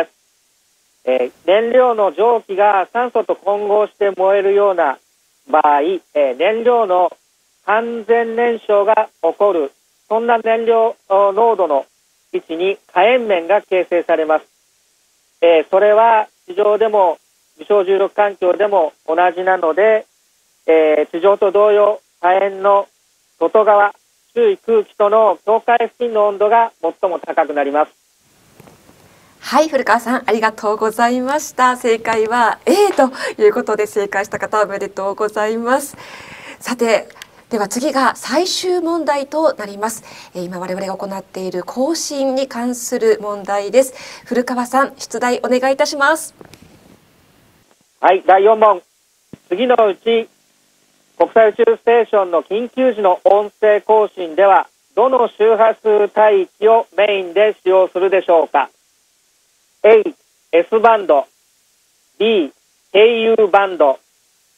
燃料の蒸気が酸素と混合して燃えるような場合、燃料の完全燃焼が起こる、そんな燃料濃度の位置に火炎面が形成されます。それは地上でも微小重力環境でも同じなので、地上と同様、火炎の外側、周囲空気との境界付近の温度が最も高くなります。 はい、古川さんありがとうございました。正解は A ということで、正解した方おめでとうございます。さて、では次が最終問題となります。今我々が行っている更新に関する問題です。古川さん、出題お願いいたします。 はい、第4問。次のうち国際宇宙ステーションの緊急時の音声更新ではどの周波数帯域をメインで使用するでしょうか？ A、S バンド。 B、KU バンド。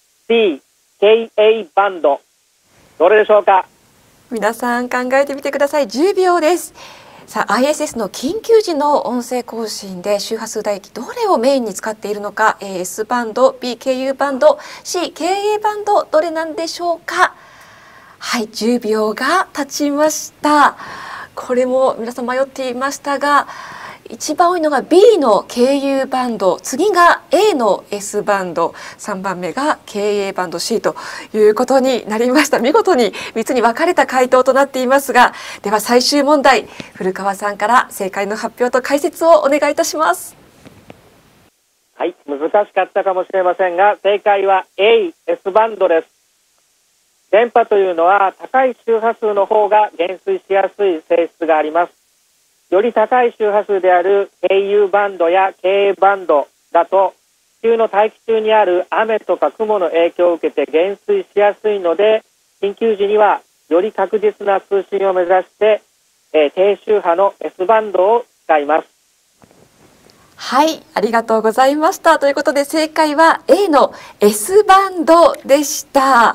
C、KA バンド。どれでしょうか？ 皆さん考えてみてください。10秒です。さあ ISS の緊急時の音声更新で周波数帯域どれをメインに使っているのか、S バンド、B、KU バンド、C、KA バンド、どれなんでしょうか？はい、10秒が経ちました。これも皆さん迷っていましたが、一番多いのが B の KU バンド、次が A の S バンド、3番目が KA バンド C ということになりました。見事に3つに分かれた回答となっていますが、では最終問題、古川さんから正解の発表と解説をお願いいたします。 はい、難しかったかもしれませんが、正解は A、S バンドです。電波というのは高い周波数の方が減衰しやすい性質があります。より高い周波数である KU バンドや KA バンドだと、地球の大気中にある雨とか雲の影響を受けて減衰しやすいので、緊急時にはより確実な通信を目指して、低周波の S バンドを使います。 はい、ありがとうございました。ということで正解は A の S バンドでした。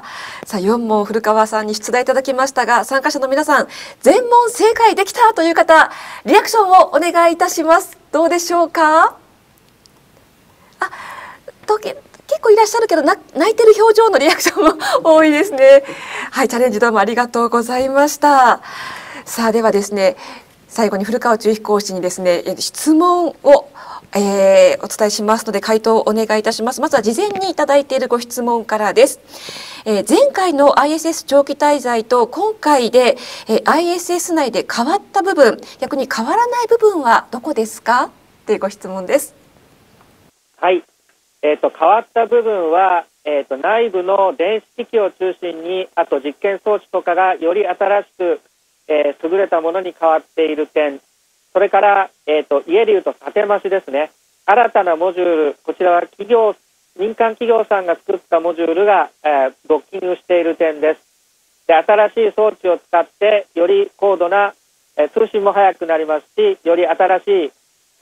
さあ4問古川さんに出題いただきましたが、参加者の皆さん全問正解できたという方、リアクションをお願いいたします。どうでしょうか？結構いらっしゃるけど泣いてる表情のリアクションも多いですね。はい、チャレンジどうもありがとうございました。さあではですね、最後に古川宇宙飛行士にですね、質問をお伝えしますので回答をお願いいたします。まずは事前にいただいているご質問からです。前回の ISS 長期滞在と今回で、ISS 内で変わった部分、逆に変わらない部分はどこですかというご質問です。 はい、変わった部分は、内部の電子機器を中心に、あと実験装置とかがより新しく、優れたものに変わっている点、それから、家でいうと縦増しですね。新たなモジュール、こちらは民間企業さんが作ったモジュールが、ドッキングしている点です。で、新しい装置を使ってより高度な、通信も速くなりますし、より新しい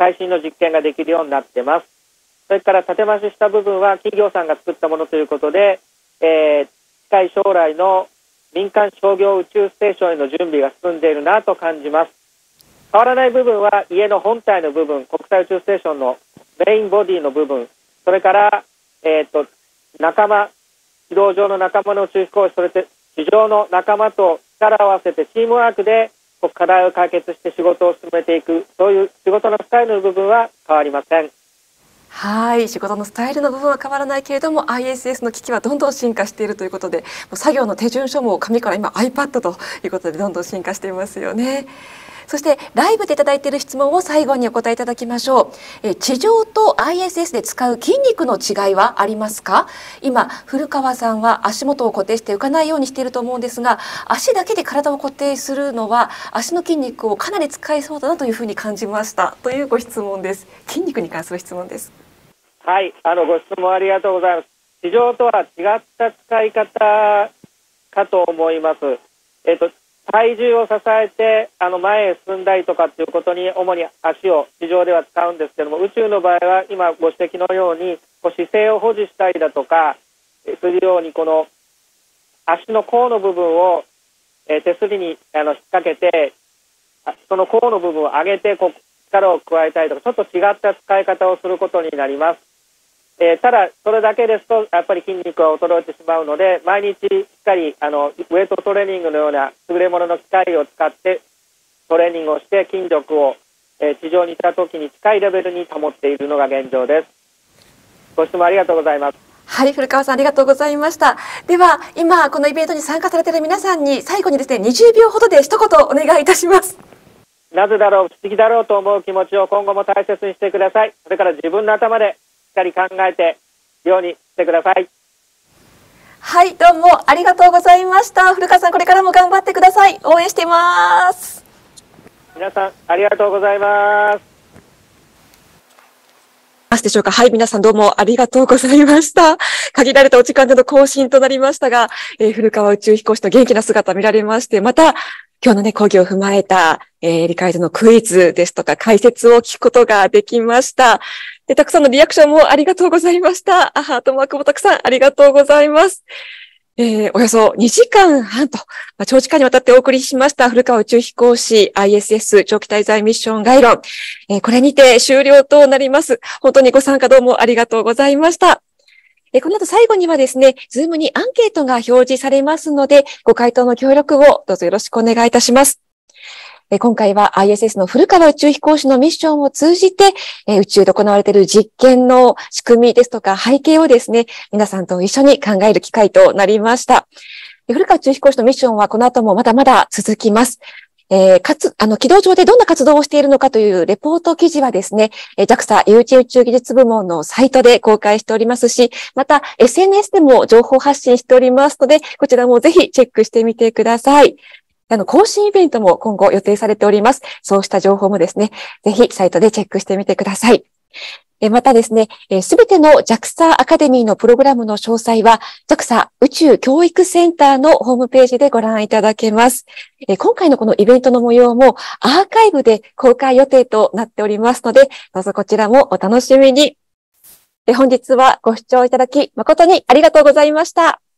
最新の実験ができるようになっています。それから建増しした部分は企業さんが作ったものということで、近い将来の民間商業宇宙ステーションへの準備が進んでいるなと感じます。変わらない部分は家の本体の部分、国際宇宙ステーションのメインボディの部分、それから、仲間、軌道上の仲間の宇宙飛行士、それで地上の仲間と力を合わせてチームワークで課題を解決して仕事を進めていく、そういう仕事のスタイルの部分は変わりません。 はい、仕事のスタイルの部分は変わらないけれども ISS の機器はどんどん進化しているということで、もう作業の手順書も紙から今 iPad ということでどんどん進化していますよね。そしてライブでいただいている質問を最後にお答えいただきましょう。地上と ISS で使う筋肉の違いはありますか？今古川さんは足元を固定して浮かないようにしていると思うんですが、足だけで体を固定するのは足の筋肉をかなり使いそうだなというふうに感じましたというご質問です。筋肉に関する質問です。 はい、ご質問ありがとうございます。地上とは違った使い方かと思います。体重を支えて前へ進んだりとかっていうことに主に足を地上では使うんですけども、宇宙の場合は今ご指摘のように姿勢を保持したりだとかするように、この足の甲の部分を手すりに引っ掛けて、その甲の部分を上げて力を加えたりとか、ちょっと違った使い方をすることになります。ただそれだけですとやっぱり筋肉は衰えてしまうので、毎日しっかりウェイトトレーニングのような優れものの機械を使ってトレーニングをして筋力を地上にいた時に近いレベルに保っているのが現状です。ご質問ありがとうございます。 はい、古川さんありがとうございました。では今このイベントに参加されている皆さんに最後にですね、20秒ほどで一言お願いいたします。 なぜだろう、不思議だろうと思う気持ちを今後も大切にしてください。それから自分の頭でしっかり考えてようにしてください。 はい、どうもありがとうございました。古川さん、これからも頑張ってください。応援しています。 皆さんありがとうございます。 ますでしょうか。はい、皆さんどうもありがとうございました。限られたお時間での更新となりましたが、古川宇宙飛行士の元気な姿見られまして、また今日のね、講義を踏まえた、理解度のクイズですとか解説を聞くことができました。で、たくさんのリアクションもありがとうございました。ハートマークもたくさんありがとうございます。およそ2時間半と、長時間にわたってお送りしました古川宇宙飛行士 ISS 長期滞在ミッション概論。これにて終了となります。本当にご参加どうもありがとうございました。この後最後にはですね、ズームにアンケートが表示されますので、ご回答の協力をどうぞよろしくお願いいたします。今回は ISS の古川宇宙飛行士のミッションを通じて、宇宙で行われている実験の仕組みですとか背景をですね、皆さんと一緒に考える機会となりました。古川宇宙飛行士のミッションはこの後もまだまだ続きます。軌道上でどんな活動をしているのかというレポート記事はですね、JAXA 誘致宇宙技術部門のサイトで公開しておりますし、また SNS でも情報発信しておりますので、こちらもぜひチェックしてみてください。更新イベントも今後予定されております。そうした情報もですね、ぜひサイトでチェックしてみてください。またですね、すべての JAXA アカデミーのプログラムの詳細は JAXA 宇宙教育センターのホームページでご覧いただけます。今回のこのイベントの模様もアーカイブで公開予定となっておりますので、どうぞこちらもお楽しみに。本日はご視聴いただき誠にありがとうございました。